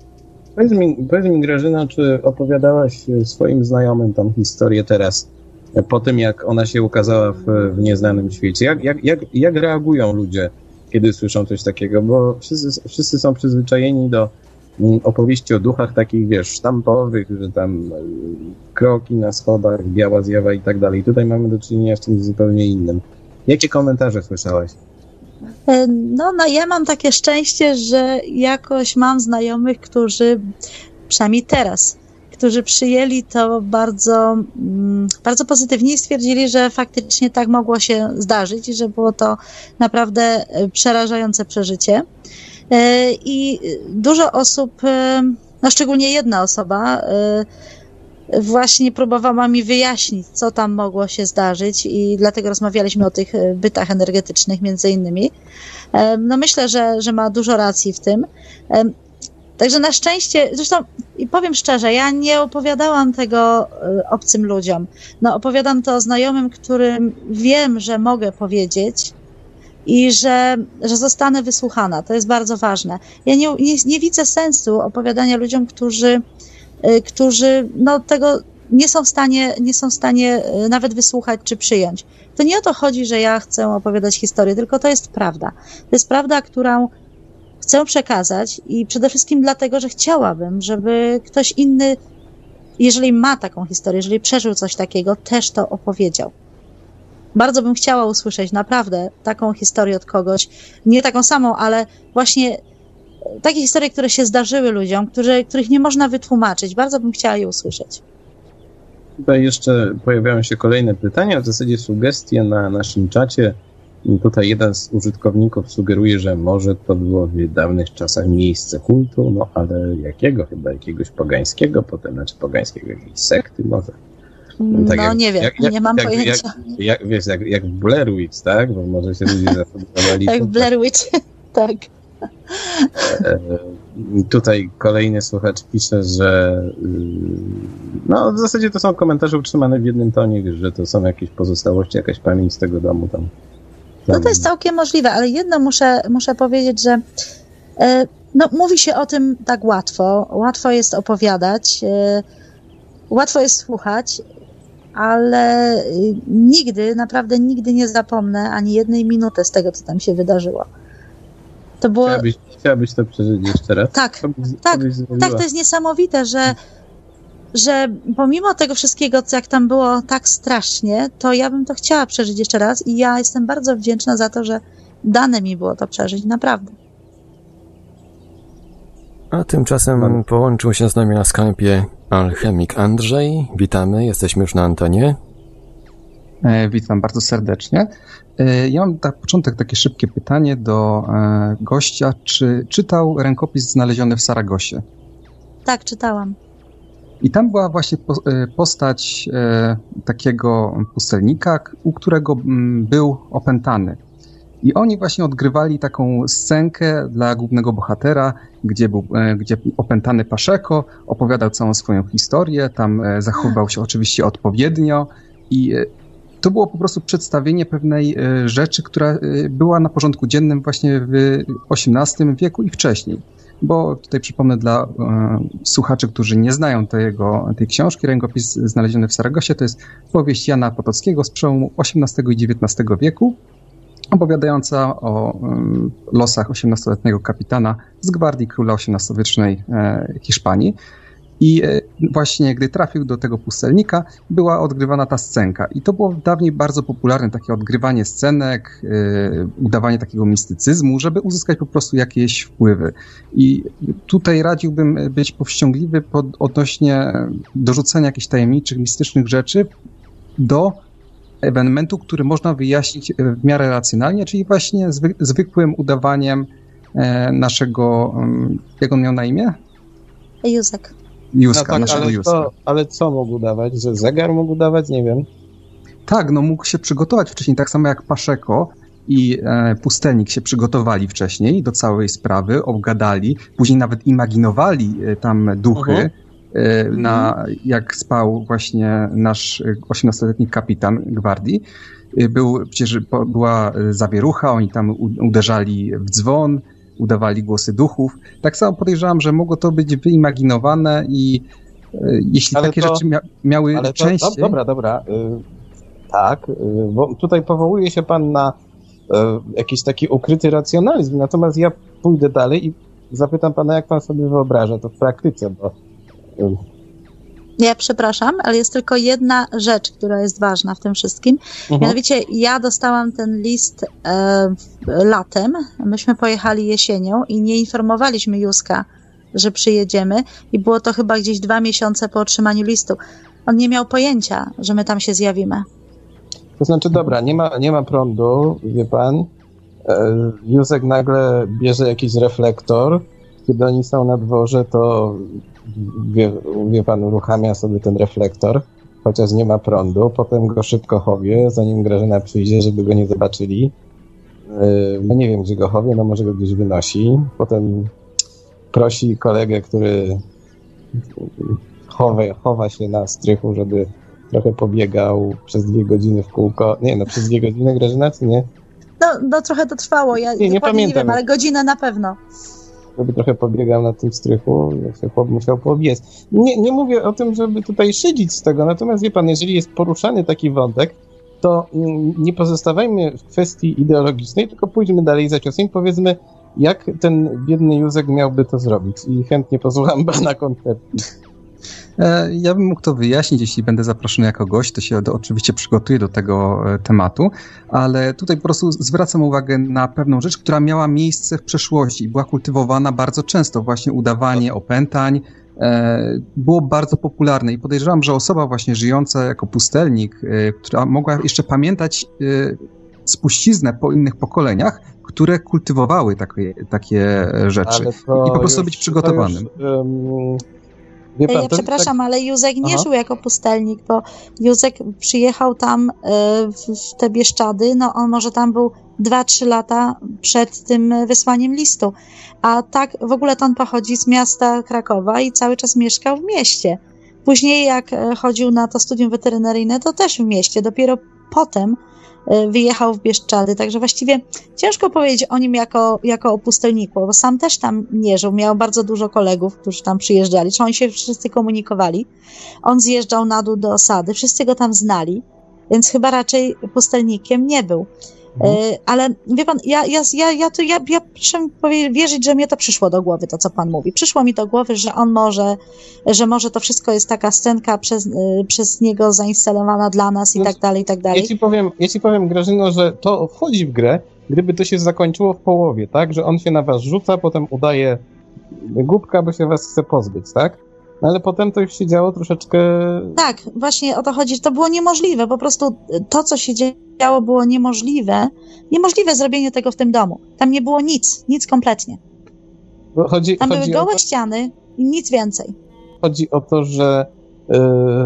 Powiedz mi, powiedz mi, Grażyna, czy opowiadałaś swoim znajomym tą historię teraz po tym, jak ona się ukazała w, w Nieznanym Świecie? Jak, jak, jak, jak reagują ludzie, kiedy słyszą coś takiego? Bo wszyscy, wszyscy są przyzwyczajeni do opowieści o duchach takich, wiesz, sztampowych, że tam kroki na schodach, biała zjawa i tak dalej. Tutaj mamy do czynienia z czymś zupełnie innym. Jakie komentarze słyszałaś? No, no ja mam takie szczęście, że jakoś mam znajomych, którzy, przynajmniej teraz, którzy przyjęli to bardzo, bardzo pozytywnie i stwierdzili, że faktycznie tak mogło się zdarzyć i że było to naprawdę przerażające przeżycie. I dużo osób, no szczególnie jedna osoba, właśnie próbowała mi wyjaśnić, co tam mogło się zdarzyć i dlatego rozmawialiśmy o tych bytach energetycznych między innymi. No myślę, że, że ma dużo racji w tym. Także na szczęście, zresztą i powiem szczerze, ja nie opowiadałam tego obcym ludziom. No opowiadam to znajomym, którym wiem, że mogę powiedzieć i że, że zostanę wysłuchana. To jest bardzo ważne. Ja nie, nie, nie widzę sensu opowiadania ludziom, którzy, którzy no, tego nie są w stanie, nie są w stanie nawet wysłuchać czy przyjąć. To nie o to chodzi, że ja chcę opowiadać historię, tylko to jest prawda. To jest prawda, którą chcę przekazać i przede wszystkim dlatego, że chciałabym, żeby ktoś inny, jeżeli ma taką historię, jeżeli przeżył coś takiego, też to opowiedział. Bardzo bym chciała usłyszeć naprawdę taką historię od kogoś, nie taką samą, ale właśnie takie historie, które się zdarzyły ludziom, które, których nie można wytłumaczyć. Bardzo bym chciała je usłyszeć. Tutaj jeszcze pojawiają się kolejne pytania, w zasadzie sugestie na naszym czacie. Tutaj jeden z użytkowników sugeruje, że może to było w dawnych czasach miejsce kultu, no ale jakiego? Chyba jakiegoś pogańskiego, potem znaczy pogańskiego jakiejś sekty może. No, tak no jak, nie wiem, jak, nie mam jak, pojęcia. Jak, jak, wiesz, jak, jak w Blair Witch, tak? Bo może się ludzie zafundowali. Jak w Blair Witch, tak. E, tutaj kolejny słuchacz pisze, że no w zasadzie to są komentarze utrzymane w jednym tonie, wiesz, że to są jakieś pozostałości, jakaś pamięć z tego domu tam. No to jest całkiem możliwe, ale jedno muszę, muszę powiedzieć, że e, no, mówi się o tym tak łatwo, łatwo jest opowiadać, e, łatwo jest słuchać, ale nigdy, naprawdę nigdy nie zapomnę ani jednej minuty z tego, co tam się wydarzyło. To było... Chciałabyś, chciałabyś to przeżyć jeszcze raz? Tak, to byś, tak, to tak, to jest niesamowite, że że pomimo tego wszystkiego, co jak tam było tak strasznie, to ja bym to chciała przeżyć jeszcze raz i ja jestem bardzo wdzięczna za to, że dane mi było to przeżyć, naprawdę. A tymczasem połączył się z nami na Skype'ie alchemik Andrzej. Witamy, jesteśmy już na antenie. E, witam bardzo serdecznie. E, ja mam na początek takie szybkie pytanie do e, gościa. Czy czytał rękopis znaleziony w Saragosie? Tak, czytałam. I tam była właśnie postać e, takiego pustelnika, u którego m, był opętany. I oni właśnie odgrywali taką scenkę dla głównego bohatera, gdzie był e, gdzie opętany Paszeko opowiadał całą swoją historię, tam e, zachowywał się oczywiście odpowiednio i e, to było po prostu przedstawienie pewnej e, rzeczy, która e, była na porządku dziennym właśnie w osiemnastym wieku i wcześniej. Bo tutaj przypomnę dla e, słuchaczy, którzy nie znają tego, tej książki, rękopis znaleziony w Saragosie, to jest powieść Jana Potockiego z przełomu osiemnastego i dziewiętnastego wieku, opowiadająca o e, losach osiemnastoletniego kapitana z gwardii króla osiemnastowiecznej e, Hiszpanii. I e, właśnie gdy trafił do tego pustelnika, była odgrywana ta scenka. I to było dawniej bardzo popularne, takie odgrywanie scenek, e, udawanie takiego mistycyzmu, żeby uzyskać po prostu jakieś wpływy. I tutaj radziłbym być powściągliwy pod, odnośnie dorzucenia jakichś tajemniczych, mistycznych rzeczy do ewenementu, który można wyjaśnić w miarę racjonalnie, czyli właśnie zwy, zwykłym udawaniem e, naszego, um, jak on miał na imię? Józek. Józka, no tak, naszego ale Józka. Co, ale co mógł dawać? Że zegar mógł dawać? Nie wiem. Tak, no mógł się przygotować wcześniej, tak samo jak Paszeko i e, pustelnik się przygotowali wcześniej do całej sprawy, obgadali, później nawet imaginowali e, tam duchy, uh-huh. e, na, jak spał właśnie nasz osiemnastoletni kapitan gwardii. E, był, przecież była zawierucha, oni tam u, uderzali w dzwon, udawali głosy duchów. Tak samo podejrzewam, że mogło to być wyimaginowane i e, jeśli ale takie to, rzeczy mia- miały ale częściej... To, dobra, dobra. Tak, bo tutaj powołuje się pan na e, jakiś taki ukryty racjonalizm, natomiast ja pójdę dalej i zapytam pana, jak pan sobie wyobraża to w praktyce, bo... E, Ja przepraszam, ale jest tylko jedna rzecz, która jest ważna w tym wszystkim. Mhm. Mianowicie ja dostałam ten list e, latem, myśmy pojechali jesienią i nie informowaliśmy Józka, że przyjedziemy i było to chyba gdzieś dwa miesiące po otrzymaniu listu. On nie miał pojęcia, że my tam się zjawimy. To znaczy, dobra, nie ma, nie ma prądu, wie pan, e, Józek nagle bierze jakiś reflektor, kiedy oni są na dworze, to wie, wie pan, uruchamia sobie ten reflektor, chociaż nie ma prądu, potem go szybko chowie, zanim Grażyna przyjdzie, żeby go nie zobaczyli. E, no nie wiem, gdzie go chowie, no może go gdzieś wynosi, potem prosi kolegę, który chowa, chowa się na strychu, żeby trochę pobiegał przez dwie godziny w kółko. Nie, no przez dwie godziny, Grażyna, czy nie? No, no trochę to trwało, ja nie, nie pamiętam. Nie wiem, ale godzinę na pewno. Żeby trochę pobiegał na tym strychu, jak się chłop musiał pobiec. Nie, nie mówię o tym, żeby tutaj szydzić z tego, natomiast wie pan, jeżeli jest poruszany taki wątek, to nie pozostawajmy w kwestii ideologicznej, tylko pójdźmy dalej za ciosem i powiedzmy, jak ten biedny Józek miałby to zrobić. I chętnie posłucham pana koncepcji. Ja bym mógł to wyjaśnić, jeśli będę zaproszony jako gość, to się do, oczywiście przygotuję do tego tematu, ale tutaj po prostu zwracam uwagę na pewną rzecz, która miała miejsce w przeszłości i była kultywowana bardzo często, właśnie udawanie opętań, e, było bardzo popularne i podejrzewam, że osoba właśnie żyjąca jako pustelnik, e, która mogła jeszcze pamiętać e, spuściznę po innych pokoleniach, które kultywowały takie, takie rzeczy i po prostu już, być przygotowanym. Już, um... Wie pan, ja przepraszam, tak... ale Józek nie Aha. żył jako pustelnik, bo Józek przyjechał tam w, w te Bieszczady, no on może tam był dwa trzy lata przed tym wysłaniem listu, a tak w ogóle to on pochodzi z miasta Krakowa i cały czas mieszkał w mieście. Później jak chodził na to studium weterynaryjne, to też w mieście, dopiero potem wyjechał w Bieszczady, także właściwie ciężko powiedzieć o nim jako, jako o pustelniku, bo sam też tam nie żył, miał bardzo dużo kolegów, którzy tam przyjeżdżali, czy oni się wszyscy komunikowali. On zjeżdżał na dół do osady, wszyscy go tam znali, więc chyba raczej pustelnikiem nie był. Mhm. Y, ale wie pan, ja, ja, ja, ja, to, ja, ja proszę mi wierzyć, że mnie to przyszło do głowy, to co pan mówi. Przyszło mi do głowy, że on może, że może to wszystko jest taka scenka przez, y, przez niego zainstalowana dla nas i no, tak dalej, i tak dalej. Ja ci powiem, ja ci powiem, Grażyno, że to wchodzi w grę, gdyby to się zakończyło w połowie, tak? Że on się na was rzuca, potem udaje głupka, bo się was chce pozbyć, tak? No ale potem to już się działo troszeczkę... Tak, właśnie o to chodzi, że to było niemożliwe. Po prostu to, co się działo, było niemożliwe. Niemożliwe zrobienie tego w tym domu. Tam nie było nic, nic kompletnie. Bo chodzi, Tam chodzi były gołe to, ściany i nic więcej. Chodzi o to, że yy,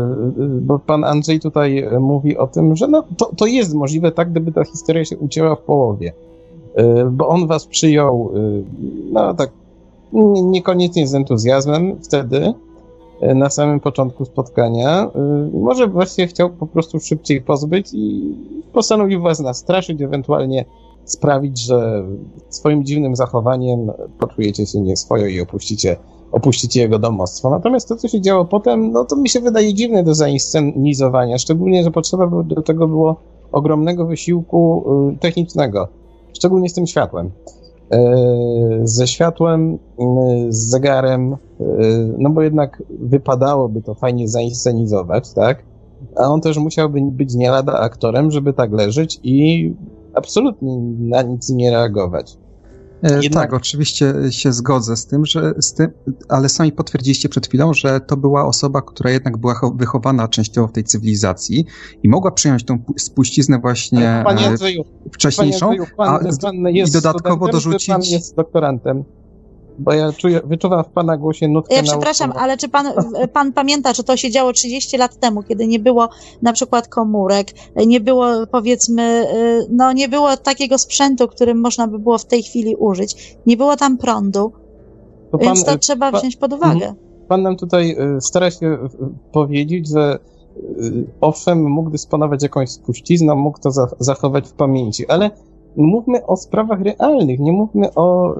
bo pan Andrzej tutaj mówi o tym, że no, to, to jest możliwe tak, gdyby ta historia się ucięła w połowie. Yy, bo on was przyjął, yy, no tak, niekoniecznie z entuzjazmem wtedy, na samym początku spotkania. Może właśnie chciał po prostu szybciej pozbyć i postanowił was nastraszyć, ewentualnie sprawić, że swoim dziwnym zachowaniem poczujecie się nieswojo i opuścicie, opuścicie jego domostwo. Natomiast to, co się działo potem, no to mi się wydaje dziwne do zainscenizowania, szczególnie, że potrzeba do tego było ogromnego wysiłku technicznego, szczególnie z tym światłem. Ze światłem, z zegarem, no bo jednak wypadałoby to fajnie zainscenizować, tak? A on też musiałby być nie lada aktorem, żeby tak leżeć i absolutnie na nic nie reagować. Jednak... Tak, oczywiście się zgodzę z tym, że z tym, ale sami potwierdziliście przed chwilą, że to była osoba, która jednak była wychowana częściowo w tej cywilizacji i mogła przyjąć tą spuściznę właśnie Panie Andrzeju, wcześniejszą, Panie Andrzeju, pan, a, pan jest i dodatkowo dorzucić... Pan jest doktorantem. Bo ja czuję, wyczuwam w pana głosie nutkę Ja przepraszam, naukową. ale czy pan, pan pamięta, że to się działo trzydzieści lat temu, kiedy nie było na przykład komórek, nie było powiedzmy, no nie było takiego sprzętu, którym można by było w tej chwili użyć. Nie było tam prądu, to pan, więc to trzeba pan, wziąć pod uwagę. Pan nam tutaj stara się powiedzieć, że owszem, mógł dysponować jakąś spuścizną, mógł to zachować w pamięci, ale mówmy o sprawach realnych, nie mówmy o,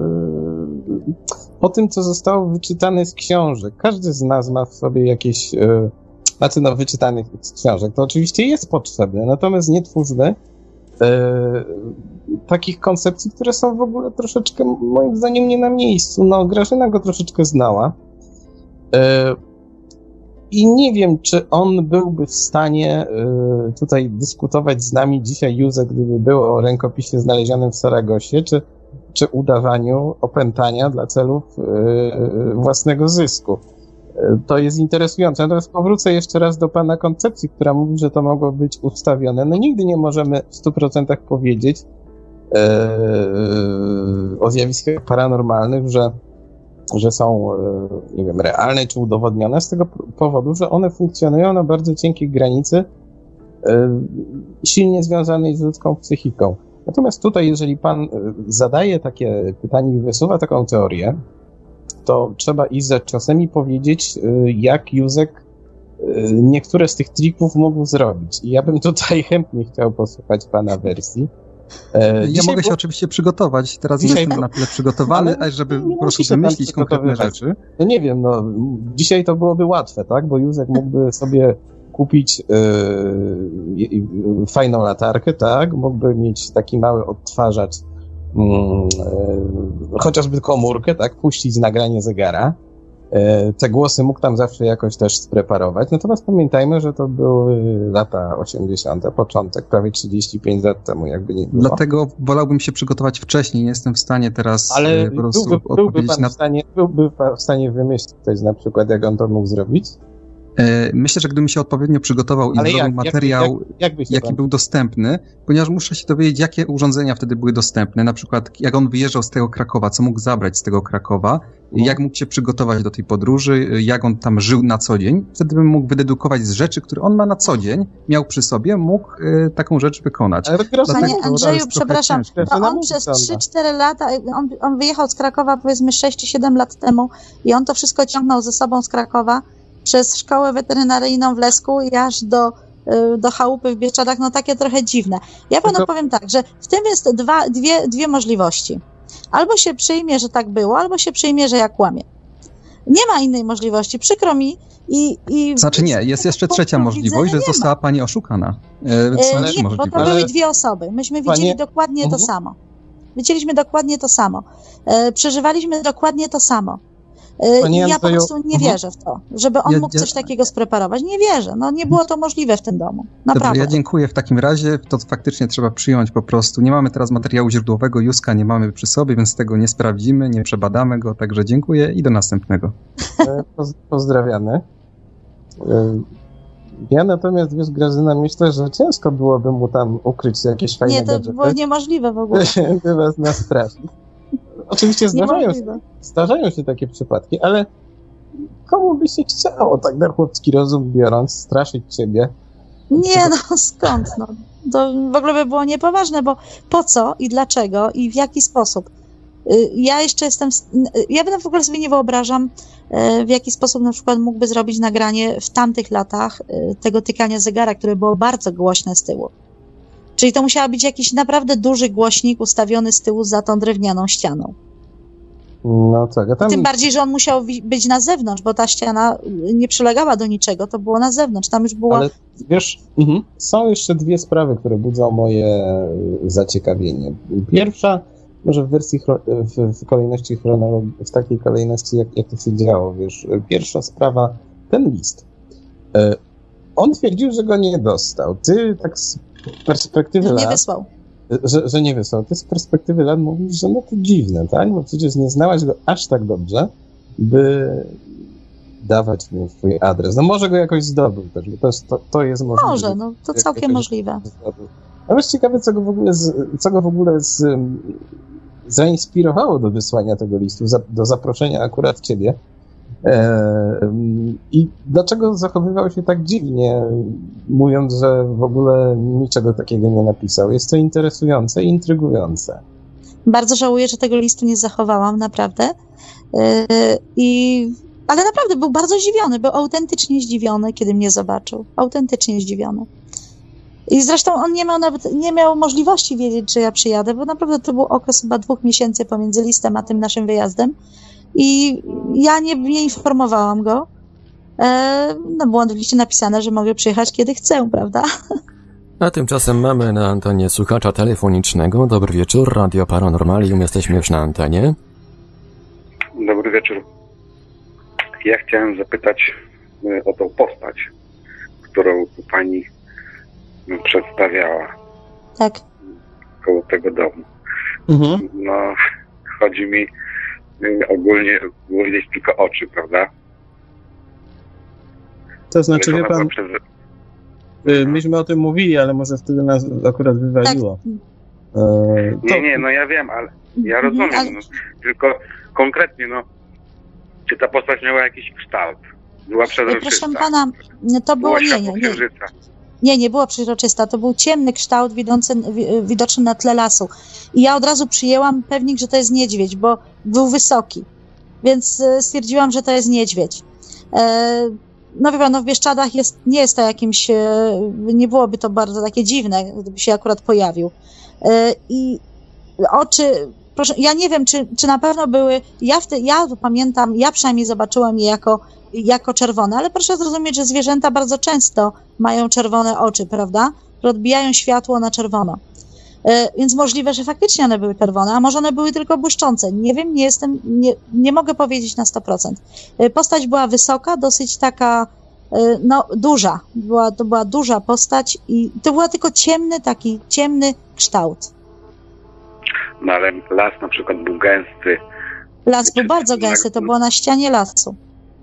o tym, co zostało wyczytane z książek. Każdy z nas ma w sobie jakieś znaczy no wyczytanych z książek, to oczywiście jest potrzebne, natomiast nie twórzmy e, takich koncepcji, które są w ogóle troszeczkę, moim zdaniem, nie na miejscu. No, Grażyna go troszeczkę znała e, i nie wiem, czy on byłby w stanie e, tutaj dyskutować z nami dzisiaj, Józef, gdyby było o rękopisie znalezionym w Saragosie, czy, czy udawaniu opętania dla celów e, własnego zysku. To jest interesujące. Natomiast powrócę jeszcze raz do pana koncepcji, która mówi, że to mogło być ustawione. No nigdy nie możemy w stu procentach powiedzieć e, o zjawiskach paranormalnych, że, że są, e, nie wiem, realne czy udowodnione, z tego powodu, że one funkcjonują na bardzo cienkiej granicy, e, silnie związanej z ludzką psychiką. Natomiast tutaj, jeżeli pan zadaje takie pytanie i wysuwa taką teorię, to trzeba Izę czasami powiedzieć, jak Józek niektóre z tych trików mógł zrobić. I ja bym tutaj chętnie chciał posłuchać pana wersji. Ja Dzisiaj mogę się bo... oczywiście przygotować. Teraz Dzisiaj nie jestem bo... na tyle przygotowany, ale żeby po prostu wymyślić konkretne rzeczy. No nie wiem, no dzisiaj to byłoby łatwe, tak? Bo Józek mógłby sobie kupić yy, fajną latarkę, tak? Mógłby mieć taki mały odtwarzacz, Hmm, e, chociażby komórkę, tak, puścić nagranie zegara. E, te głosy mógł tam zawsze jakoś też spreparować. Natomiast pamiętajmy, że to były lata osiemdziesiąte, początek, prawie trzydzieści pięć lat temu, jakby nie było. Dlatego wolałbym się przygotować wcześniej, nie jestem w stanie teraz Ale po prostu byłby, odpowiedzieć byłby pan na... w stanie, byłby pan w stanie wymyślić na przykład, jak on to mógł zrobić? Myślę, że gdybym się odpowiednio przygotował i Ale zrobił jak, materiał, jak, jak, jaki pan... był dostępny, ponieważ muszę się dowiedzieć, jakie urządzenia wtedy były dostępne, na przykład jak on wyjeżdżał z tego Krakowa, co mógł zabrać z tego Krakowa, no. jak mógł się przygotować do tej podróży, jak on tam żył na co dzień. Wtedy bym mógł wydedukować z rzeczy, które on ma na co dzień, miał przy sobie, mógł y, taką rzecz wykonać. Ale Panie Andrzeju, przepraszam, to on przez trzy cztery lata, on, on wyjechał z Krakowa powiedzmy sześć czy siedem lat temu i on to wszystko ciągnął ze sobą z Krakowa, przez szkołę weterynaryjną w Lesku i aż do, do chałupy w Bieszczadach, no takie trochę dziwne. Ja panu powiem tak, że w tym jest dwa, dwie, dwie możliwości. Albo się przyjmie, że tak było, albo się przyjmie, że ja kłamię. Nie ma innej możliwości, przykro mi. I, i znaczy nie, jest jeszcze trzecia możliwość, że została pani oszukana. E, nie, bo to były dwie osoby. Myśmy widzieli Panie... dokładnie to samo. Widzieliśmy dokładnie to samo. E, przeżywaliśmy dokładnie to samo. I ja po prostu nie wierzę w to, żeby on ja, mógł coś takiego spreparować. Nie wierzę. No nie było to możliwe w tym domu. Naprawdę. Dobrze, ja dziękuję w takim razie. To faktycznie trzeba przyjąć po prostu. Nie mamy teraz materiału źródłowego, Józka nie mamy przy sobie, więc tego nie sprawdzimy, nie przebadamy go, także dziękuję i do następnego. Pozdrawiamy. Ja natomiast, wiesz, Grażyna, myślę, że ciężko byłoby mu tam ukryć jakieś fajne gadżety. Nie, to było niemożliwe w ogóle. By was nastraszyć. Oczywiście zdarzają się, zdarzają się takie przypadki, ale komu by się chciało, tak na chłopski rozum biorąc, straszyć ciebie? Nie, no skąd? No. To w ogóle by było niepoważne, bo po co i dlaczego i w jaki sposób? Ja jeszcze jestem, ja w ogóle sobie nie wyobrażam, w jaki sposób na przykład mógłby zrobić nagranie w tamtych latach tego tykania zegara, które było bardzo głośne z tyłu. Czyli to musiał być jakiś naprawdę duży głośnik ustawiony z tyłu za tą drewnianą ścianą. No tak, a tam... Tym bardziej, że on musiał być na zewnątrz, bo ta ściana nie przylegała do niczego, to było na zewnątrz, tam już była... Ale wiesz, mhm. są jeszcze dwie sprawy, które budzą moje zaciekawienie. Pierwsza, może w wersji, w, w kolejności chronologii, w takiej kolejności, jak, jak to się działo, wiesz. Pierwsza sprawa, ten list. On twierdził, że go nie dostał. Ty tak z perspektywy nie lat... Nie wysłał. Że, że nie wysłał. Ty z perspektywy lat mówisz, że no to dziwne, tak? Bo przecież nie znałaś go aż tak dobrze, by dawać mu swój adres. No może go jakoś zdobył też, bo to, jest, to, to jest możliwe. Może, no to całkiem możliwe. A wiesz, ciekawe, co go w ogóle, z, co go w ogóle z, zainspirowało do wysłania tego listu, za, do zaproszenia akurat ciebie. E, I dlaczego zachowywał się tak dziwnie, mówiąc, że w ogóle niczego takiego nie napisał? Jest to interesujące i intrygujące. Bardzo żałuję, że tego listu nie zachowałam, naprawdę. E, i, ale naprawdę był bardzo zdziwiony, był autentycznie zdziwiony, kiedy mnie zobaczył. Autentycznie zdziwiony. I zresztą on nie miał nawet, nie miał możliwości wiedzieć, że ja przyjadę, bo naprawdę to był okres chyba dwóch miesięcy pomiędzy listem a tym naszym wyjazdem. I ja nie, nie informowałam go. e, no było w liście napisane, że mogę przyjechać kiedy chcę, prawda? A tymczasem mamy na antenie słuchacza telefonicznego. Dobry wieczór, Radio Paranormalium, jesteśmy już na antenie. Dobry wieczór. Ja chciałem zapytać o tą postać, którą pani przedstawiała. Tak. Koło tego domu. Mhm. No, chodzi mi ogólnie, było widać tylko oczy, prawda? To znaczy, wie pan, przez... myśmy o tym mówili, ale może wtedy nas akurat wywaliło. Tak. E, to... Nie, nie, no ja wiem, ale ja rozumiem, ale... no, tylko konkretnie, no, czy ta postać miała jakiś kształt? Była przezroczysta? Proszę pana, to było, Była nie, nie, nie. Nie, nie była przezroczysta. To był ciemny kształt widzący, widoczny na tle lasu. I ja od razu przyjęłam pewnik, że to jest niedźwiedź, bo był wysoki. Więc stwierdziłam, że to jest niedźwiedź. E, no wie pan, no w Bieszczadach jest, nie jest to jakimś, nie byłoby to bardzo takie dziwne, gdyby się akurat pojawił. E, I oczy, proszę, ja nie wiem, czy, czy na pewno były, ja, wtedy, ja pamiętam, ja przynajmniej zobaczyłam je jako jako czerwone, ale proszę zrozumieć, że zwierzęta bardzo często mają czerwone oczy, prawda? Że odbijają światło na czerwono. E, więc możliwe, że faktycznie one były czerwone, a może one były tylko błyszczące. Nie wiem, nie jestem, nie, nie mogę powiedzieć na sto procent. E, postać była wysoka, dosyć taka, e, no, duża. Była, to była duża postać i to była tylko ciemny, taki ciemny kształt. No ale las na przykład był gęsty. Las był bardzo gęsty, to było na ścianie lasu.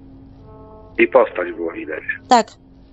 I postać było widać. Tak.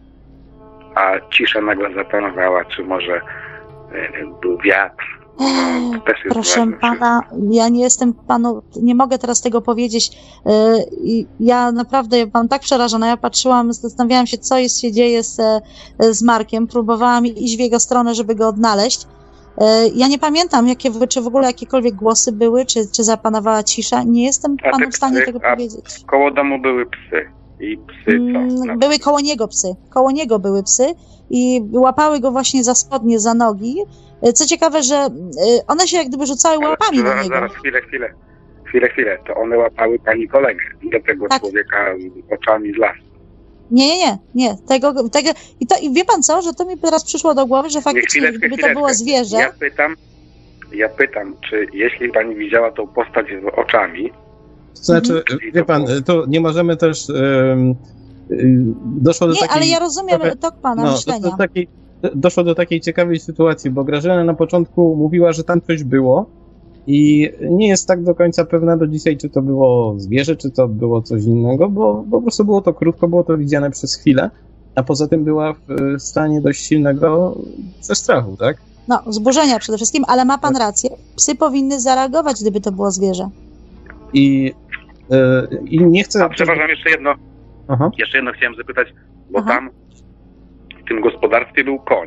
A cisza nagle zapanowała, czy może y, był wiatr? No, to też jest Proszę ważne, pana, ja nie jestem panu, nie mogę teraz tego powiedzieć. Yy, ja naprawdę byłam tak przerażona. Ja patrzyłam, zastanawiałam się, co jest, się dzieje z, z Markiem. Próbowałam iść w jego stronę, żeby go odnaleźć. Yy, ja nie pamiętam, jakie, czy w ogóle jakiekolwiek głosy były, czy, czy zapanowała cisza. Nie jestem A panu te w stanie psy, tego a powiedzieć. Koło domu były psy. I psy co? Mm, były koło niego psy. Koło niego były psy i łapały go właśnie za spodnie, za nogi. Co ciekawe, że one się jak gdyby rzucały Ale łapami zaraz, na niego. Zaraz, chwilę, chwilę. Chwilę, chwilę. To one łapały pani kolegę. Do tego Tak. człowieka z oczami z lasu. Nie, nie, nie, nie. Tego, tego, i, to, I wie pan co, że to mi teraz przyszło do głowy, że Nie, faktycznie chwileczkę, gdyby to chwileczkę. było zwierzę... Ja pytam, ja pytam, czy jeśli pani widziała tą postać z oczami... To znaczy, Mhm. wie pan, to nie możemy też... Um, doszło do Nie, takiej... ale ja rozumiem trochę- tok pana No, myślenia. do, do takiej, doszło do takiej ciekawej sytuacji, bo Grażyna na początku mówiła, że tam coś było i nie jest tak do końca pewna do dzisiaj, czy to było zwierzę, czy to było coś innego, bo po prostu było to krótko, było to widziane przez chwilę, a poza tym była w stanie dość silnego przestrachu, tak? No, wzburzenia przede wszystkim, ale ma pan rację. Psy powinny zareagować, gdyby to było zwierzę. I, yy, i nie chcę... A przepraszam, jeszcze jedno. Aha. Jeszcze jedno chciałem zapytać, bo Aha. tam w tym gospodarstwie był koń,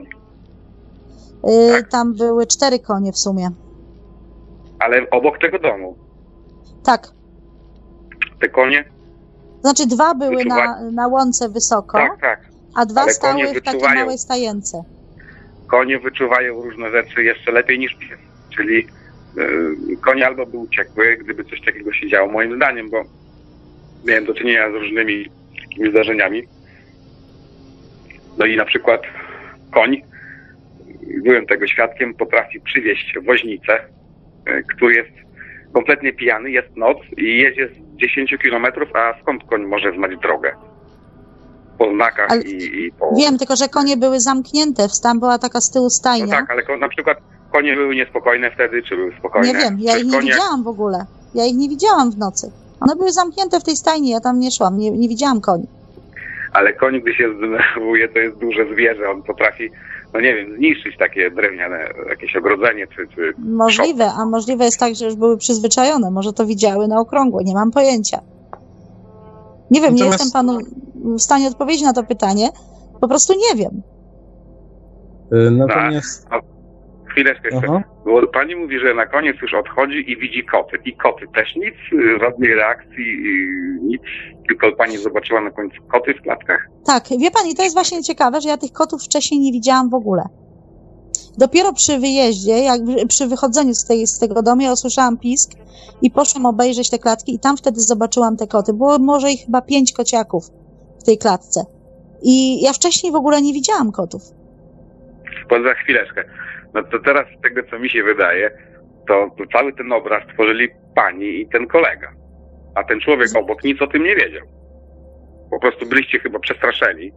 Yy, Tak. Tam były cztery konie w sumie. ale obok tego domu. Tak. Te konie? Znaczy dwa były na, Wyczuwa- na łące wysoko, Tak, tak. a dwa ale stały konie w takiej wyczuwają. małej stajence. Konie wyczuwają różne rzeczy jeszcze lepiej niż pies. Czyli yy, koń albo był uciekły, gdyby coś takiego się działo, moim zdaniem, bo miałem do czynienia z różnymi takimi zdarzeniami. No i na przykład koń, byłem tego świadkiem, potrafi przywieźć woźnicę, yy, który jest kompletnie pijany, jest noc i jedzie z dziesięciu kilometrów, a skąd koń może znać drogę? Po znakach Ale i, i po... Wiem, tylko że konie były zamknięte, tam była taka z tyłu No stajnia. tak, ale ko- na przykład konie były niespokojne wtedy, czy były spokojne? Nie wiem, ja Czy ich nie konie... widziałam w ogóle. Ja ich nie widziałam w nocy. One były zamknięte w tej stajni, ja tam nie szłam, nie, nie widziałam koni. Ale koń, gdy się zdenerwuje, to jest duże zwierzę, on potrafi, no nie wiem, zniszczyć takie drewniane, jakieś ogrodzenie, czy... czy Możliwe, a możliwe jest tak, że już były przyzwyczajone, może to widziały na okrągło, nie mam pojęcia. Nie wiem, nie Natomiast- jestem panu w stanie odpowiedzieć na to pytanie, po prostu nie wiem. Yy, natomiast... Chwileczkę jeszcze, Aha. bo pani mówi, że na koniec już odchodzi i widzi koty. I koty też nic, y, żadnej reakcji, y, nic, tylko pani zobaczyła na końcu koty w klatkach. Tak, wie pan, i to jest właśnie ciekawe, że ja tych kotów wcześniej nie widziałam w ogóle. Dopiero przy wyjeździe, jakby przy wychodzeniu z, tej, z tego domu, ja usłyszałam pisk i poszłam obejrzeć te klatki i tam wtedy zobaczyłam te koty. Było może ich chyba pięć kociaków w tej klatce. I ja wcześniej w ogóle nie widziałam kotów. Po za chwileczkę. No to teraz z tego, co mi się wydaje, to cały ten obraz tworzyli pani i ten kolega. A ten człowiek obok nic o tym nie wiedział. Po prostu byliście chyba przestraszeni.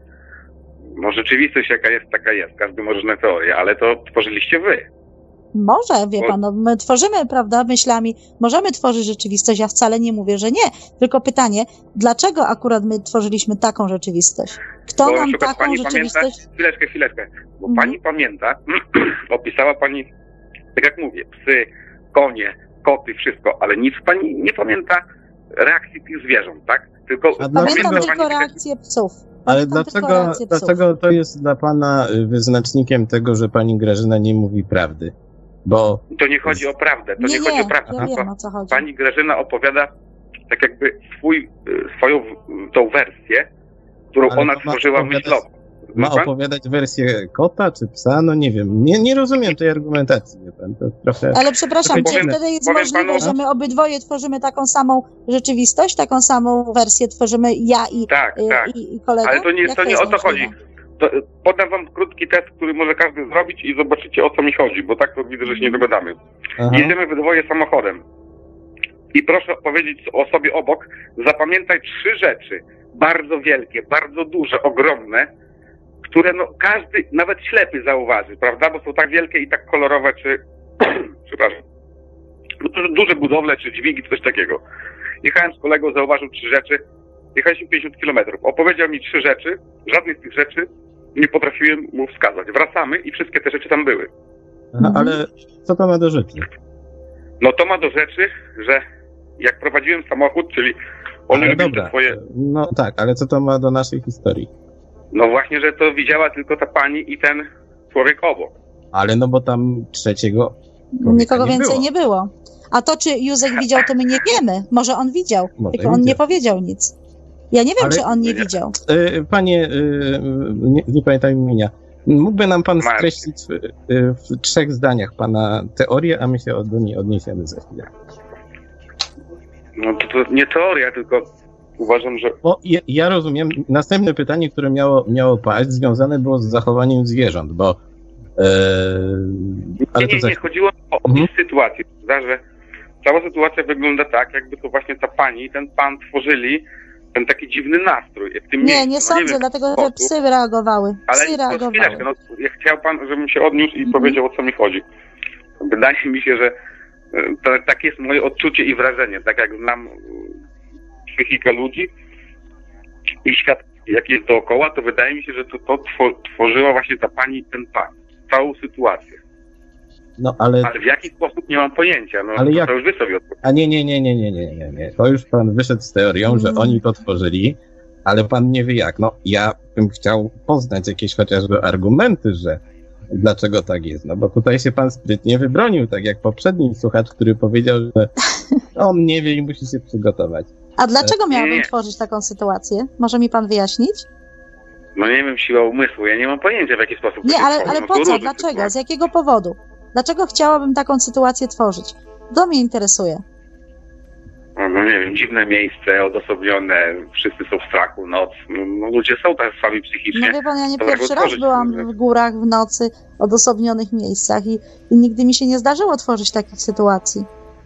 No rzeczywistość jaka jest, taka jest. Każdy ma różne teorie, ale to tworzyliście wy. Może, wie Bo- pan, no my tworzymy, prawda, myślami, możemy tworzyć rzeczywistość, ja wcale nie mówię, że nie. Tylko pytanie, dlaczego akurat my tworzyliśmy taką rzeczywistość? Kto Bo na nam przykład taką pani rzeczywistość... pamięta, chwileczkę, chwileczkę, bo Mhm. pani pamięta, opisała pani, tak jak mówię, psy, konie, koty, wszystko, ale nic pani nie pamięta reakcji tych zwierząt, tak? Tylko A dlaczego- Pamiętam pamięta tylko pani- reakcję psów. Ale Pamiętam tylko dlaczego, reakcję psów. dlaczego to jest dla pana y, wyznacznikiem tego, że pani Grażyna nie mówi prawdy? Bo To nie chodzi o prawdę, to nie, Nie, chodzi nie, o prawdę. ja tylko wiem, o co chodzi. Pani Grażyna opowiada tak jakby swój, y, swoją w- tą wersję, którą Ale ona to ma stworzyła opowiadać- myślowo. ma Wie pan? opowiadać wersję kota czy psa? No nie wiem. Nie, nie rozumiem tej argumentacji, wie pan. To trochę... Ale przepraszam, czy Powiem- wtedy jest powiem możliwe, panu- że my obydwoje tworzymy taką samą rzeczywistość, taką samą wersję tworzymy ja i, Tak, y, tak. i, i kolega? Ale to nie, Jak to nie jest o to chodzi. możliwe? To, y, podam wam krótki test, który może każdy zrobić i zobaczycie, o co mi chodzi, bo tak to widzę, że się nie dogadamy. Aha. Jedziemy we dwoje samochodem i proszę powiedzieć o sobie obok, zapamiętaj trzy rzeczy, bardzo wielkie, bardzo duże, ogromne, które no każdy, nawet ślepy zauważy, prawda, bo są tak wielkie i tak kolorowe, czy, przepraszam, no to duże budowle, czy dźwigi, coś takiego. Jechałem z kolegą, zauważył trzy rzeczy, jechaliśmy pięćdziesiąt kilometrów, opowiedział mi trzy rzeczy, żadnej z tych rzeczy nie potrafiłem mu wskazać. Wracamy i wszystkie te rzeczy tam były. Aha, ale co to ma do rzeczy? No to ma do rzeczy, że jak prowadziłem samochód, czyli on Ale lubił te dobra. swoje... No tak, ale co to ma do naszej historii? No właśnie, że to widziała tylko ta pani i ten człowiek obok. Ale no bo tam trzeciego Nikogo nie więcej było. nie było. A to, czy Józek widział, to my nie wiemy. Może on widział, Może tylko on widział. nie powiedział nic. Ja nie wiem, Ale- czy on nie widział. E, Panie, e, nie, nie pamiętam imienia. Mógłby nam pan Marcin. skreślić w, e, w trzech zdaniach pana teorię, a my się do niej odniesiemy za chwilę. No to, to nie teoria, tylko uważam, że... Bo ja, ja rozumiem, następne pytanie, które miało, miało paść, związane było z zachowaniem zwierząt, bo... E, ale Nie, to nie, za nie, chodziło o Mhm. opis sytuacji, prawda, że cała sytuacja wygląda tak, jakby to właśnie ta pani i ten pan tworzyli ten taki dziwny nastrój w tym Nie, miejscu. nie No sądzę, wiem, dlatego że sposób, psy reagowały. Ale Psy to reagowały. chwileczkę, no, ja chciał pan, żebym się odniósł i Mhm. powiedział, o co mi chodzi. Wydaje mi się, że e, to, tak jest moje odczucie i wrażenie, tak jak znam e, psychikę ludzi i świat, jaki jest dookoła, to wydaje mi się, że to, to two, tworzyła właśnie ta pani i ten pan. Całą sytuację. No ale... Ale w jaki sposób nie mam pojęcia, no Ale to, jak? to już wy sobie odpowiecie. A nie, nie, nie, nie, nie, nie, nie, nie. To już pan wyszedł z teorią, że Mm. oni to tworzyli, ale pan nie wie jak. No, ja bym chciał poznać jakieś chociażby argumenty, że dlaczego tak jest. No bo tutaj się pan sprytnie wybronił, tak jak poprzedni słuchacz, który powiedział, że on nie wie i musi się przygotować. A dlaczego Nie, miałabym nie. tworzyć taką sytuację? Może mi pan wyjaśnić? No nie wiem, siła umysłu, ja nie mam pojęcia, w jaki sposób to Nie, się ale, tworzy. ale No, po są co? różne Dlaczego? sytuacje. Z jakiego powodu? Dlaczego chciałabym taką sytuację tworzyć? To mnie interesuje. No, no nie wiem, dziwne miejsce, odosobnione, wszyscy są w strachu, noc. No, no ludzie są tak słabi No psychicznie. wie pan, ja nie To pierwszy tak raz otworzyć byłam różne. w górach, w nocy, odosobnionych miejscach i, i nigdy mi się nie zdarzyło tworzyć takich sytuacji.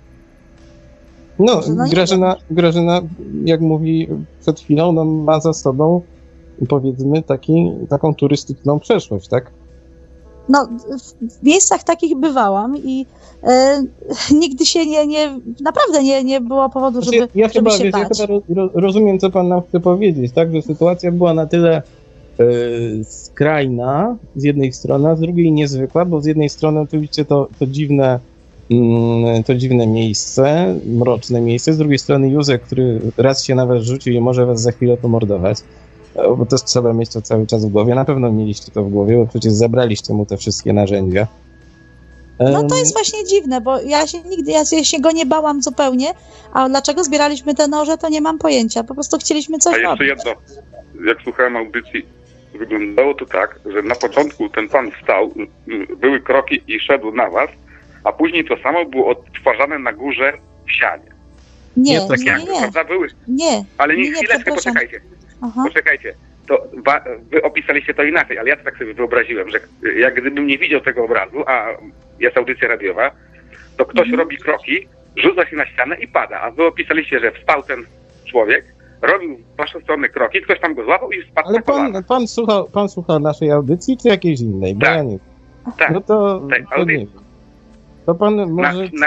No, No nie Grażyna, Grażyna, jak mówi przed chwilą, no, ma za sobą, powiedzmy, taki, taką turystyczną przeszłość, tak? No, w, w miejscach takich bywałam i e, nigdy się nie, nie, naprawdę nie, nie było powodu, żeby, Znaczy, ja żeby chyba, się wiesz, ja bać. chyba ro, ro, rozumiem, co pan nam chce powiedzieć, tak? Że sytuacja była na tyle e, skrajna z jednej strony, a z drugiej niezwykła, bo z jednej strony oczywiście to, to dziwne mm, to dziwne miejsce, mroczne miejsce, z drugiej strony Józek, który raz się na was rzucił i może was za chwilę pomordować, e, bo też trzeba mieć to cały czas w głowie. Na pewno mieliście to w głowie, bo przecież zabraliście mu te wszystkie narzędzia. No Em, to jest właśnie dziwne, bo ja się nigdy, ja się go nie bałam zupełnie, a dlaczego zbieraliśmy te noże, to nie mam pojęcia. Po prostu chcieliśmy coś A jeszcze robić. jedno, jak słuchałem audycji, wyglądało to tak, że na początku ten pan wstał, y, były kroki i szedł na was, a później to samo było odtwarzane na górze w sianie. Nie, Nie, tak nie, Jak, nie, nie, prawda, były. nie, Ale nie, nie, nie, chwileczkę, przepraszam. poczekajcie. Aha. Poczekajcie, to wa, wy opisaliście to inaczej, ale ja to tak sobie wyobraziłem, że jak gdybym nie widział tego obrazu, a jest audycja radiowa, to ktoś Mhm. robi kroki, rzuca się na ścianę i pada, a wy opisaliście, że wstał ten człowiek, robił w waszą stronę kroki, ktoś tam go złapał i spadł Ale na kolana. pan, pan, słuchał, pan słuchał naszej audycji, czy jakiejś innej? Bo Tak. ja nie. Tak, No to, tak, to audycji. nie wiem. To pan na, może... na,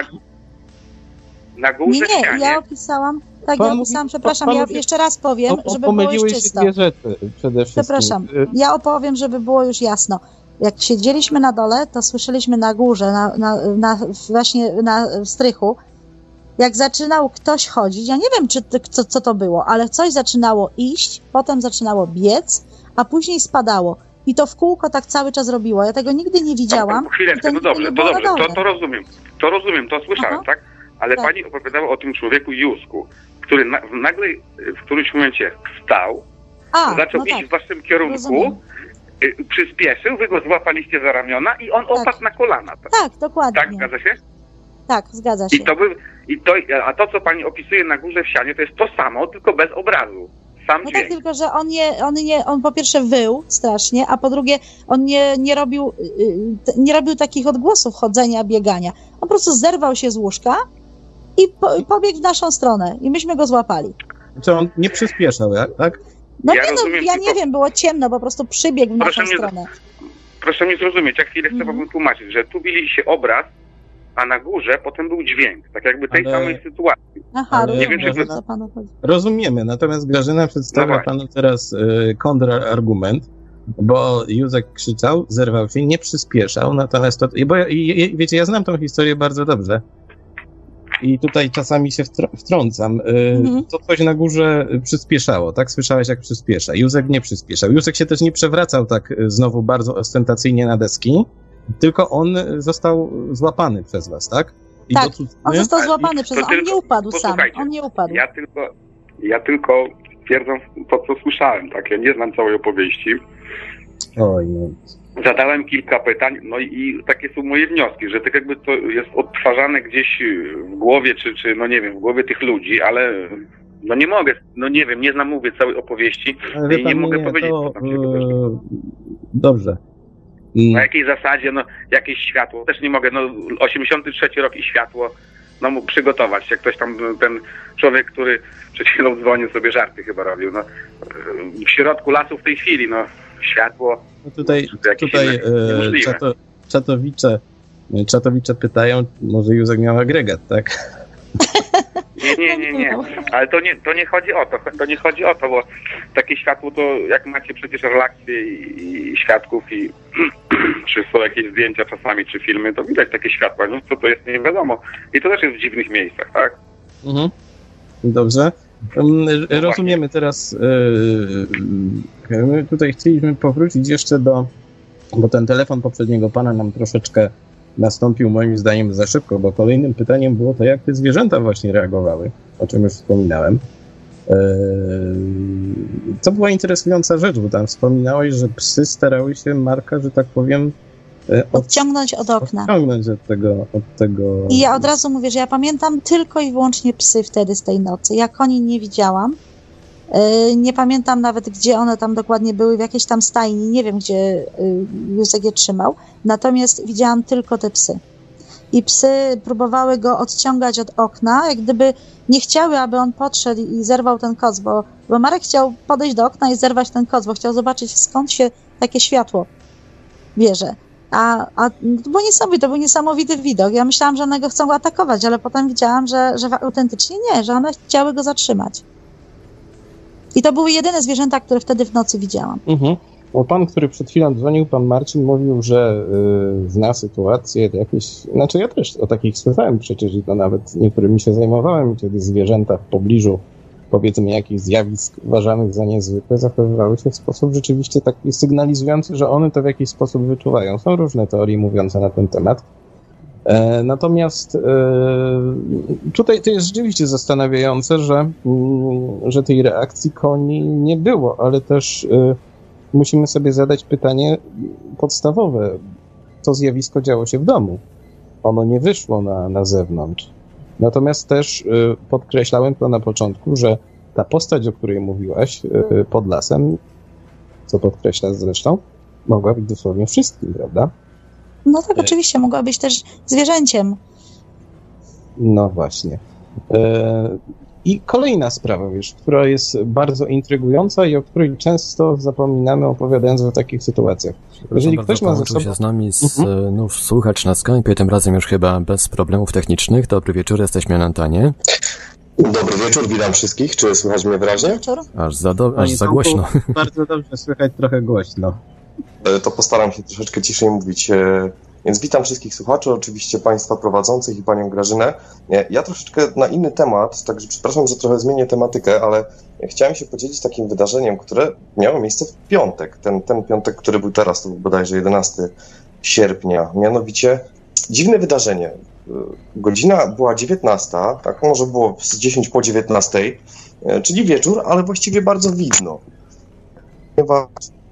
na górze Nie, nie, ścianie, ja opisałam, tak, Pan ja mówi- opisałam, przepraszam, pan ja mówi- jeszcze raz powiem, o- o- żeby było już pomyliły się czysto. dwie rzeczy przede wszystkim. Przepraszam, Y, ja opowiem, żeby było już jasno. Jak siedzieliśmy na dole, to słyszeliśmy na górze, na, na, na, właśnie na strychu, jak zaczynał ktoś chodzić, ja nie wiem, czy to, co, co to było, ale coś zaczynało iść, potem zaczynało biec, a później spadało. I to w kółko tak cały czas robiło. Ja tego nigdy nie widziałam. To, chwileczkę, i to no nigdy dobrze, nie to było na dobrze, to, dole. to rozumiem, to rozumiem, to słyszałem, Aha. tak? Ale Tak. pani opowiadała o tym człowieku Józku, który na, nagle w którymś momencie wstał, A, zaczął no iść tak, w waszym kierunku, rozumiem. y, przyspieszył, wy go złapaliście za ramiona i on Tak. opadł na kolana. Tak, Tak, dokładnie. tak zgadza się? Tak, zgadza się. I to by, i to, a to, co pani opisuje na górze w sianie, to jest to samo, tylko bez obrazu. Sam No dźwięk. tak, tylko że on nie, on nie, on po pierwsze wył strasznie, a po drugie on nie, nie robił, yy, t- nie robił takich odgłosów chodzenia, biegania. On po prostu zerwał się z łóżka i po, pobiegł w naszą stronę i myśmy go złapali. Czy on nie przyspieszał, jak- tak? No Ja nie, no, rozumiem, ja tylko- nie wiem, było ciemno, po prostu przybiegł w Proszę naszą mnie- stronę. Proszę mi zrozumieć, ja chwilę chcę Mhm. wam tłumaczyć, że tu widzieli się obraz, a na górze potem był dźwięk, tak jakby tej Ale- samej sytuacji. Aha, ale- rozumiem, Nie wiem, czy o wy- co panu chodzi. Rozumiemy, natomiast Grażyna No przedstawia właśnie. panu teraz y, kontrargument, bo Józek krzyczał, zerwał się, nie przyspieszał, natomiast to, i bo ja, i, i, wiecie, ja znam tą historię bardzo dobrze i tutaj czasami się wtr- wtrącam. Y, Mhm. To coś na górze przyspieszało, tak? Słyszałeś, jak przyspiesza. Józek nie przyspieszał. Józek się też nie przewracał tak y, znowu bardzo ostentacyjnie na deski, tylko on y, został złapany przez was, tak? I Tak, docucny- On został A, złapany i przez... to On tylko- nie upadł sam, posłuchajcie, on nie upadł. Ja tylko, ja tylko twierdzę to, co słyszałem, tak? Ja nie znam całej opowieści. Oj, no. Zadałem kilka pytań, no i takie są moje wnioski, że tak jakby to jest odtwarzane gdzieś w głowie, czy, czy no nie wiem, w głowie tych ludzi, ale no nie mogę, no nie wiem, nie znam, mówię, całej opowieści Ale wie i nie pan, mogę powiedzieć, to, co tam się wydarzyło. e, dobrze. Na jakiej zasadzie, no jakieś światło, też nie mogę, no osiemdziesiąty trzeci rok i światło, no mógł przygotować się, ktoś tam, ten człowiek, który przed chwilą dzwonił, sobie żarty chyba robił, no w środku lasu w tej chwili, no światło, No tutaj to jakieś tutaj inne- e, niemożliwe. czato, czatowicze, czatowicze pytają, może Józek miał agregat, tak? Nie, nie, nie, nie. Ale to nie, to nie chodzi o to. To nie chodzi o to, bo takie światło to, jak macie przecież relacje i, i świadków i czy są jakieś zdjęcia czasami, czy filmy, to widać takie światła. No co to jest, nie wiadomo. I to też jest w dziwnych miejscach, tak? Mhm. Dobrze. Um, rozumiemy teraz, e, my tutaj chcieliśmy powrócić jeszcze do, bo ten telefon poprzedniego pana nam troszeczkę nastąpił moim zdaniem za szybko, bo kolejnym pytaniem było to, jak te zwierzęta właśnie reagowały, o czym już wspominałem. Eee, To była interesująca rzecz, bo tam wspominałeś, że psy starały się Marka, że tak powiem, e, od, Odciągnąć od okna. odciągnąć od tego, od tego... I ja od razu mówię, że ja pamiętam tylko i wyłącznie psy wtedy z tej nocy. Ja koni nie widziałam. Yy, Nie pamiętam nawet, gdzie one tam dokładnie były, w jakiejś tam stajni. Nie wiem, gdzie yy, Józek je trzymał. Natomiast widziałam tylko te psy. I psy próbowały go odciągać od okna, jak gdyby nie chciały, aby on podszedł i zerwał ten koc, bo, bo Marek chciał podejść do okna i zerwać ten koc, bo chciał zobaczyć, skąd się takie światło bierze. A, a to było niesamowite, to był niesamowity widok. Ja myślałam, że one go chcą atakować, ale potem widziałam, że, że autentycznie nie, że one chciały go zatrzymać. I to były jedyne zwierzęta, które wtedy w nocy widziałam. Mhm. Bo pan, który przed chwilą dzwonił, pan Marcin, mówił, że y, zna sytuacje jakieś... Znaczy ja też o takich słyszałem przecież i to nawet niektórymi się zajmowałem, kiedy zwierzęta w pobliżu, powiedzmy, jakichś zjawisk uważanych za niezwykłe, zachowywały się w sposób rzeczywiście taki sygnalizujący, że one to w jakiś sposób wyczuwają. Są różne teorie mówiące na ten temat. E, natomiast e, tutaj to jest rzeczywiście zastanawiające, że, mm, że tej reakcji koni nie było, ale też e, musimy sobie zadać pytanie podstawowe. To zjawisko działo się w domu. Ono nie wyszło na, na zewnątrz. Natomiast też y, podkreślałem to na początku, że ta postać, o której mówiłaś yy, pod lasem, co podkreślasz zresztą, mogła być dosłownie wszystkim, prawda? No tak, oczywiście, mogła być też zwierzęciem. No właśnie. Yy, I kolejna sprawa, wiesz, która jest bardzo intrygująca i o której często zapominamy, opowiadając o takich sytuacjach. Jeżeli ktoś ma ze sobą... się z nami z, Mhm. no, słuchacz na Skype'ie, tym razem już chyba bez problemów technicznych. Dobry wieczór, jesteśmy na antenie. Dobry wieczór, witam wszystkich. Czy słychać mnie wyraźnie? Wieczór. Aż za, do, aż Oni za są głośno. tu Bardzo dobrze słychać, trochę głośno. E, To postaram się troszeczkę ciszej mówić. E, Więc witam wszystkich słuchaczy, oczywiście Państwa prowadzących i Panią Grażynę. E, Ja troszeczkę na inny temat, także przepraszam, że trochę zmienię tematykę, ale chciałem się podzielić takim wydarzeniem, które miało miejsce w piątek. Ten, ten piątek, który był teraz, to był bodajże jedenastego sierpnia. Mianowicie dziwne wydarzenie. E, Godzina była dziewiętnasta, tak może było z dziesięć po dziewiętnastej, e, czyli wieczór, ale właściwie bardzo widno. Ponieważ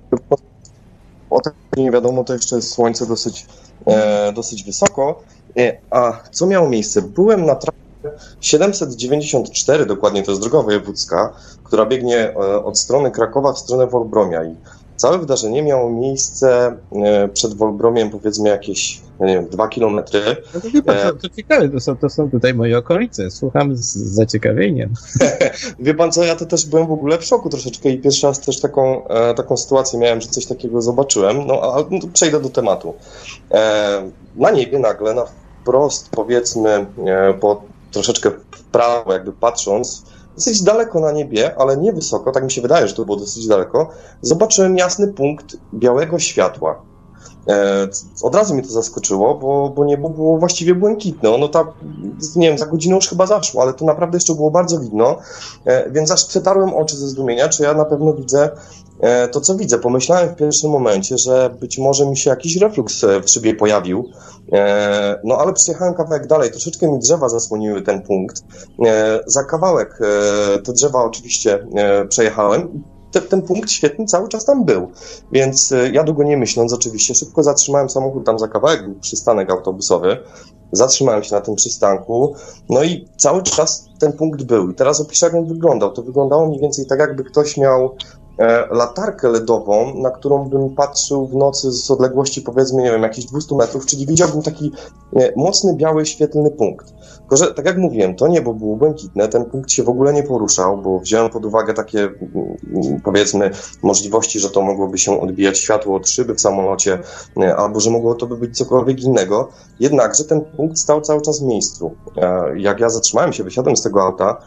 o tym nie wiadomo, to jeszcze jest słońce dosyć, e, dosyć wysoko. E, a co miało miejsce? Byłem na trasie siedemset dziewięćdziesiąt cztery, dokładnie to jest droga wojewódzka, która biegnie e, od strony Krakowa w stronę Wolbromia i całe wydarzenie miało miejsce e, przed Wolbromiem, powiedzmy jakieś, ja nie wiem, dwa kilometry. No to, chyba, to, to ciekawe, to są, to są tutaj moje okolice, słucham z, z zaciekawieniem. Wie pan co, ja to też byłem w ogóle w szoku troszeczkę i pierwszy raz też taką, e, taką sytuację miałem, że coś takiego zobaczyłem, no ale no, przejdę do tematu. E, na niebie nagle, na wprost powiedzmy, e, po troszeczkę w prawo jakby patrząc, dosyć daleko na niebie, ale nie wysoko, tak mi się wydaje, że to było dosyć daleko, zobaczyłem jasny punkt białego światła. E, od razu mnie to zaskoczyło, bo, bo niebo było właściwie błękitne. Ono tak, nie wiem, za godzinę już chyba zaszło, ale to naprawdę jeszcze było bardzo widno, e, więc aż przetarłem oczy ze zdumienia, czy ja na pewno widzę e, to, co widzę. Pomyślałem w pierwszym momencie, że być może mi się jakiś refluks w szybie pojawił, e, no ale przyjechałem kawałek dalej, troszeczkę mi drzewa zasłoniły ten punkt. E, za kawałek e, te drzewa oczywiście e, przejechałem. Ten, ten punkt świetny cały czas tam był, więc ja długo nie myśląc oczywiście szybko zatrzymałem samochód tam za kawałek, był przystanek autobusowy, zatrzymałem się na tym przystanku, no i cały czas ten punkt był. I teraz opiszę, jak on wyglądał. To wyglądało mniej więcej tak, jakby ktoś miał e, latarkę ledową, na którą bym patrzył w nocy z odległości powiedzmy, nie wiem, jakieś dwieście metrów, czyli widziałbym taki e, mocny, biały, świetlny punkt. Tylko, że tak jak mówiłem, to niebo było błękitne, ten punkt się w ogóle nie poruszał, bo wziąłem pod uwagę takie, powiedzmy, możliwości, że to mogłoby się odbijać światło od szyby w samolocie, albo że mogło to być cokolwiek innego. Jednakże ten punkt stał cały czas w miejscu. Jak ja zatrzymałem się, wysiadłem z tego auta,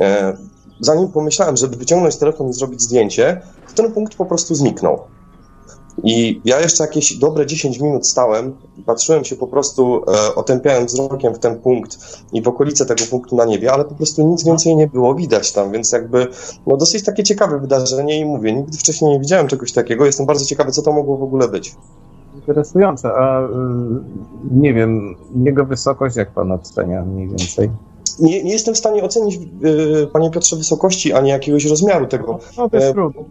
zanim pomyślałem, żeby wyciągnąć telefon i zrobić zdjęcie, ten punkt po prostu zniknął. I ja jeszcze jakieś dobre dziesięć minut stałem, patrzyłem się po prostu, e, otępiałem wzrokiem w ten punkt i w okolice tego punktu na niebie, ale po prostu nic więcej nie było widać tam, więc jakby no dosyć takie ciekawe wydarzenie i mówię, nigdy wcześniej nie widziałem czegoś takiego, jestem bardzo ciekawy, co to mogło w ogóle być. Interesujące, a y, nie wiem, jego wysokość jak pan ocenia mniej więcej? Nie, nie jestem w stanie ocenić, y, panie Piotrze, wysokości ani jakiegoś rozmiaru tego. No to jest E, trudno.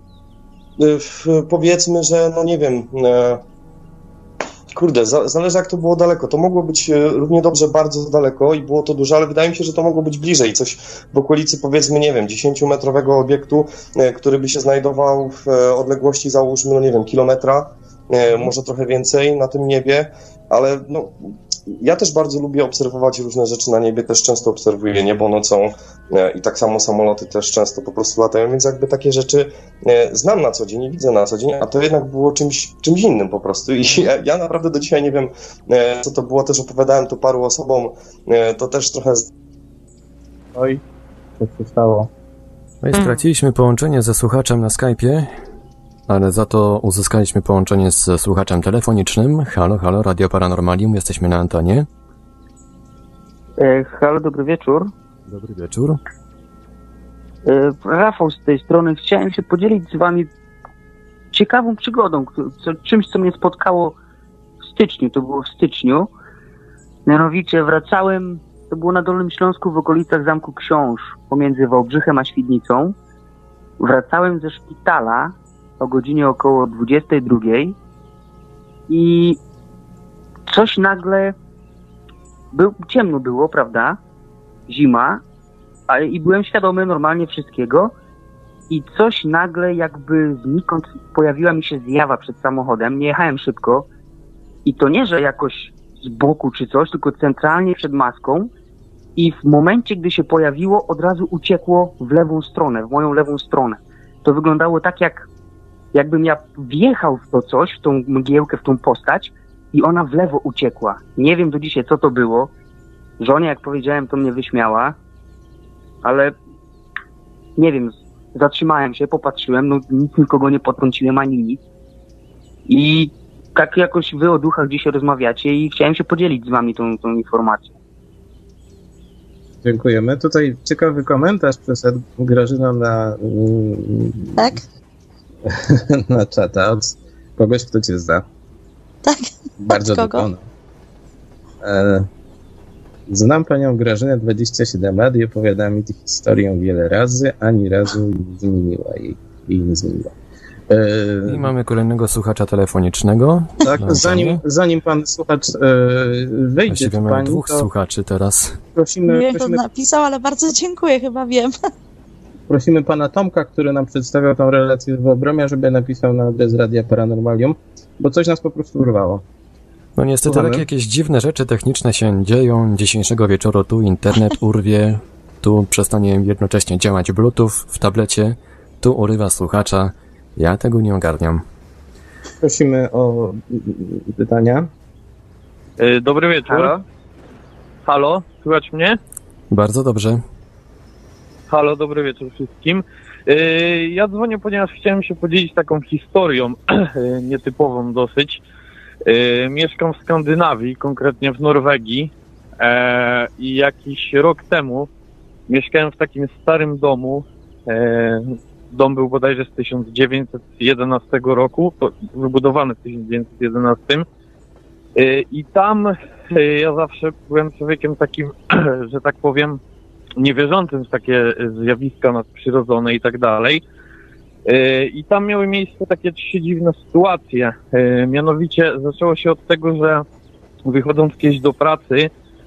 y, powiedzmy, że no nie wiem... E, Kurde, za, zależy jak to było daleko. To mogło być e, równie dobrze bardzo daleko i było to duże, ale wydaje mi się, że to mogło być bliżej. Coś w okolicy, powiedzmy, nie wiem, dziesięciometrowego obiektu, e, który by się znajdował w e, odległości, załóżmy, no nie wiem, kilometra, e, może trochę więcej na tym niebie, ale no, ja też bardzo lubię obserwować różne rzeczy na niebie, też często obserwuję niebo nocą e, i tak samo samoloty też często po prostu latają, więc jakby takie rzeczy e, znam na co dzień i widzę na co dzień, a to jednak było czymś, czymś innym po prostu i ja, ja naprawdę do dzisiaj nie wiem, e, co to było, też opowiadałem to paru osobom, e, to też trochę... Oj, co się stało? No i straciliśmy połączenie ze słuchaczem na Skype'ie, ale za to uzyskaliśmy połączenie z słuchaczem telefonicznym. Halo, halo, Radio Paranormalium, jesteśmy na antenie. E, halo, dobry wieczór. Dobry wieczór. E, Rafał z tej strony. Chciałem się podzielić z wami ciekawą przygodą, co, czymś, co mnie spotkało w styczniu. To było w styczniu. Mianowicie wracałem, to było na Dolnym Śląsku w okolicach Zamku Książ, pomiędzy Wałbrzychem a Świdnicą. Wracałem ze szpitala o godzinie około dwudziestej drugiej i coś nagle, był, ciemno było, prawda, zima, ale i byłem świadomy normalnie wszystkiego i coś nagle jakby znikąd pojawiła mi się zjawa przed samochodem. Nie jechałem szybko i to nie, że jakoś z boku czy coś, tylko centralnie przed maską i w momencie, gdy się pojawiło, od razu uciekło w lewą stronę, w moją lewą stronę. To wyglądało tak, jak jakbym ja wjechał w to coś, w tą mgiełkę, w tą postać i ona w lewo uciekła. Nie wiem do dzisiaj, co to było. Żonie, jak powiedziałem, to mnie wyśmiała, ale nie wiem, zatrzymałem się, popatrzyłem, no nic nikogo nie potrąciłem ani nic. I tak jakoś wy o duchach dzisiaj rozmawiacie i chciałem się podzielić z wami tą, tą informacją. Dziękujemy. Tutaj ciekawy komentarz przeszedł Grażyna na, Tak? na czata od kogoś, kto cię zna. Tak. Bardzo dokona. E, znam panią Grażynę dwadzieścia siedem lat i opowiadała mi tę historię wiele razy, ani razu nie zmieniła jej, jej nie zmieniła. I mamy kolejnego słuchacza telefonicznego. Tak, zanim, zanim pan słuchacz e, wejdzie, właściwie mamy pani, dwóch to słuchaczy teraz. prosimy, Nie wiem, kto prosimy, napisał, ale bardzo dziękuję, chyba wiem. prosimy pana Tomka, który nam przedstawiał tą relację z Wyobromia, żeby napisał na adres Radia Paranormalium, bo coś nas po prostu urwało. No niestety Słuchamy. takie jakieś dziwne rzeczy techniczne się dzieją. Dzisiejszego wieczoru tu internet urwie, tu przestanie jednocześnie działać Bluetooth w tablecie, tu urywa słuchacza. Ja tego nie ogarniam. Prosimy o pytania. Dobry wieczór. Halo? Halo, słychać mnie? Bardzo dobrze. Halo, dobry wieczór wszystkim. Ja dzwonię, ponieważ chciałem się podzielić taką historią, nietypową dosyć. Mieszkam w Skandynawii, konkretnie w Norwegii i jakiś rok temu mieszkałem w takim starym domu. Dom był bodajże z tysiąc dziewięćset jedenastego roku, to wybudowany w tysiąc dziewięćset jedenastym. I tam ja zawsze byłem człowiekiem takim, że tak powiem, niewierzącym w takie zjawiska nadprzyrodzone i tak dalej. I tam miały miejsce takie trzy dziwne sytuacje. Mianowicie zaczęło się od tego, że wychodząc kiedyś do pracy,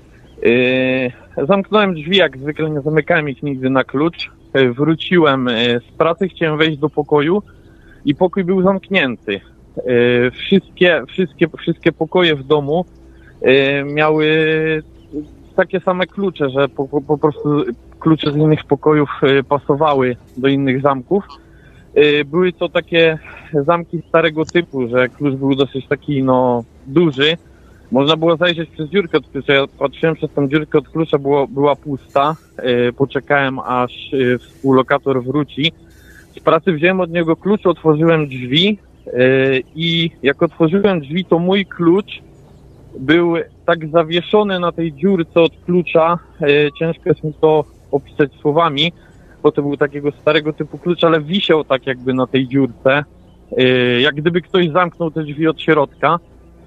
zamknąłem drzwi, jak zwykle nie zamykałem ich nigdy na klucz. Wróciłem z pracy, chciałem wejść do pokoju i pokój był zamknięty. Wszystkie, wszystkie, wszystkie pokoje w domu miały takie same klucze, że po, po, po prostu klucze z innych pokojów pasowały do innych zamków. Były to takie zamki starego typu, że klucz był dosyć taki, no, duży. Można było zajrzeć przez dziurkę od klucza. Ja patrzyłem przez tą dziurkę od klucza, było, była pusta. Poczekałem, aż współlokator wróci. Z pracy wziąłem od niego klucz, otworzyłem drzwi i jak otworzyłem drzwi, to mój klucz był tak zawieszony na tej dziurce od klucza. Ciężko jest mi to opisać słowami, bo to był takiego starego typu klucz, ale wisiał tak jakby na tej dziurce. Jak gdyby ktoś zamknął te drzwi od środka.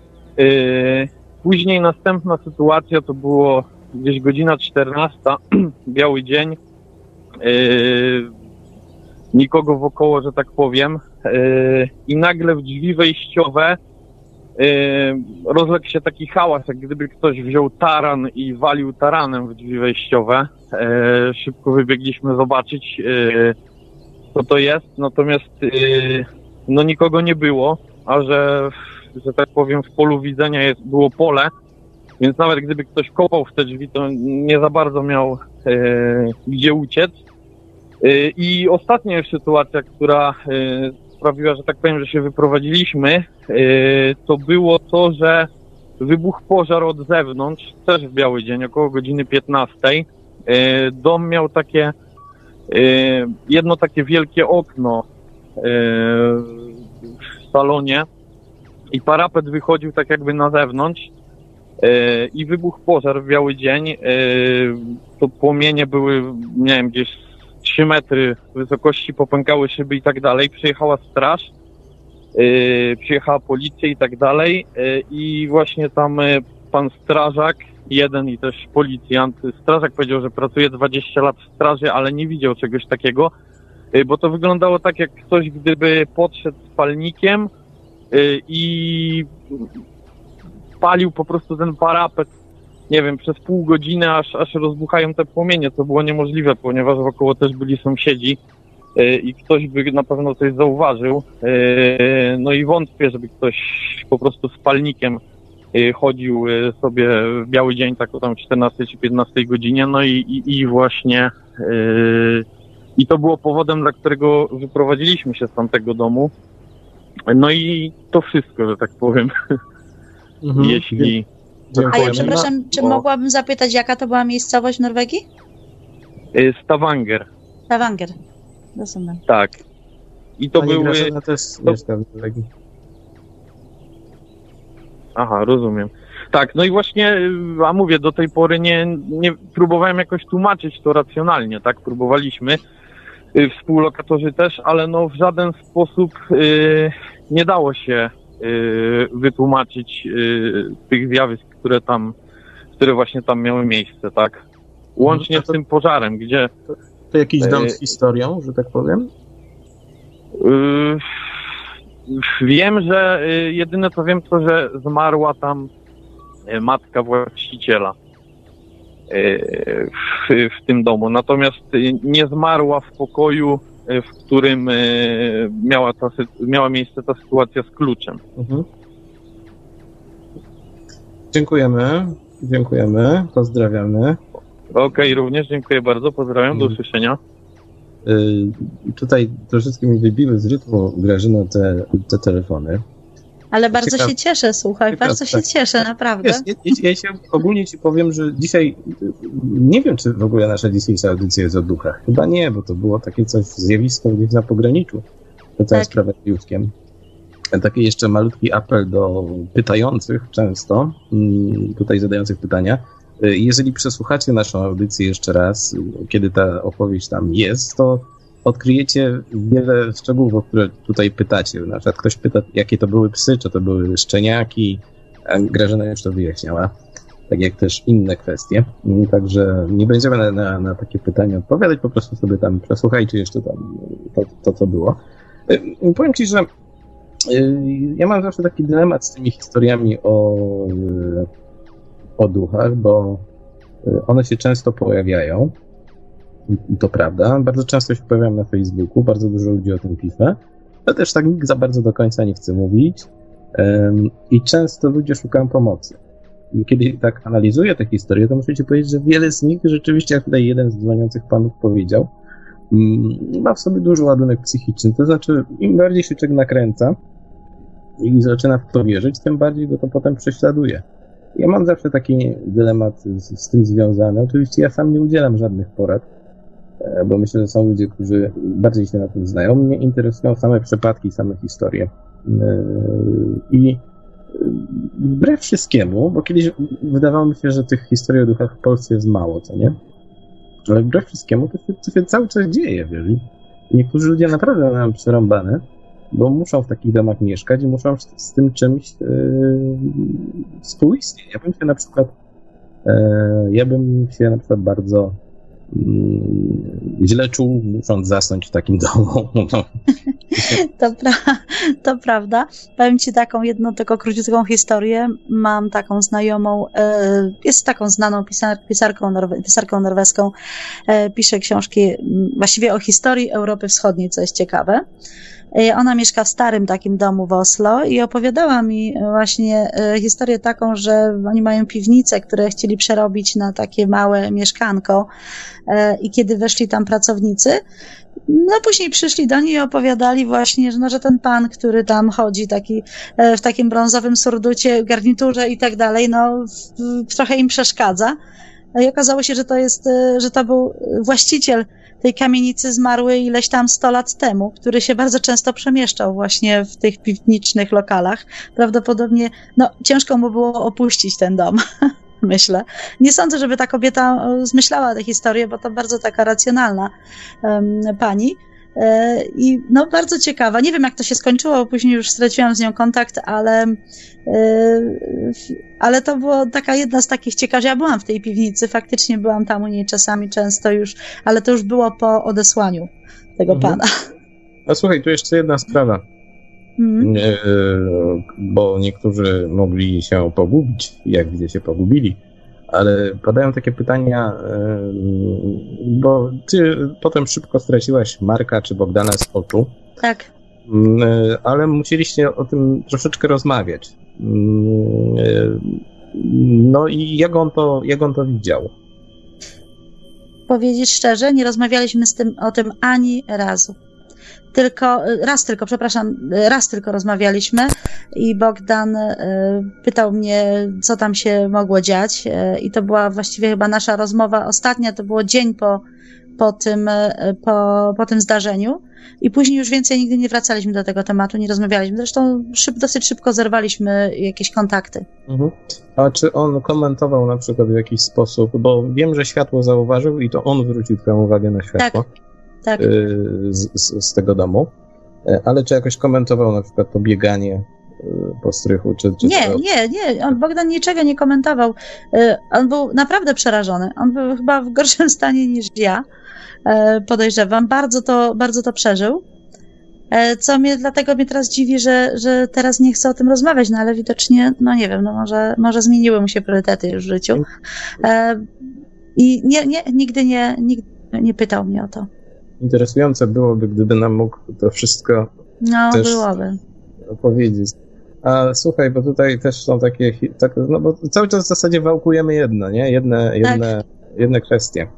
Później następna sytuacja to było gdzieś godzina czternasta, biały dzień, nikogo wokoło, że tak powiem, i nagle w drzwi wejściowe rozległ się taki hałas, jak gdyby ktoś wziął taran i walił taranem w drzwi wejściowe. Szybko wybiegliśmy zobaczyć, co to jest, natomiast no nikogo nie było, a że że tak powiem, w polu widzenia jest, było pole, więc nawet gdyby ktoś kopał w te drzwi, to nie za bardzo miał e, gdzie uciec. E, I ostatnia już sytuacja, która e, sprawiła, że tak powiem, że się wyprowadziliśmy, e, to było to, że wybuchł pożar od zewnątrz, też w biały dzień, około godziny piętnastej. E, dom miał takie, e, jedno takie wielkie okno e, w salonie, i parapet wychodził tak jakby na zewnątrz yy, i wybuchł pożar w biały dzień. Yy, to płomienie były, nie wiem, gdzieś trzy metry wysokości, popękały szyby i tak dalej. Przyjechała straż, yy, przyjechała policja i tak dalej. Yy, I właśnie tam yy, pan strażak, jeden i też policjant, strażak powiedział, że pracuje dwadzieścia lat w straży, ale nie widział czegoś takiego, yy, bo to wyglądało tak, jak ktoś gdyby podszedł z palnikiem i palił po prostu ten parapet, nie wiem, przez pół godziny, aż, aż rozbuchają te płomienie, co było niemożliwe, ponieważ wokoło też byli sąsiedzi. i ktoś by na pewno coś zauważył. No i wątpię, żeby ktoś po prostu z palnikiem chodził sobie w biały dzień, tak o tam czternastej czy piętnastej godzinie, no i, i, i właśnie i to było powodem, dla którego wyprowadziliśmy się z tamtego domu. No i to wszystko, że tak powiem. Mhm. Jeśli... A ja przepraszam, czy o... mogłabym zapytać, jaka to była miejscowość w Norwegii? Stavanger. Stavanger, rozumiem. Tak. I to Pani były... Grażyna też to... mieszka w Norwegii. Aha, rozumiem. Tak, no i właśnie, a mówię, do tej pory nie, nie próbowałem jakoś tłumaczyć to racjonalnie, tak? Próbowaliśmy, y, współlokatorzy też, ale no w żaden sposób y, nie dało się y, wytłumaczyć y, tych zjawisk, które tam, które właśnie tam miały miejsce, tak? Łącznie to, z tym pożarem, gdzie... To, to jakiś dom z historią, że tak powiem? Y, wiem, że y, jedyne co wiem, to że zmarła tam matka właściciela w, w tym domu. Natomiast nie zmarła w pokoju, w którym miała, ta, miała miejsce ta sytuacja z kluczem. Mhm. Dziękujemy. Dziękujemy. Pozdrawiamy. Okej, okay, również dziękuję bardzo. Pozdrawiam. Do usłyszenia. Yy, tutaj troszeczkę mi wybiły z rytmu, Grażyno, te, te telefony. Ale bardzo Ciekawe. się cieszę, słuchaj, Ciekawe, bardzo się tak. cieszę, naprawdę. Wiesz, ja, ja się ogólnie ci powiem, że dzisiaj, nie wiem, czy w ogóle nasza dzisiejsza audycja jest o duchach. Chyba nie, bo to było takie coś, zjawisko gdzieś na pograniczu. To cała tak. sprawa z Józkiem. Taki jeszcze malutki apel do pytających często, tutaj zadających pytania. Jeżeli przesłuchacie naszą audycję jeszcze raz, kiedy ta opowieść tam jest, to odkryjecie wiele szczegółów, o które tutaj pytacie. Na przykład ktoś pyta, jakie to były psy, czy to były szczeniaki. Grażyna już to wyjaśniała. Tak jak też inne kwestie. Także nie będziemy na, na, na takie pytania odpowiadać, po prostu sobie tam przesłuchajcie jeszcze tam to, to co było. Powiem ci, że ja mam zawsze taki dylemat z tymi historiami o, o duchach, bo one się często pojawiają. To prawda. Bardzo często się pojawiam na Facebooku, bardzo dużo ludzi o tym pisze, ale też tak nikt za bardzo do końca nie chce mówić um, i często ludzie szukają pomocy. I kiedy tak analizuję te historie, to muszę ci powiedzieć, że wiele z nich rzeczywiście, jak tutaj jeden z dzwoniących panów powiedział, um, ma w sobie duży ładunek psychiczny. To znaczy, im bardziej się człowiek nakręca i zaczyna w to wierzyć, tym bardziej go to potem prześladuje. Ja mam zawsze taki dylemat z, z tym związany. Oczywiście ja sam nie udzielam żadnych porad, bo myślę, że są ludzie, którzy bardziej się na tym znają. Mnie interesują same przypadki, same historie. I wbrew wszystkiemu, bo kiedyś wydawało mi się, że tych historii o duchach w Polsce jest mało, co nie? Ale wbrew wszystkiemu to się, to się cały czas dzieje, wiesz? Niektórzy ludzie naprawdę mają przerąbane, bo muszą w takich domach mieszkać i muszą z tym czymś yy, współistnieć. Ja bym się na przykład yy, ja bym się na przykład bardzo źle czuł, musząc zasnąć w takim domu. To, pra- to prawda. Powiem ci taką jedną, tylko króciutką historię. Mam taką znajomą, e, jest taką znaną pisar- pisarką, norwe- pisarką norweską, e, pisze książki właściwie o historii Europy Wschodniej, co jest ciekawe. Ona mieszka w starym takim domu w Oslo i opowiadała mi właśnie historię taką, że oni mają piwnice, które chcieli przerobić na takie małe mieszkanko i kiedy weszli tam pracownicy, no później przyszli do niej i opowiadali właśnie, że, no, że ten pan, który tam chodzi taki w takim brązowym surducie, garniturze i tak dalej, no w, trochę im przeszkadza. I okazało się, że to jest, że to był właściciel tej kamienicy zmarły ileś tam sto lat temu, który się bardzo często przemieszczał właśnie w tych piwniczych lokalach. Prawdopodobnie, no, ciężko mu było opuścić ten dom, myślę. Nie sądzę, żeby ta kobieta zmyślała tę historię, bo to bardzo taka racjonalna um, pani. I no bardzo ciekawa. Nie wiem, jak to się skończyło, później już straciłam z nią kontakt, ale, ale to była taka jedna z takich ciekawych. Ja byłam w tej piwnicy, faktycznie byłam tam u niej czasami często już, ale to już było po odesłaniu tego mhm. pana. A słuchaj, tu jeszcze jedna sprawa, mhm. bo niektórzy mogli się pogubić, jak widzę się pogubili, ale padają takie pytania, bo ty potem szybko straciłaś Marka czy Bogdana z oczu. Tak. Ale musieliście o tym troszeczkę rozmawiać. No i jak on to, jak on to widział? Powiedzieć szczerze, nie rozmawialiśmy z tym, o tym ani razu. Tylko, raz tylko, przepraszam, raz tylko rozmawialiśmy i Bogdan y, pytał mnie, co tam się mogło dziać y, i to była właściwie chyba nasza rozmowa ostatnia, to było dzień po, po, tym, y, po, po tym zdarzeniu i później już więcej nigdy nie wracaliśmy do tego tematu, nie rozmawialiśmy. Zresztą szyb, dosyć szybko zerwaliśmy jakieś kontakty. Mhm. A czy on komentował na przykład w jakiś sposób, bo wiem, że światło zauważył i to on zwrócił twoją uwagę na światło. Tak. Tak. Z, z, z tego domu, ale czy jakoś komentował na przykład to bieganie po strychu? Czy, czy nie, to... nie, nie, on, Bogdan niczego nie komentował. On był naprawdę przerażony. On był chyba w gorszym stanie niż ja, podejrzewam. Bardzo to, bardzo to przeżył. Co mnie, dlatego mnie teraz dziwi, że, że teraz nie chce o tym rozmawiać, no ale widocznie, no nie wiem, no może, może zmieniły mu się priorytety już w życiu. I nie, nie, nigdy nie, nigdy nie pytał mnie o to. Interesujące byłoby, gdyby nam mógł to wszystko no, też byłoby. opowiedzieć. A słuchaj, bo tutaj też są takie, tak, no bo cały czas w zasadzie wałkujemy jedno, nie? Jedne, jedne, tak. jedne kwestie.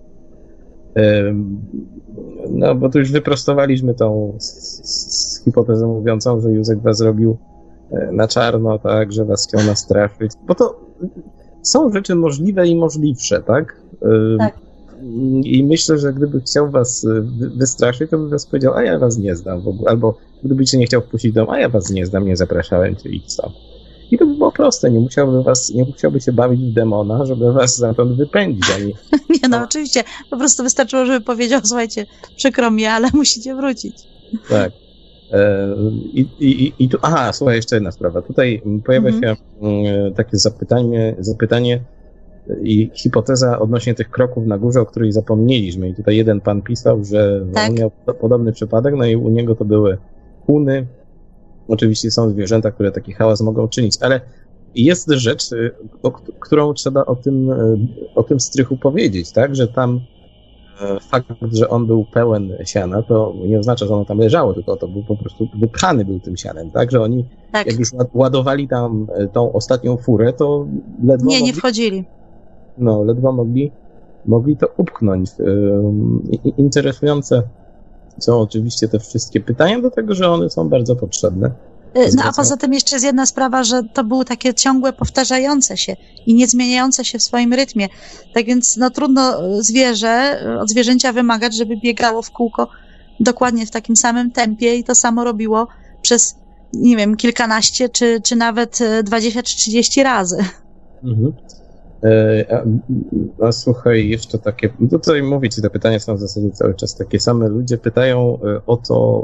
No, bo tu już wyprostowaliśmy tą z, z, z hipotezą mówiącą, że Józek was zrobił na czarno, tak, że was chciał nastraszyć. Bo to są rzeczy możliwe i możliwsze, tak? Tak. I myślę, że gdyby chciał was wystraszyć, to by was powiedział, a ja was nie znam w ogóle. Albo gdyby cię nie chciał wpuścić do domu, a ja was nie znam, nie zapraszałem cię i co. I to by było proste, nie musiałby was, nie musiałby się bawić w demona, żeby was stamtąd wypędzić. Ani... Nie no, oczywiście, po prostu wystarczyło, żeby powiedział, słuchajcie, przykro mi, ale musicie wrócić. Tak. I, i, i tu, aha, słuchaj, jeszcze jedna sprawa. Tutaj pojawia mhm. się takie zapytanie, zapytanie i hipoteza odnośnie tych kroków na górze, o której zapomnieliśmy. I tutaj jeden pan pisał, że tak. on miał podobny przypadek, no i u niego to były kuny. Oczywiście są zwierzęta, które taki hałas mogą czynić, ale jest rzecz, o którą trzeba o tym, o tym strychu powiedzieć, tak, że tam fakt, że on był pełen siana, to nie oznacza, że ono tam leżało, tylko to był po prostu wypchany był tym sianem, tak, że oni tak. jak już ładowali tam tą ostatnią furę, to ledwo Nie, mogli, nie wchodzili. No, ledwo mogli, mogli to upchnąć. Interesujące są oczywiście te wszystkie pytania, do tego, że one są bardzo potrzebne. No a poza tym jeszcze jest jedna sprawa, że to było takie ciągłe powtarzające się i nie zmieniające się w swoim rytmie. Tak więc no trudno zwierzę, od zwierzęcia wymagać, żeby biegało w kółko dokładnie w takim samym tempie i to samo robiło przez, nie wiem, kilkanaście czy, czy nawet dwadzieścia czy trzydzieści razy. Mhm. A, a słuchaj, jeszcze takie, tutaj mówię ci, te pytania są w zasadzie cały czas takie same. Ludzie pytają o to,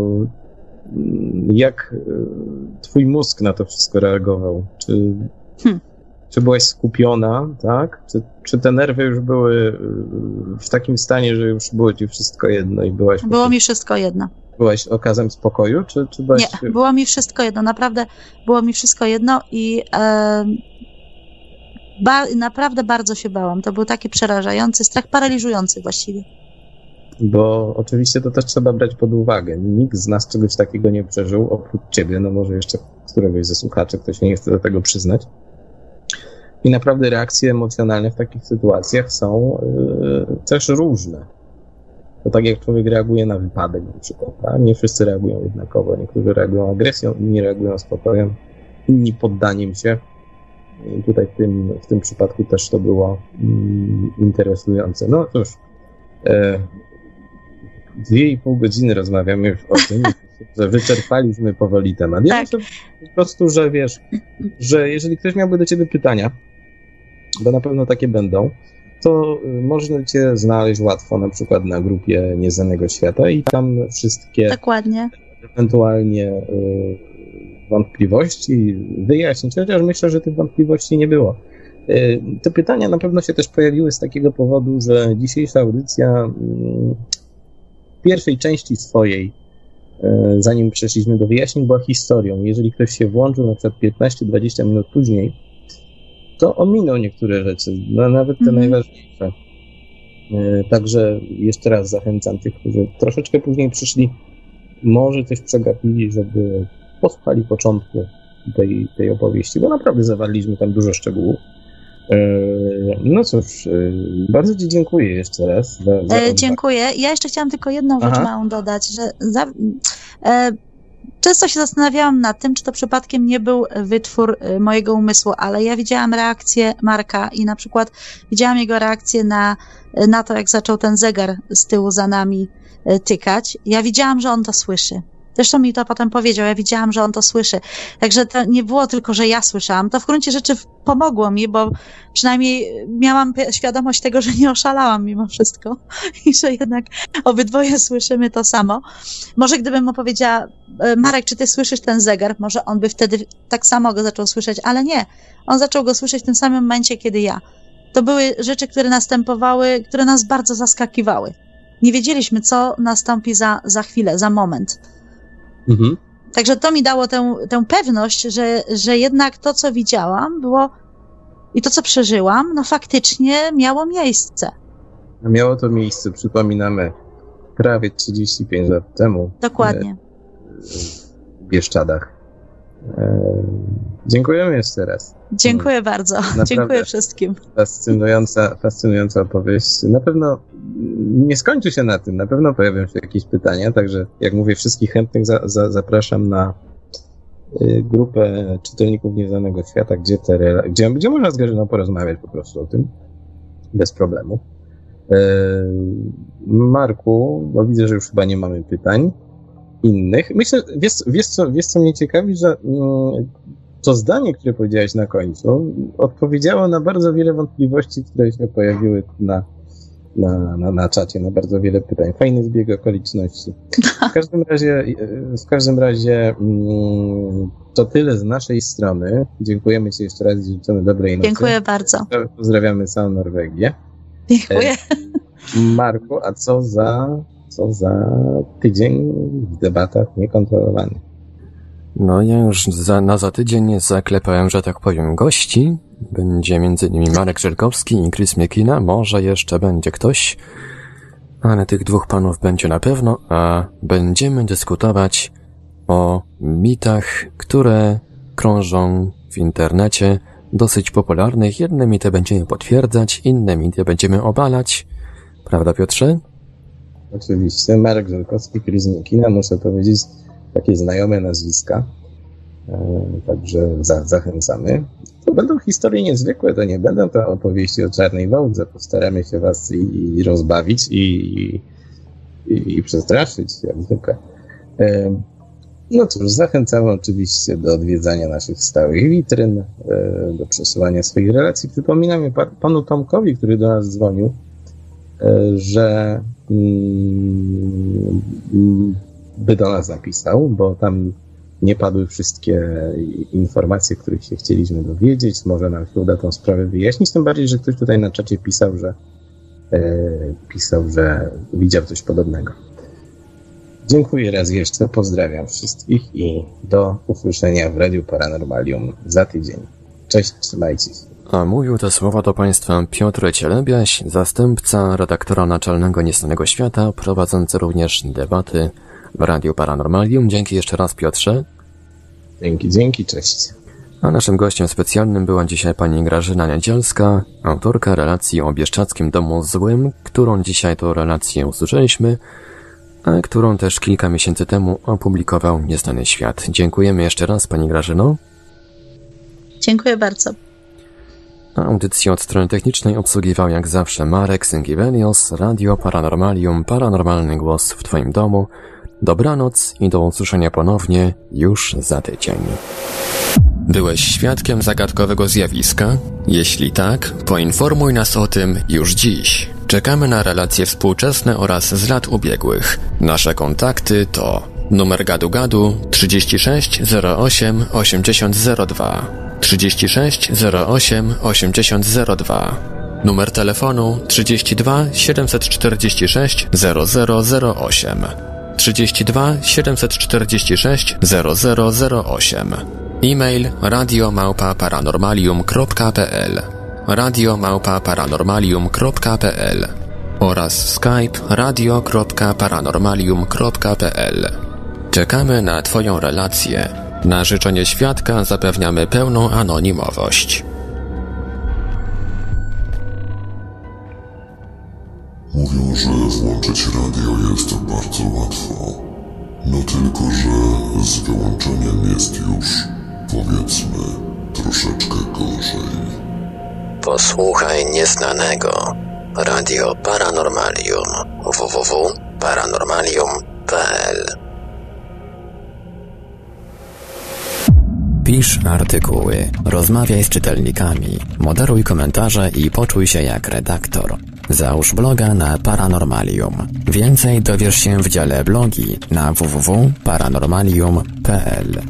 jak twój mózg na to wszystko reagował. Czy, hmm. czy byłaś skupiona, tak? Czy, czy te nerwy już były w takim stanie, że już było ci wszystko jedno i byłaś... Było mi wszystko jedno. Byłaś okazem spokoju, czy, czy byłaś... Nie, było mi wszystko jedno, naprawdę było mi wszystko jedno i e, ba, naprawdę bardzo się bałam. To był taki przerażający strach, paraliżujący właściwie. Bo oczywiście to też trzeba brać pod uwagę. Nikt z nas czegoś takiego nie przeżył, oprócz ciebie, no może jeszcze któregoś ze słuchaczy, ktoś nie chce do tego przyznać. I naprawdę reakcje emocjonalne w takich sytuacjach są yy, też różne. To tak jak człowiek reaguje na wypadek na przykład, tak? Nie wszyscy reagują jednakowo. Niektórzy reagują agresją, inni reagują spokojem, inni poddaniem się. I tutaj w tym, w tym przypadku też to było mm, interesujące. No cóż, yy, Dwie i pół godziny rozmawiamy już o tym, że wyczerpaliśmy powoli temat. Ja tak. myślę po prostu, że wiesz, że jeżeli ktoś miałby do ciebie pytania, bo na pewno takie będą, to można cię znaleźć łatwo na przykład na grupie Nieznanego Świata i tam wszystkie Dokładnie. ewentualnie y, wątpliwości wyjaśnić, chociaż myślę, że tych wątpliwości nie było. Y, te pytania na pewno się też pojawiły z takiego powodu, że dzisiejsza audycja y, w pierwszej części swojej, zanim przeszliśmy do wyjaśnień, była historią. Jeżeli ktoś się włączył na przykład piętnaście dwadzieścia minut później, to ominął niektóre rzeczy, no, nawet te Mhm. najważniejsze. E, Także jeszcze raz zachęcam tych, którzy troszeczkę później przyszli, może coś przegapili, żeby posłuchali początku tej, tej opowieści, bo naprawdę zawarliśmy tam dużo szczegółów. E, No cóż, e, bardzo Ci dziękuję jeszcze raz. Za, za E, odwagę. dziękuję. Ja jeszcze chciałam tylko jedną rzecz Aha. małą dodać, że za, e, często się zastanawiałam nad tym, czy to przypadkiem nie był wytwór e, mojego umysłu, ale ja widziałam reakcję Marka i na przykład widziałam jego reakcję na, na to, jak zaczął ten zegar z tyłu za nami e, tykać. Ja widziałam, że on to słyszy. Zresztą mi to potem powiedział, ja widziałam, że on to słyszy. Także to nie było tylko, że ja słyszałam. To w gruncie rzeczy pomogło mi, bo przynajmniej miałam pe- świadomość tego, że nie oszalałam mimo wszystko i że jednak obydwoje słyszymy to samo. Może gdybym mu powiedziała, e, Marek, czy ty słyszysz ten zegar? Może on by wtedy tak samo go zaczął słyszeć, ale nie. On zaczął go słyszeć w tym samym momencie, kiedy ja. To były rzeczy, które następowały, które nas bardzo zaskakiwały. Nie wiedzieliśmy, co nastąpi za, za chwilę, za moment. Mhm. Także to mi dało tę, tę pewność, że, że jednak to, co widziałam, było i to, co przeżyłam, no faktycznie miało miejsce. Miało to miejsce, przypominamy, prawie trzydzieści pięć lat temu. Dokładnie. W Bieszczadach. E, Dziękujemy jeszcze raz. Dziękuję bardzo. Naprawdę. Dziękuję wszystkim. Fascynująca, fascynująca opowieść. Na pewno nie skończy się na tym, na pewno pojawią się jakieś pytania, także jak mówię, wszystkich chętnych za, za, zapraszam na y, grupę czytelników Nieznanego Świata, gdzie, te, rela- gdzie, gdzie można z Grażyną porozmawiać po prostu o tym, bez problemu. Y, Marku, bo widzę, że już chyba nie mamy pytań innych. Myślę, wiesz, wiesz, co, wiesz co mnie ciekawi, że mm, to zdanie, które powiedziałeś na końcu, odpowiedziało na bardzo wiele wątpliwości, które się pojawiły na, na, na, na czacie, na bardzo wiele pytań. Fajny zbieg okoliczności. W każdym razie, w każdym razie mm, to tyle z naszej strony. Dziękujemy Ci jeszcze raz i życzymy dobrej nocy. Dziękuję bardzo. Pozdrawiamy całą Norwegię. Dziękuję. Marku, a co za, co za tydzień w debatach niekontrolowanych? No ja już za, na za tydzień zaklepałem, że tak powiem, gości. Będzie między innymi Marek Żelkowski i Chris Miekina. Może jeszcze będzie ktoś, ale tych dwóch panów będzie na pewno, a będziemy dyskutować o mitach, które krążą w internecie, dosyć popularnych. Jedne mity będziemy potwierdzać, inne mity będziemy obalać. Prawda, Piotrze? Oczywiście. Marek Żelkowski, Chris Miekina, muszę powiedzieć, takie znajome nazwiska. E, także za, zachęcamy. To będą historie niezwykłe, to nie będą to opowieści o czarnej wałdze. Postaramy się was i, i rozbawić i, i, i przestraszyć, jak zwykle. E, no cóż, zachęcamy oczywiście do odwiedzania naszych stałych witryn, e, do przesyłania swoich relacji. Przypominam pa, panu Tomkowi, który do nas dzwonił, e, że mm, by do nas napisał, bo tam nie padły wszystkie informacje, których się chcieliśmy dowiedzieć. Może nam się uda tą sprawę wyjaśnić, tym bardziej, że ktoś tutaj na czacie pisał, że e, pisał, że widział coś podobnego. Dziękuję raz jeszcze, pozdrawiam wszystkich i do usłyszenia w Radiu Paranormalium za tydzień. Cześć, trzymajcie się. A mówił te słowa do Państwa Piotr Cielebiaś, zastępca redaktora naczelnego Nieznanego Świata, prowadzący również debaty w Radiu Paranormalium. Dzięki jeszcze raz, Piotrze. Dzięki, dzięki, cześć. A naszym gościem specjalnym była dzisiaj pani Grażyna Niedzielska, autorka relacji o Bieszczadzkim Domu Złym, którą dzisiaj to relację usłyszeliśmy, a którą też kilka miesięcy temu opublikował Nieznany Świat. Dziękujemy jeszcze raz, pani Grażyno. Dziękuję bardzo. A audycję od strony technicznej obsługiwał jak zawsze Marek Sęgiewelios, Radio Paranormalium, paranormalny głos w Twoim domu. Dobranoc i do usłyszenia ponownie już za tydzień. Byłeś świadkiem zagadkowego zjawiska? Jeśli tak, poinformuj nas o tym już dziś. Czekamy na relacje współczesne oraz z lat ubiegłych. Nasze kontakty to numer gadu gadu trzydzieści sześć zero osiem osiemdziesiąt zero dwa, trzydzieści sześć zero osiem osiemdziesiąt zero dwa, numer telefonu trzydzieści dwa siedemset czterdzieści sześć zero zero zero osiem, trzydzieści dwa siedemset czterdzieści sześć zero zero zero osiem. E-mail radio małpa paranormalium kropka p l, radio małpa paranormalium kropka p l oraz skype radio kropka paranormalium kropka p l. Czekamy na Twoją relację. Na życzenie świadka zapewniamy pełną anonimowość. Mówią, że włączyć radio jest bardzo łatwo. No tylko, że z wyłączeniem jest już, powiedzmy, troszeczkę gorzej. Posłuchaj nieznanego. Radio Paranormalium. w w w kropka paranormalium kropka p l. Pisz artykuły, rozmawiaj z czytelnikami, moderuj komentarze i poczuj się jak redaktor. Załóż bloga na Paranormalium. Więcej dowiesz się w dziale blogi na w w w kropka paranormalium kropka p l.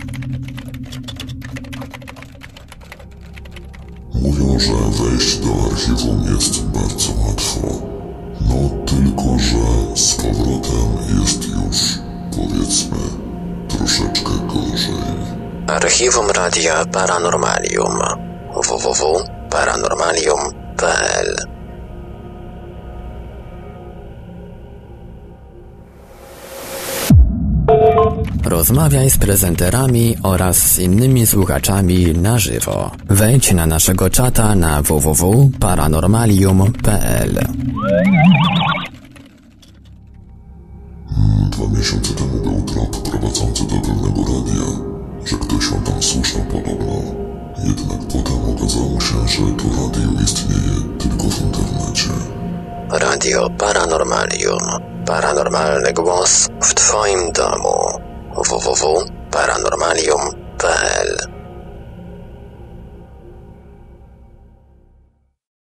Mówią, że wejść do archiwum jest bardzo łatwo. No tylko, że z powrotem jest już, powiedzmy, troszeczkę gorzej. Archiwum Radia Paranormalium. w w w kropka paranormalium kropka p l. Rozmawiaj z prezenterami oraz z innymi słuchaczami na żywo. Wejdź na naszego czata na w w w kropka paranormalium kropka p l. Dwa miesiące temu był trop prowadzący do pewnego radia, że ktoś on tam słyszał podobno. Jednak potem okazało się, że to radio istnieje tylko w internecie. Radio Paranormalium. Paranormalny głos w Twoim domu. w w w kropka paranormalium kropka p l.